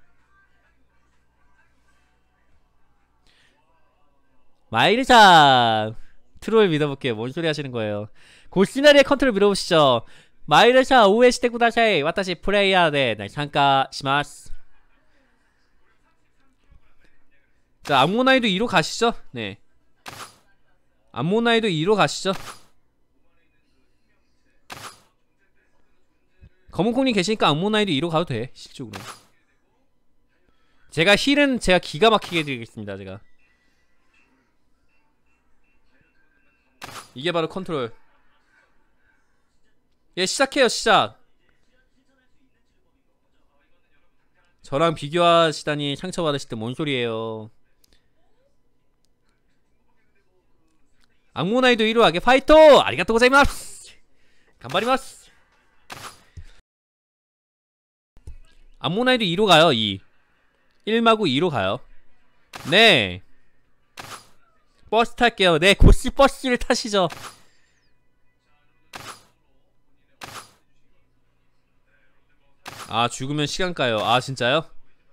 마이르샤 트롤 믿어볼게요. 뭔 소리 하시는 거예요? 골시나리의 컨트롤 믿어보시죠. 마이르샤 오에 시대 구다사이 와타시 플레이야 네参加します. 자, 암모나이도 2로 가시죠. 네, 암모나이도 2로 가시죠. 검은콩님 계시니까 암모나이도 2로 가도 돼. 실적으로 제가 힐은 제가 기가 막히게 해드리겠습니다. 제가 이게 바로 컨트롤. 예, 시작해요. 시작. 저랑 비교하시다니 상처받으실 때 뭔 소리예요. 악모나이도 1로 하게 파이터! 아리가또 고자이마스! 간바리마스! 악모나이도 2로 가요. 2 1마구 2로 가요. 네, 버스 탈게요. 네, 고시 버스를 타시죠. 아, 죽으면 시간 가요. 아, 진짜요?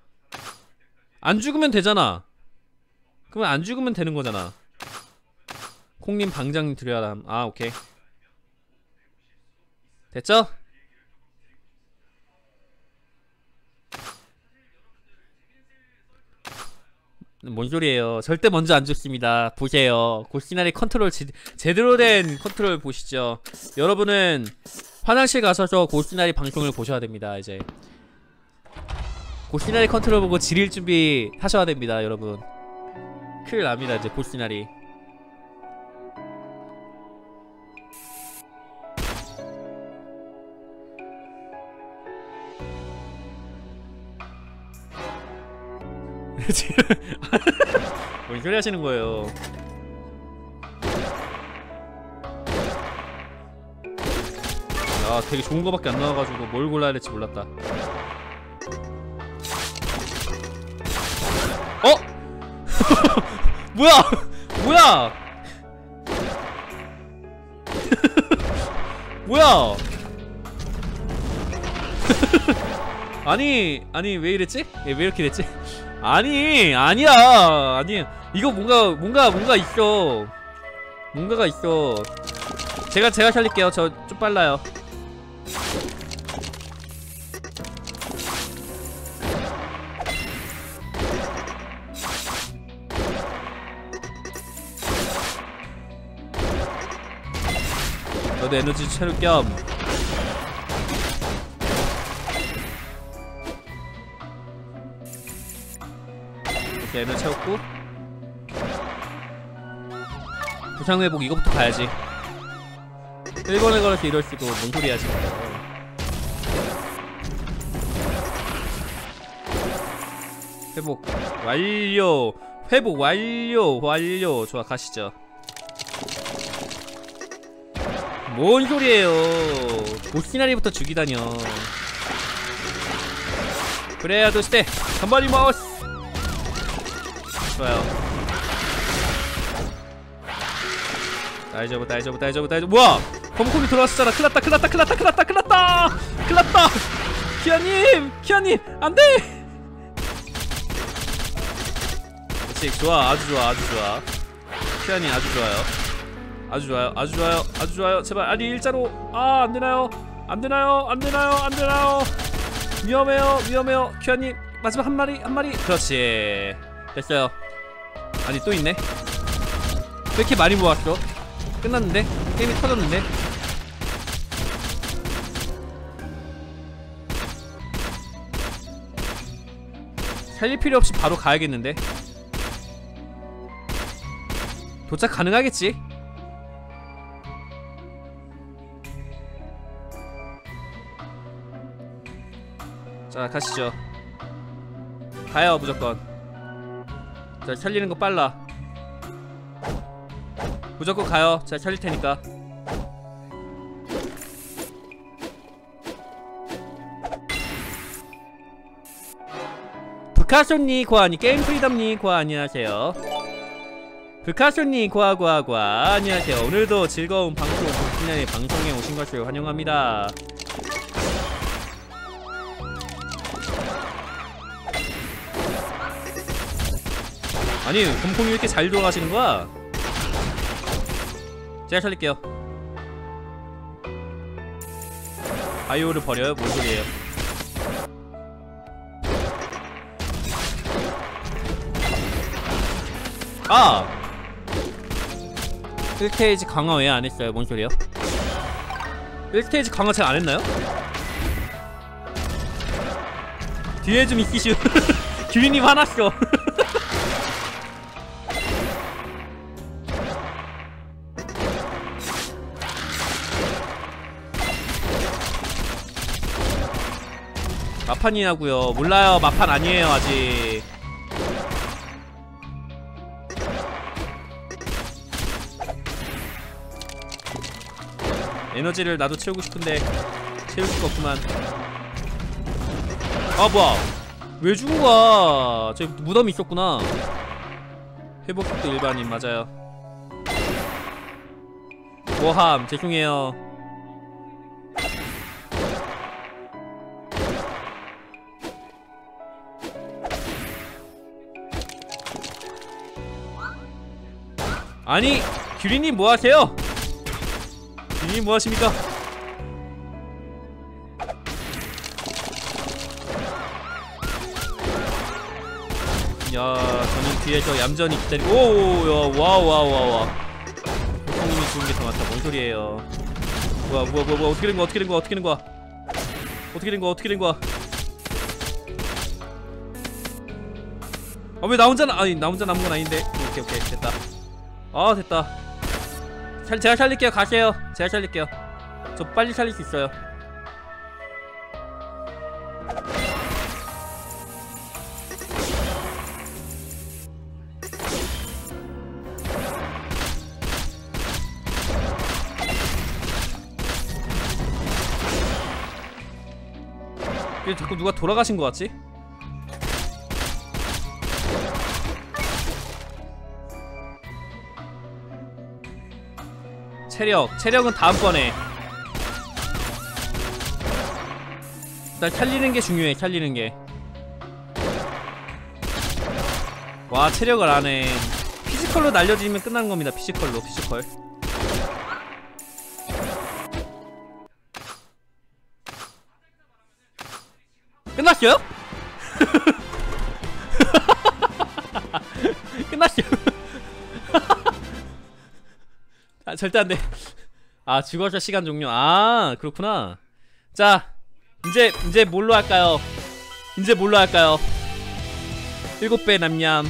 안 죽으면 되잖아. 그러면 안 죽으면 되는 거잖아. 콩님 방장 드려야 함. 아, 오케이. 됐죠? 뭔 소리예요. 절대 먼저 안 죽습니다. 보세요. 고시나리 컨트롤 제대로 된 컨트롤 보시죠. 여러분은 화장실 가셔서 고시나리 방송을 보셔야 됩니다. 이제 고시나리 컨트롤 보고 지릴 준비 하셔야 됩니다. 여러분 큰일 납니다. 이제 고시나리. 뭔 소리 하시는 거예요. 아 되게 좋은 거밖에 안 나와가지고 뭘 골라야 될지 몰랐다. 어? 뭐야? 뭐야? 뭐야? 아니 왜 이랬지? 왜 이렇게 됐지? 아니야. 아니 이거 뭔가 있어. 뭔가가 있어. 제가 살릴게요. 저 좀 빨라요. 저도 에너지 채울 겸 이렇게 에너지 채웠고 부상회복 이거부터 가야지. 1번에 걸어서 이럴 수도 뭔 소리야 지금. 회복 완료. 회복 완료. 좋아 가시죠. 뭔 소리예요. 보시나리부터 죽이다뇨. 그래야 도시대 간발이 마우스. 좋아요. 다이저브. 뭐야? 검콤이 돌아왔었잖아. 큰일났다. 키아님 안돼. 그렇지. 좋아. 아주 좋아. 키아님 아주 좋아요. 제발. 아니 일자로. 아 안되나요. 위험해요. 키아님 마지막 한 마리. 그렇지. 됐어요. 아니 또 있네. 왜 이렇게 많이 모았어? 끝났는데? 게임이 터졌는데? 살릴 필요 없이 바로 가야겠는데? 도착 가능하겠지? 자 가시죠. 가요 무조건. 자 살리는 거 빨라. 무조건 가요. 제가 살릴 테니까. 부카소니 고아니 게임 프리덤니 고아 안녕하세요. 부카소니 고아 안녕하세요. 오늘도 즐거운 방송 신년의 방송에 오신 것을 환영합니다. 아니 곰콩이 왜 이렇게 잘 돌아가시는 거야? 제가 살릴게요. 바이오를 버려요? 뭔 소리예요? 아! 1스테이지 강화 왜 안했어요? 뭔 소리예요? 1스테이지 강화 제가 안했나요? 뒤에 좀 있기슈. 규리님 화났어. 마판이냐고요? 몰라요. 마판 아니에요 아직. 에너지를 나도 채우고 싶은데 채울 수가 없구만. 아 뭐야? 왜 죽은 거야? 저 무덤이 있었구나. 회복속도 일반인 맞아요. 모함 죄송해요. 아니 규리님 뭐하세요? 규리님 뭐하십니까? 야 저는 뒤에서 얌전히 기다리고. 오야 와와와와 보통님이 죽은 게 더 많다. 뭔 소리예요? 뭐야 어떻게 된 거야? 아 왜 나 혼자 남은 건 아닌데. 오케이 됐다. 아 됐다. 제가 살릴게요. 가세요. 제가 살릴게요. 저 빨리 살릴 수 있어요. 왜 자꾸 누가 돌아가신 것 같지? 체력은 다음번에. 일단 살리는 게 중요해. 살리는 게. 와, 체력을 안 해. 피지컬로 날려주면 끝나는 겁니다. 피지컬로. 피지컬. 끝났어요? 끝났어요. 아, 절대 안 돼. 아, 죽어서 시간 종료. 아, 그렇구나. 자, 이제 뭘로 할까요? 이제 뭘로 할까요? 7배 남냠.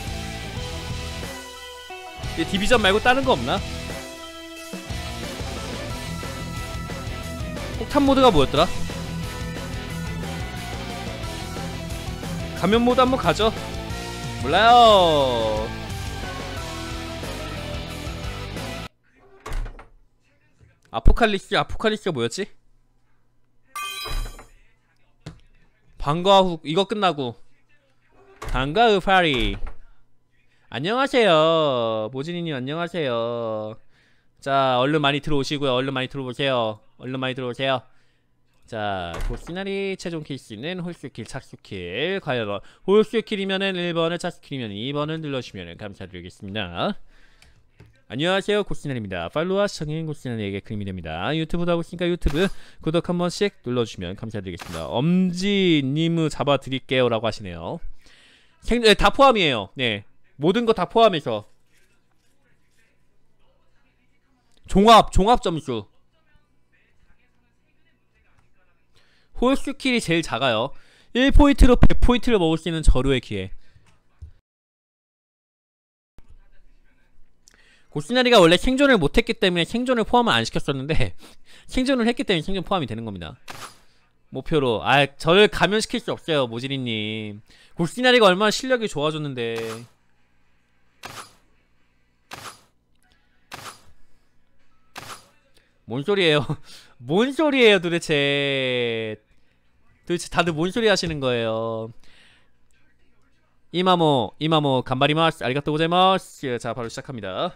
디비전 말고 다른 거 없나? 폭탄 모드가 뭐였더라? 가면 모드 한번 가죠. 몰라요. 아포칼립스가 뭐였지? 방과 후 이거 끝나고 방과 후 파리. 안녕하세요 모진이님. 안녕하세요. 자, 얼른 많이 들어오시고요. 얼른 많이 들어오세요. 얼른 많이 들어오세요. 자, 보시나리 최종 킬수는 홀수킬, 착수킬. 과연 홀수킬이면은 1번을, 착수킬이면 2번을 눌러주시면 감사드리겠습니다. 안녕하세요, 고시나리입니다. 팔로우와 시청인 고시나리에게 큰 힘이 됩니다. 유튜브도 하고 있으니까 유튜브 구독 한 번씩 눌러주시면 감사드리겠습니다. 엄지님 잡아드릴게요 라고 하시네요. 네, 다 포함이에요. 네, 모든 거 다 포함해서 종합 점수. 홀수킬이 제일 작아요. 1포인트로 100포인트를 먹을 수 있는 저루의 기회. 고시나리가 원래 생존을 못했기 때문에 생존을 포함을 안 시켰었는데 생존을 했기 때문에 생존 포함이 되는 겁니다. 목표로. 아, 저를 감염시킬 수 없어요 모지리님. 고시나리가 얼마나 실력이 좋아졌는데. 뭔 소리예요? 뭔 소리예요 도대체 다들 뭔 소리 하시는 거예요? 이마모 간바리마스 아리가또 고자이마스. 자, 바로 시작합니다.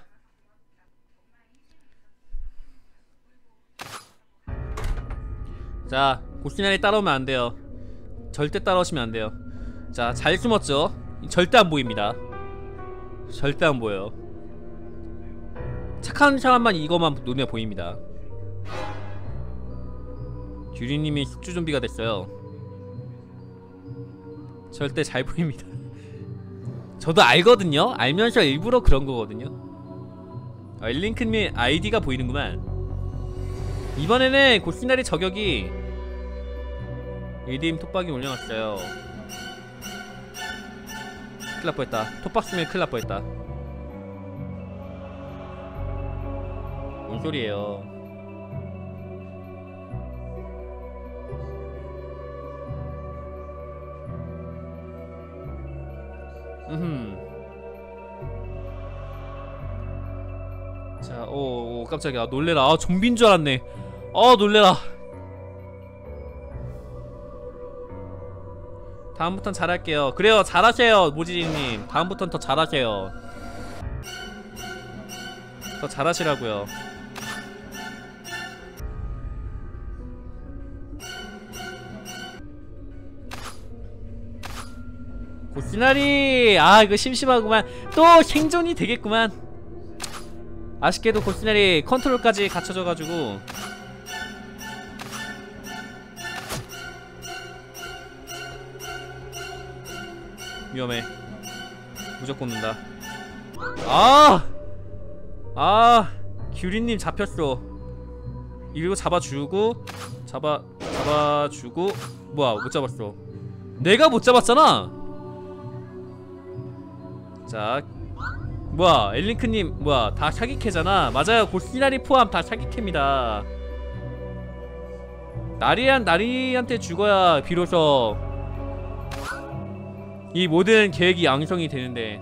자, 고시나리 따라오면 안 돼요. 절대 따라오시면 안 돼요. 자, 잘 숨었죠? 절대 안 보입니다. 절대 안 보여요. 착한 사람만 이거만 눈에 보입니다. 규리님이 숙주 좀비가 됐어요. 절대 잘 보입니다. 저도 알거든요? 알면서 일부러 그런 거거든요. 일링크님 아이디가 보이는구만. 이번에는 고시나리 저격이 ADM 톡박이 올려놨어요. 큰일 날 뻔했다. 톡박 쓰면 큰일 날 뻔했다. 뭔 소리예요? 자, 오 깜짝이야. 놀래라. 아, 좀비인 줄 알았네. 놀래라. 다음부턴 잘할게요. 그래요, 잘하세요 모지리님. 다음부턴 더 잘하세요. 더 잘하시라고요. 고시나리. 아, 이거 심심하구만. 또 생존이 되겠구만. 아쉽게도 고시나리 컨트롤까지 갖춰져가지고 위험해. 무조건 는다. 규리님 잡혔어. 이리고 잡아주고 잡아주고. 뭐야, 못 잡았어. 내가 못 잡았잖아. 자, 뭐야, 엘링크님 뭐야, 다 사기캐잖아. 맞아요, 고시나리 포함 다 사기캐입니다. 나리한테 죽어야 비로소 이 모든 계획이 양성이 되는데.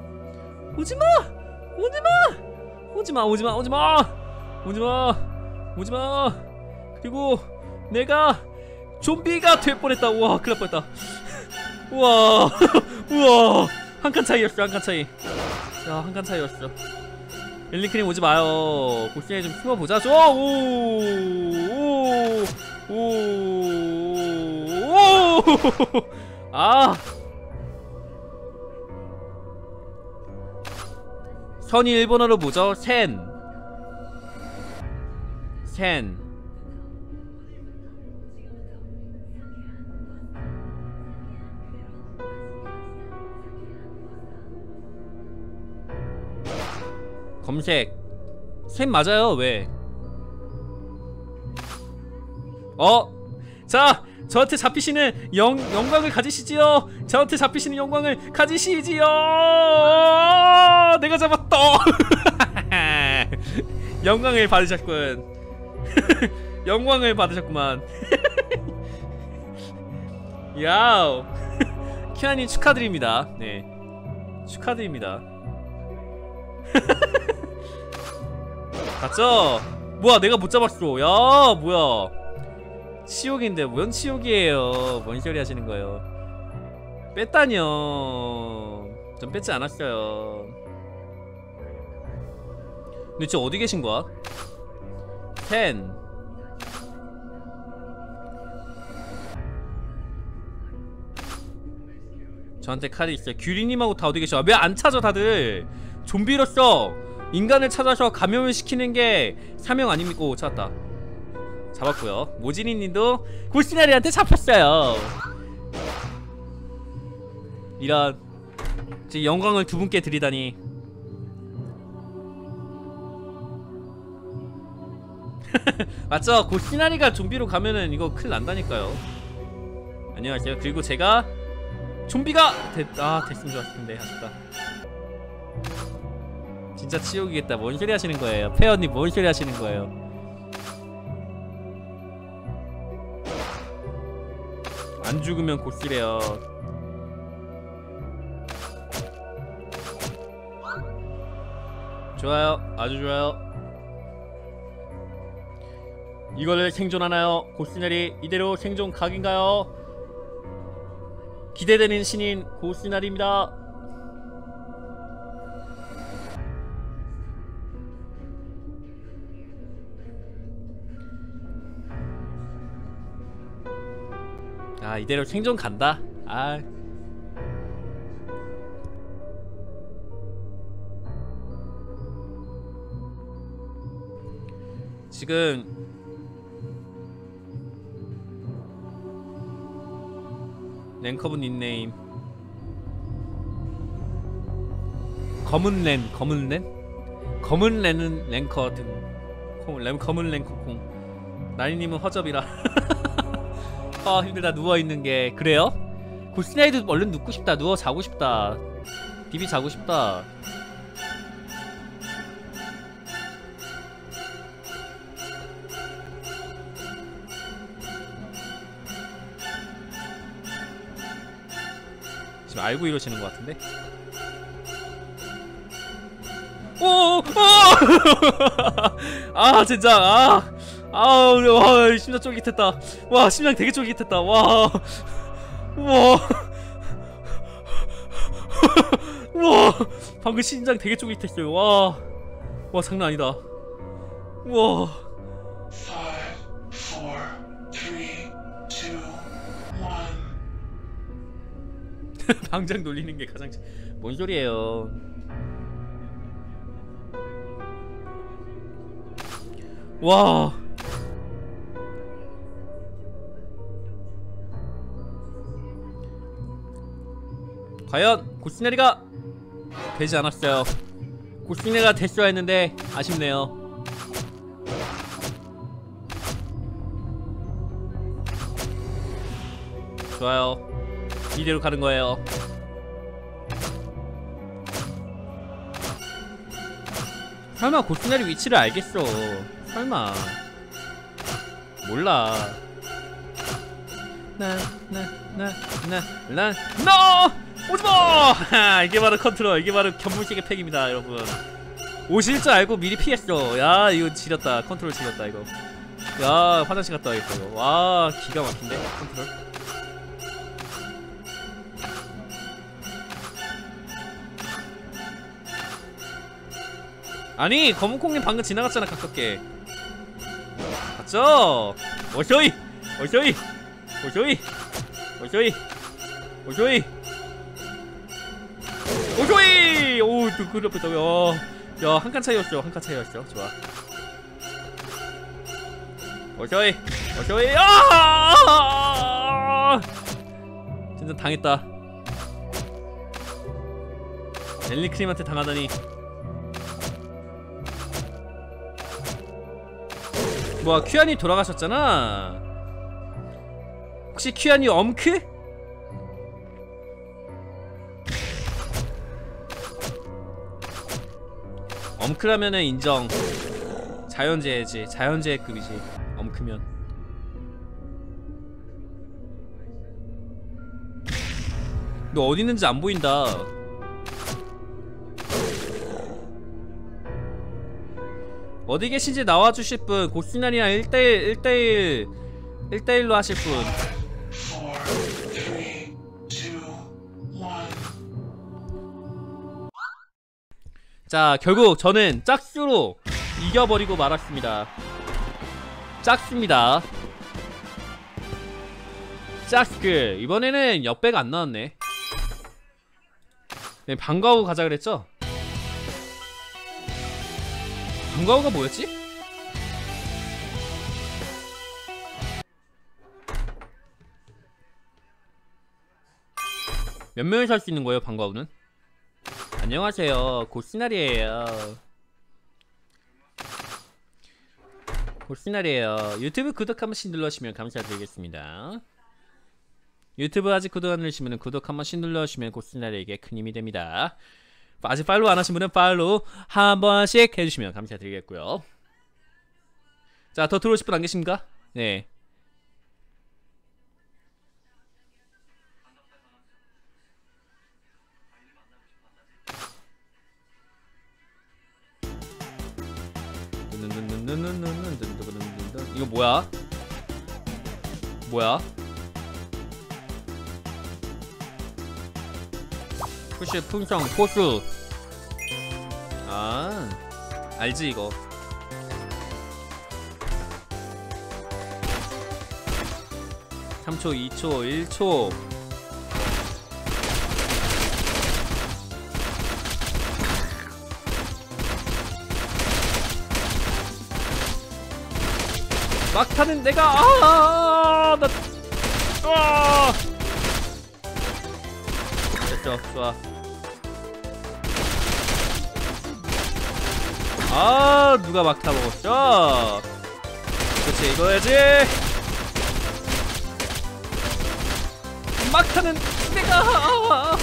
오지마! 오지마! 오지마! 오지마! 오지마! 오지마! 오지마. 그리고 내가 좀비가 될 뻔했다. 우와 큰일 날 뻔했다. 우와 우와 한 칸 차이였어. 한 칸 차이. 야 한 칸 차이였어. 엘링크님 오지마요. 고스나리 좀 숨어보자. 아 선이 일본어로 뭐죠? 센 검색 셈 맞아요. 왜? 자 저한테 잡히시는 영광을 가지시지요. 저한테 잡히시는 영광을 가지시지요. 내가 잡았다. 영광을 받으셨군. 영광을 받으셨구만. 야우. 키아님 축하드립니다. 네 축하드립니다. 맞죠? 뭐야 내가 못 잡았어. 야 뭐야 치욕인데 뭔 치욕이에요. 뭔 소리 하시는 거예요. 뺐다뇨. 전 뺐지 않았어요. 근데 진짜 어디 계신 거야? 10 저한테 칼이 있어요. 규리님하고 다 어디 계셔? 왜 안 찾아 다들? 좀비로서 인간을 찾아서 감염을 시키는 게 사명 아닙니까? 오 찾았다. 잡았고요. 모지니님도 고스나리한테 잡혔어요. 이런 지금 영광을 두 분께 드리다니. 맞죠? 고스나리가 좀비로 가면은 이거 큰일 난다니까요. 안녕하세요. 그리고 제가 좀비가 됐으면 좋았을 텐데. 아쉽다. 진짜 치욕이겠다. 뭔 소리 하시는 거예요? 페어님 뭔 소리 하시는 거예요? 안 죽으면 고스래요. 좋아요. 아주 좋아요. 이거를 생존하나요? 고스나리 이대로 생존 각인가요? 기대되는 신인 고스나리입니다. 아 이대로 생존 간다. 아 지금 랭커분 닉네임 검은랜 검은랜은 랭커 등 검은 랭커 콩. 나니님은 허접이라. 아 힘들다. 누워있는게. 그래요? 고스나이도 얼른 눕고 싶다. 누워 자고 싶다. 비비 자고 싶다. 지금 알고 이러시는 것 같은데? 오! 아 진짜 와 심장 쫄깃했다. 와 심장 되게 쫄깃했다. 와 방금 심장 되게 쫄깃했어요. 와 장난 아니다. 와 5, 4, 3, 2, 1. 방장 놀리는 게 가장 뭔 소리예요? 와 과연 고스나리가 되지 않았어요. 고스나리가 됐어야 했는데 아쉽네요. 좋아요. 이대로 가는 거예요. 설마 고스나리 위치를 알겠어. 설마 몰라. 오지마! 이게 바로 컨트롤. 이게 바로 견물식의 팩입니다 여러분. 오실 줄 알고 미리 피했어. 야 이거 지렸다. 컨트롤 지렸다 이거. 야 화장실 갔다 와야겠다 이거. 와 기가 막힌데 컨트롤. 아니 검은콩님 방금 지나갔잖아 가깝게. 봤죠? 어쇼이 어쇼이 어쇼이 어쇼이 어쇼이 오쇼이! 오, 그 옆에다. 야, 한 칸 차이였죠. 한 칸 차이였죠. 좋아. 오쇼이! 오쇼이! 아! 진짜 당했다. 엘리크림한테 당하다니. 뭐야, 큐안이 돌아가셨잖아. 혹시 큐안이 엄크? 엄크라면은 인정. 자연재해지. 자연재해급이지. 엄크면. 너 어디 있는지 안 보인다. 어디 계신지 나와주실 분. 고스나리랑 1대1로 하실 분. 4, 3, 2, 1. 자, 결국 저는 짝수로 이겨버리고 말았습니다. 짝수입니다. 짝수. 이번에는 역배가 안 나왔네. 네, 방과후 가자 그랬죠? 방과후가 뭐였지? 몇 명이서 할 수 있는 거예요, 방과후는? 안녕하세요. 고시나리에요. 고시나리에요. 유튜브 구독 한 번씩 눌러주시면 감사드리겠습니다. 유튜브 아직 구독 안 누르시면 구독 한 번씩 눌러주시면 고시나리에게 큰 힘이 됩니다. 아직 팔로우 안 하신 분은 팔로우 한 번씩 해주시면 감사드리겠고요. 자, 더 들어오실 분 안 계십니까? 네. 이거 뭐야? 뭐야? 푸시 풍성 포수. 아, 알지 이거. (3초) (2초) (1초) 막타는 내가 됐죠. 좋아. 누가 막타 먹었죠? 그렇지, 이거야지. 막타는 내가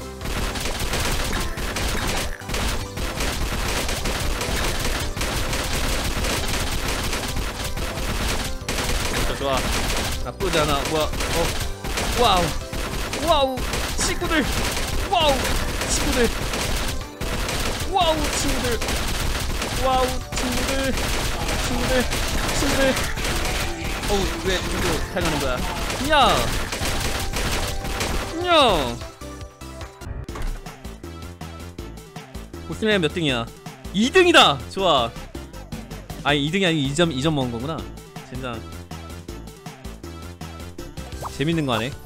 좋아. 나쁘지 않아. 뭐야? 와우. 와우. 친구들. 와우. 친구들. 와우. 친구들. 와우. 친구들. 친구들. 친구들. 어우, 왜 이거 타가는 거야? 야. 야. 고스네 몇 등이야? 2등이다. 좋아. 아니 2등이 아니고 2점 먹은 거구나. 젠장. 재밌는 거 하네.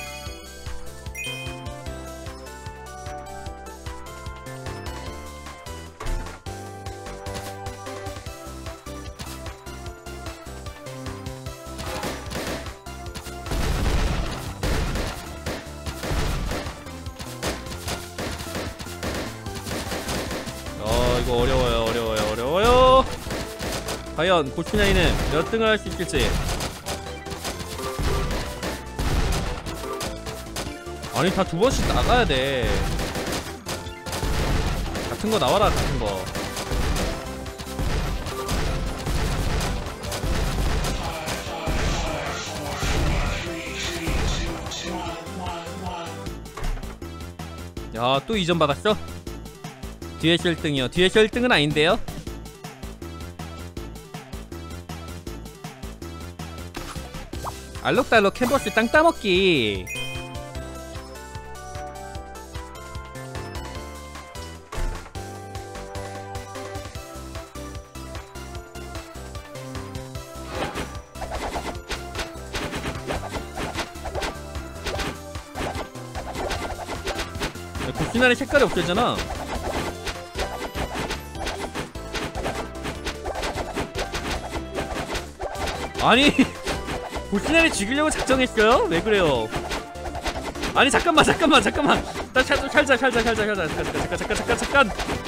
이거 어려워요. 과연 고추나이는 몇 등을 할 수 있을지. 아니 다 두 번씩 나가야 돼. 같은 거 나와라, 같은 거. 야, 또 2점 받았어? 뒤에서 1등이요. 뒤에서 1등은 아닌데요. 알록달록 캔버스 땅 따먹기. 고시나리 색깔이 없어졌잖아. 아니 고시나리 죽이려고 작정했어요? 왜 그래요? 아니 잠깐만 나 잠깐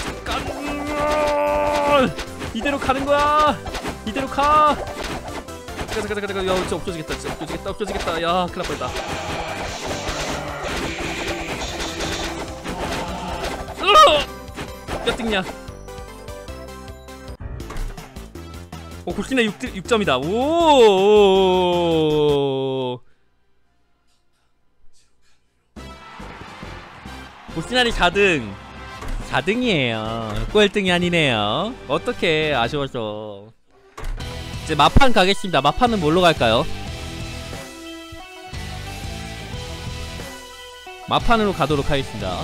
이대로 가는 거야. 이대로 가. 잠깐 야 진짜 없어지겠다. 야 큰일 날 뻔했다. 몇 등이냐? 고시나리 6점이다. 오. 고시나리 4등. 4등이에요. 꼴등이 아니네요. 어떡해, 아쉬워서. 이제 마판 가겠습니다. 마판은 뭘로 갈까요? 마판으로 가도록 하겠습니다.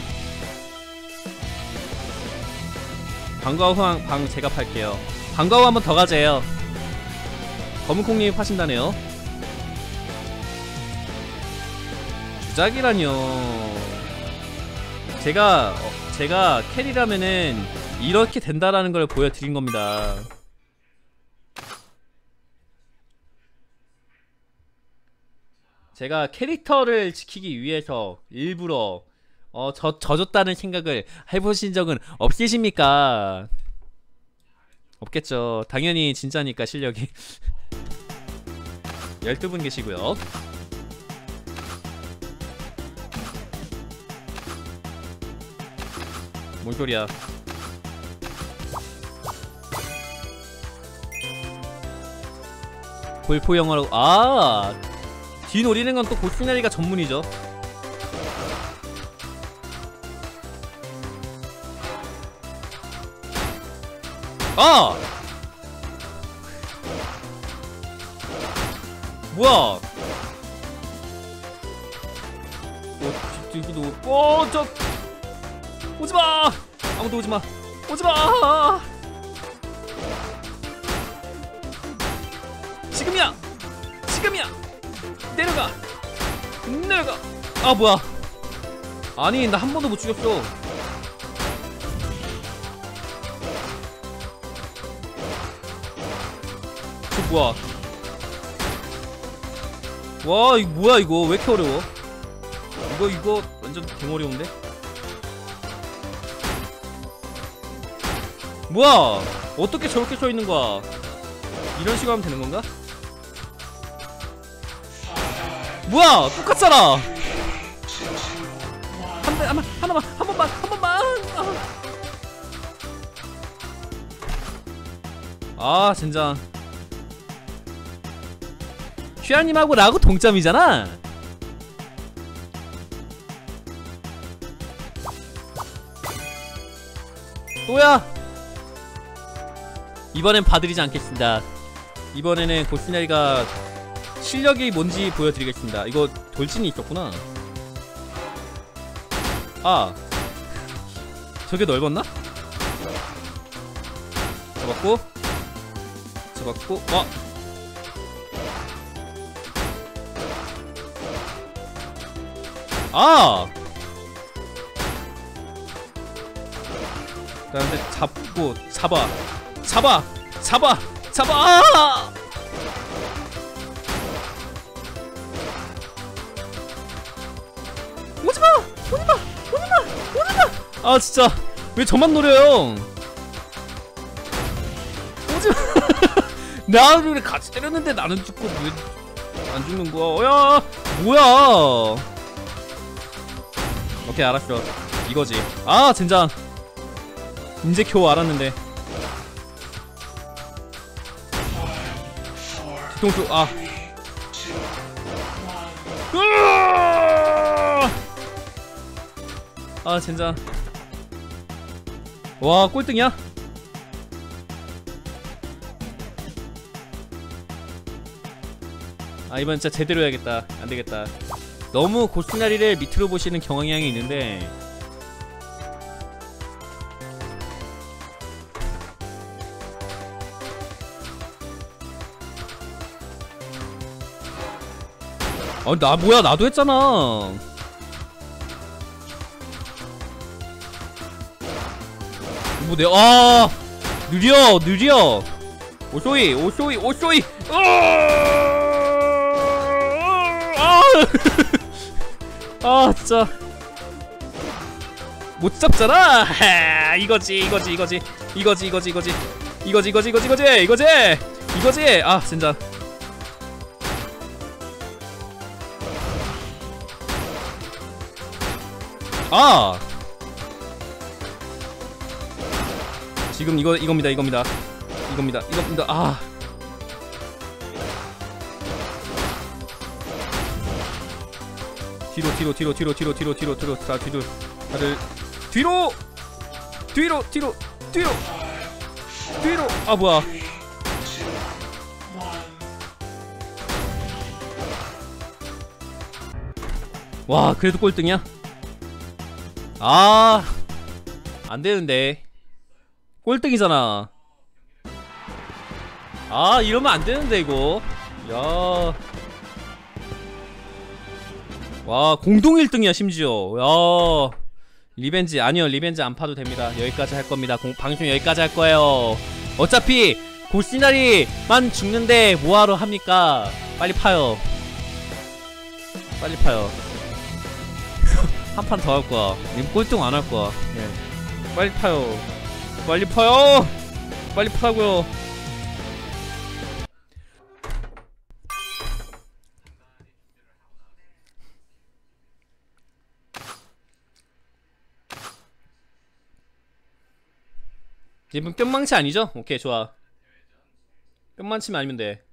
방과후 방 제가 팔게요. 방과후 한번 더 가재요. 검은콩님이 파신다네요. 주작이라뇨. 제가 캐리라면은 이렇게 된다라는 걸 보여드린 겁니다. 제가 캐릭터를 지키기 위해서 일부러 져줬다는 생각을 해보신 적은 없으십니까? 없겠죠. 당연히 진짜니까 실력이. 12분 계시고요. 뭔 소리야. 골프 영어로. 아, 뒤 노리는 건 또 고시나리가 전문이죠. 아! 뭐야? 저 오지마! 아무도 오지마! 오지마! 지금이야! 지금이야! 내려가! 내려가! 아 뭐야? 아니 나 한 번도 못 죽였어. 저 뭐야? 와 이거 뭐야 이거 왜 이렇게 어려워? 이거 완전 개어려운데? 뭐야? 어떻게 저렇게 서있는 거야? 이런 식으로 하면 되는 건가? 뭐야? 똑같잖아! 한 번만! 아, 젠장. 슈아님하고 라고 동점이잖아? 또야! 이번엔 봐드리지 않겠습니다. 이번에는 고시나리가 실력이 뭔지 보여드리겠습니다. 이거 돌진이 있었구나. 아, 저게 넓었나? 잡았고 아! 그다음에 잡고 잡아! 아! 오지마! 아 진짜 왜 저만 노려요? 오지마! 나를 같이 때렸는데 나는 죽고 왜 안 죽는 거야? 야 뭐야? 오케이 알았어. 이거지. 아 젠장. 이제 겨우 알았는데. 뒤통수. 아. 아 젠장. 와 꼴등이야? 아 이번 진짜 제대로 해야겠다. 안되겠다. 너무 고스나리를 밑으로 보시는 경향이 있는데 나 뭐야 나도 했잖아. 뭐 느려 오쇼이 진짜 못 잡잖아. 이거지 아 진짜. 아 지금 이겁니다. 아 뒤로 자 다들 뒤로 아 뭐야. 와 그래도 꼴등이야? 아 안되는데 꼴등이잖아. 아 이러면 안되는데 이거. 야 와 공동 1등이야 심지어. 야 리벤지 아니요 리벤지 안 파도 됩니다. 여기까지 할 겁니다. 방송 여기까지 할 거예요. 어차피 고시나리만 죽는데 뭐하러 합니까? 빨리 파요. 한 판 더 할 거야. 님 꼴등 안 할 거야. 네. 빨리 파요. 빨리 파라고요. 이분 뿅망치 아니죠? 오케이 좋아. 뿅망치만 아니면 돼.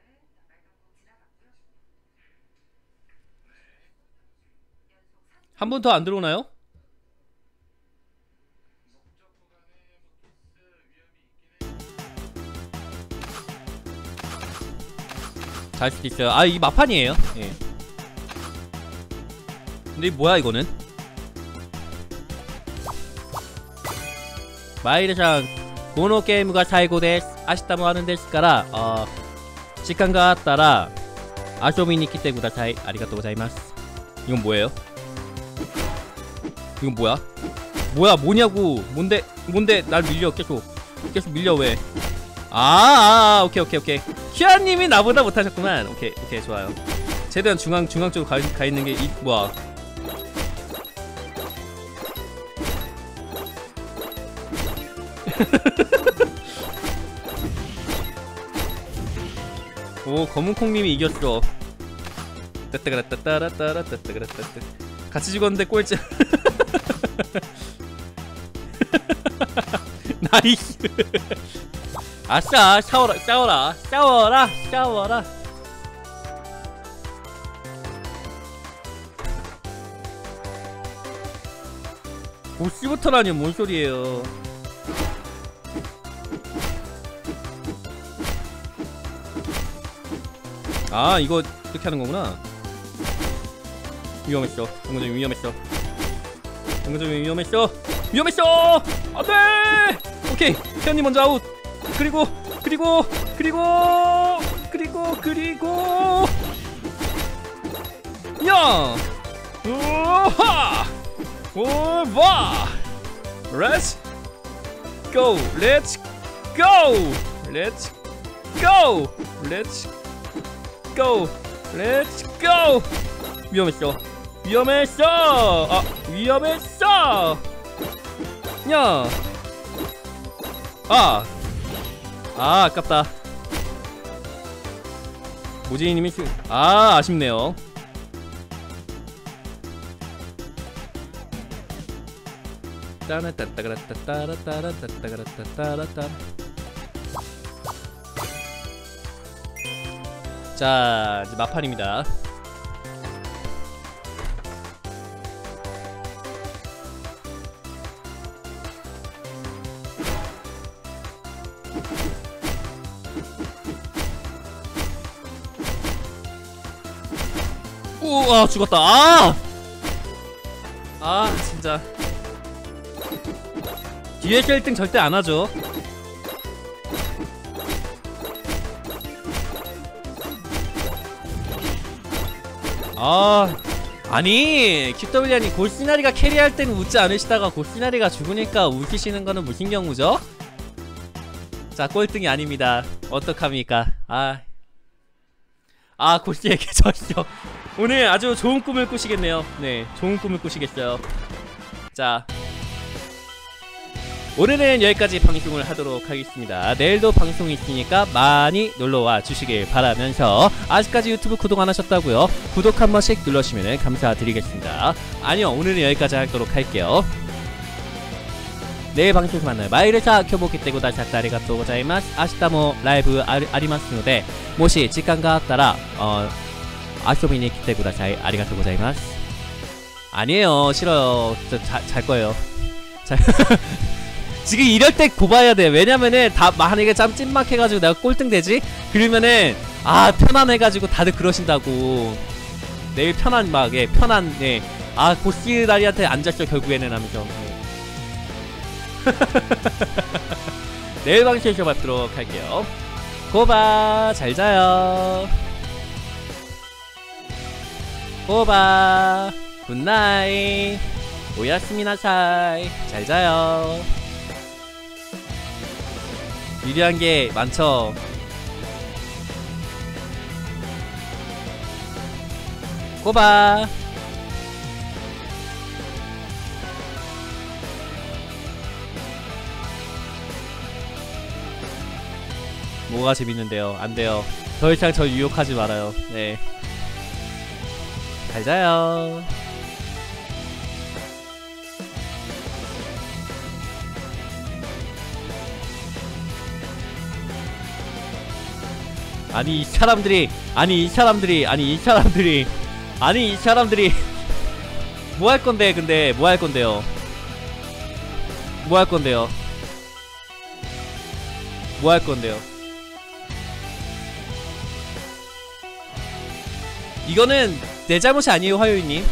한 번 더 안 들어오나요? 잘 수도 있어요. 아 이 마판이에요. 예. 근데 뭐야 이거는? 마이르상 고노 게임가 사이고 데스 아시타모 하는 데스から 시간가 따라 아쇼미니 키테 구다사이 아리가또 고자이마스. 이건 뭐예요? 이건 뭐냐고. 뭔데 날 밀려. 계속 밀려. 왜? 오케이 휴아님이 나보다 못하셨구만. 오케이 좋아요. 최대한 중앙 쪽으로 가 있는 게 뭐야. 오 검은콩님이 이겼어. 같이 죽었는데 꼴찌. 나이스. 아싸 싸워라. 보스부터라니 뭔 소리예요. 아 이거 이렇게 하는 거구나. 위험했어. 정거점이 위험했어. 안돼. 오케이 태연님 먼저 아웃. 그리고 야 우하 오바 Let's go 위험했어. 야 아깝다. 모지님이 아쉽네요. 자 이제 마판입니다. 우와 죽었다. 아! 아 진짜 뒤에서 1등 절대 안하죠. 아 아니 QW니 골시나리가 캐리할 때는 웃지 않으시다가 골시나리가 죽으니까 웃기시는 거는 무슨 경우죠? 자 꼴등이 아닙니다. 어떡합니까? 골시에게 졌죠. 오늘 아주 좋은 꿈을 꾸시겠네요. 네 좋은 꿈을 꾸시겠어요. 자 오늘은 여기까지 방송을 하도록 하겠습니다. 내일도 방송이 있으니까 많이 놀러와 주시길 바라면서 아직까지 유튜브 구독 안 하셨다고요? 구독 한 번씩 눌러주시면 감사드리겠습니다. 아니요 오늘은 여기까지 하도록 할게요. 내일 방송에서 만나요. 마이르사 켜보기 때고 다시 아리가또 고자이마스. 아시타모 라이브 아리마스 노데 모시 직관가 따라 아쇼비니 키테 구다사이 아리가또 고자이마스. 아니에요 싫어요. 잘 거예요. 지금 이럴 때 고봐야 돼. 왜냐면은 다 만약에 짬찐막 해가지고 내가 꼴등 되지? 그러면은 편안해가지고 다들 그러신다고. 내일 편한 편한 고시다리한테 앉았죠 결국에는 하면서. 내일 방송에서 뵙도록 할게요. 고바 잘 자요. 고바 굿나잇 오야스미나사이 잘 자요. 유리한 게 많죠. 꼬바 뭐가 재밌는데요? 안돼요. 더 이상 저 유혹하지 말아요. 네 잘 자요. 아니 이 사람들이 뭐 할 건데 근데 뭐 할 건데요? 뭐 할 건데요? 뭐 할 건데요? 이거는 내 잘못이 아니에요 화요일님.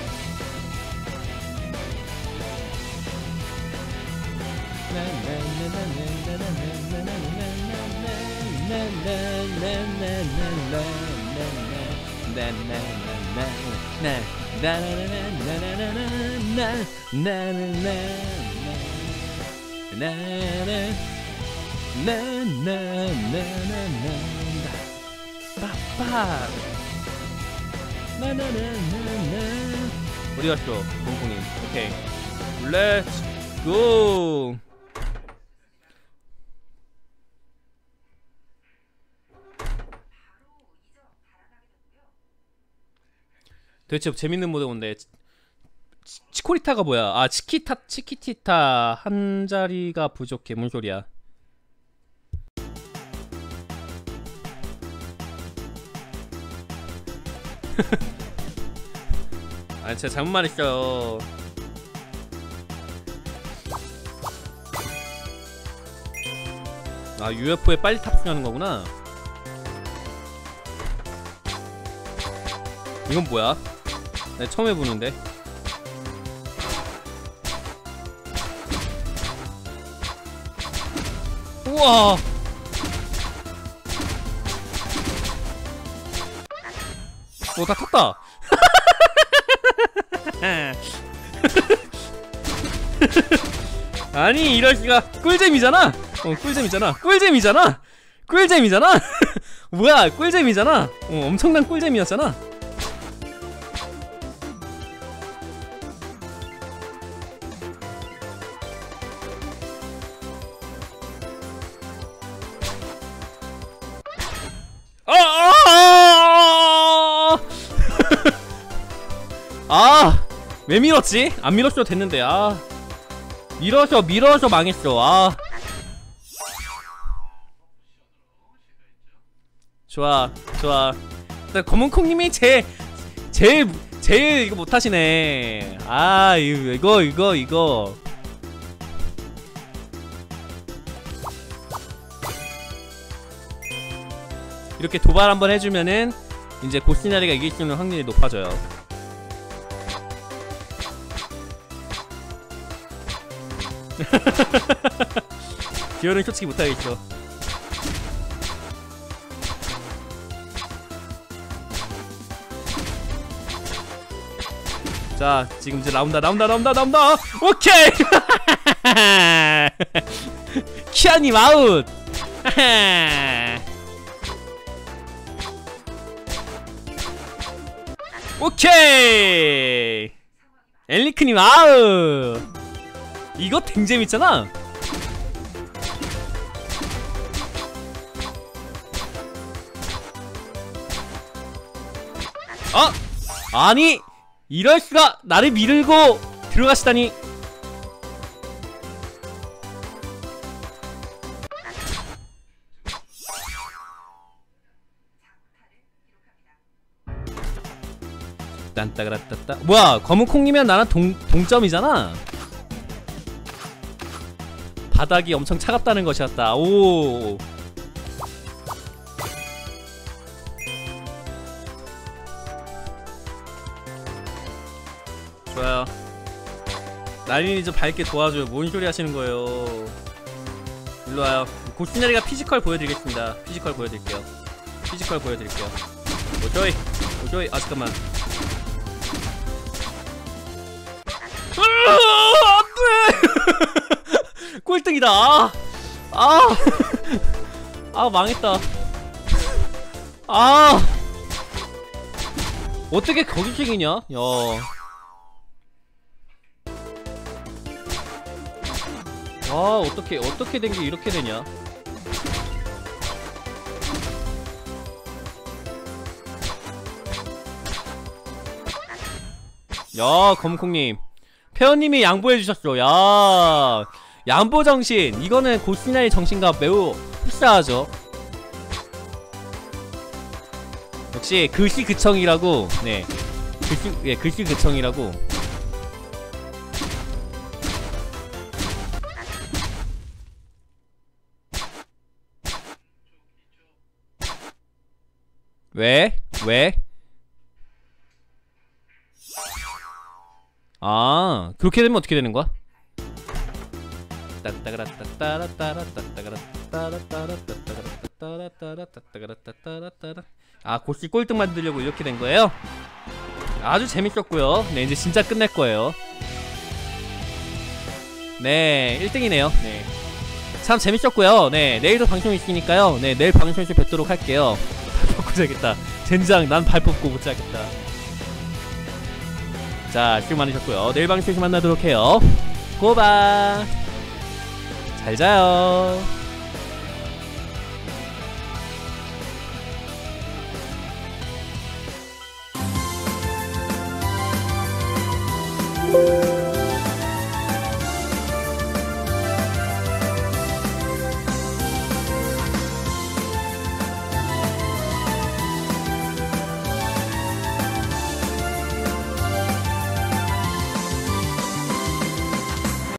어디 갔어 공공님. 오케이 렛츠 고. 도대체 재밌는 모드 뭔데? 치코리타가 뭐야? 치키티타 한 자리가 부족해. 뭔 소리야? 진짜 잘못 말했어요. UFO에 빨리 탑승하는 거구나. 이건 뭐야? 나 처음 해보는데. 우와! 다 탔다! 아니 이럴 수가. 꿀잼이잖아. 꿀잼이잖아. 뭐야 꿀잼이잖아. 엄청난 꿀잼이었잖아. 왜 밀었지? 안 밀었어도 됐는데. 밀어서 망했어. 좋아. 검은콩님이 제일 이거 못하시네. 이거 이렇게 도발 한번 해주면은 이제 고시나리가 이길 수 있는 확률이 높아져요. 기어는 솔직히 못하겠죠. 자, 지금 이제 나온다. 오케이! 키아님 아웃! 오케이! 엘리크님 아웃! 이거 댕재밌잖아? 아니! 이럴수가! 나를 밀고 들어가시다니! 딴따그라따따. 뭐야, 검은콩이면 나랑 동점이잖아? 바닥이 엄청 차갑다는 것이었다. 오. 좋아요. 나린이 좀 밝게 도와줘요. 뭔 소리 하시는 거예요. 일로와요. 고시나리가 피지컬 보여드리겠습니다. 피지컬 보여드릴게요. 오조이! 아, 잠깐만. 안돼! 꼴등이다. 망했다. 어떻게 거기 책이냐? 야. 어떻게 된 게 이렇게 되냐? 야, 검콩님. 페어님이 양보해주셨어. 야, 양보정신. 이거는 고시나리 정신과 매우 흡사하죠. 역시 글씨그청이라고. 네, 글씨그청이라고. 왜? 그렇게 되면 어떻게 되는 거야? 고시 꼴등 만들려고 이렇게 된 거예요? 아주 재밌었고요. 네, 이제 진짜 끝낼 거예요. 네, 1등이네요. 네, 참 재밌었고요. 네, 내일도 방송 있으니까요. 네, 내일 방송에서 뵙도록 할게요. 발 뽑고 자겠다. 젠장, 난 발 뽑고 못 자겠다. 자, 수고 많으셨고요. 내일 방송에서 만나도록 해요. 고바. 잘 자요.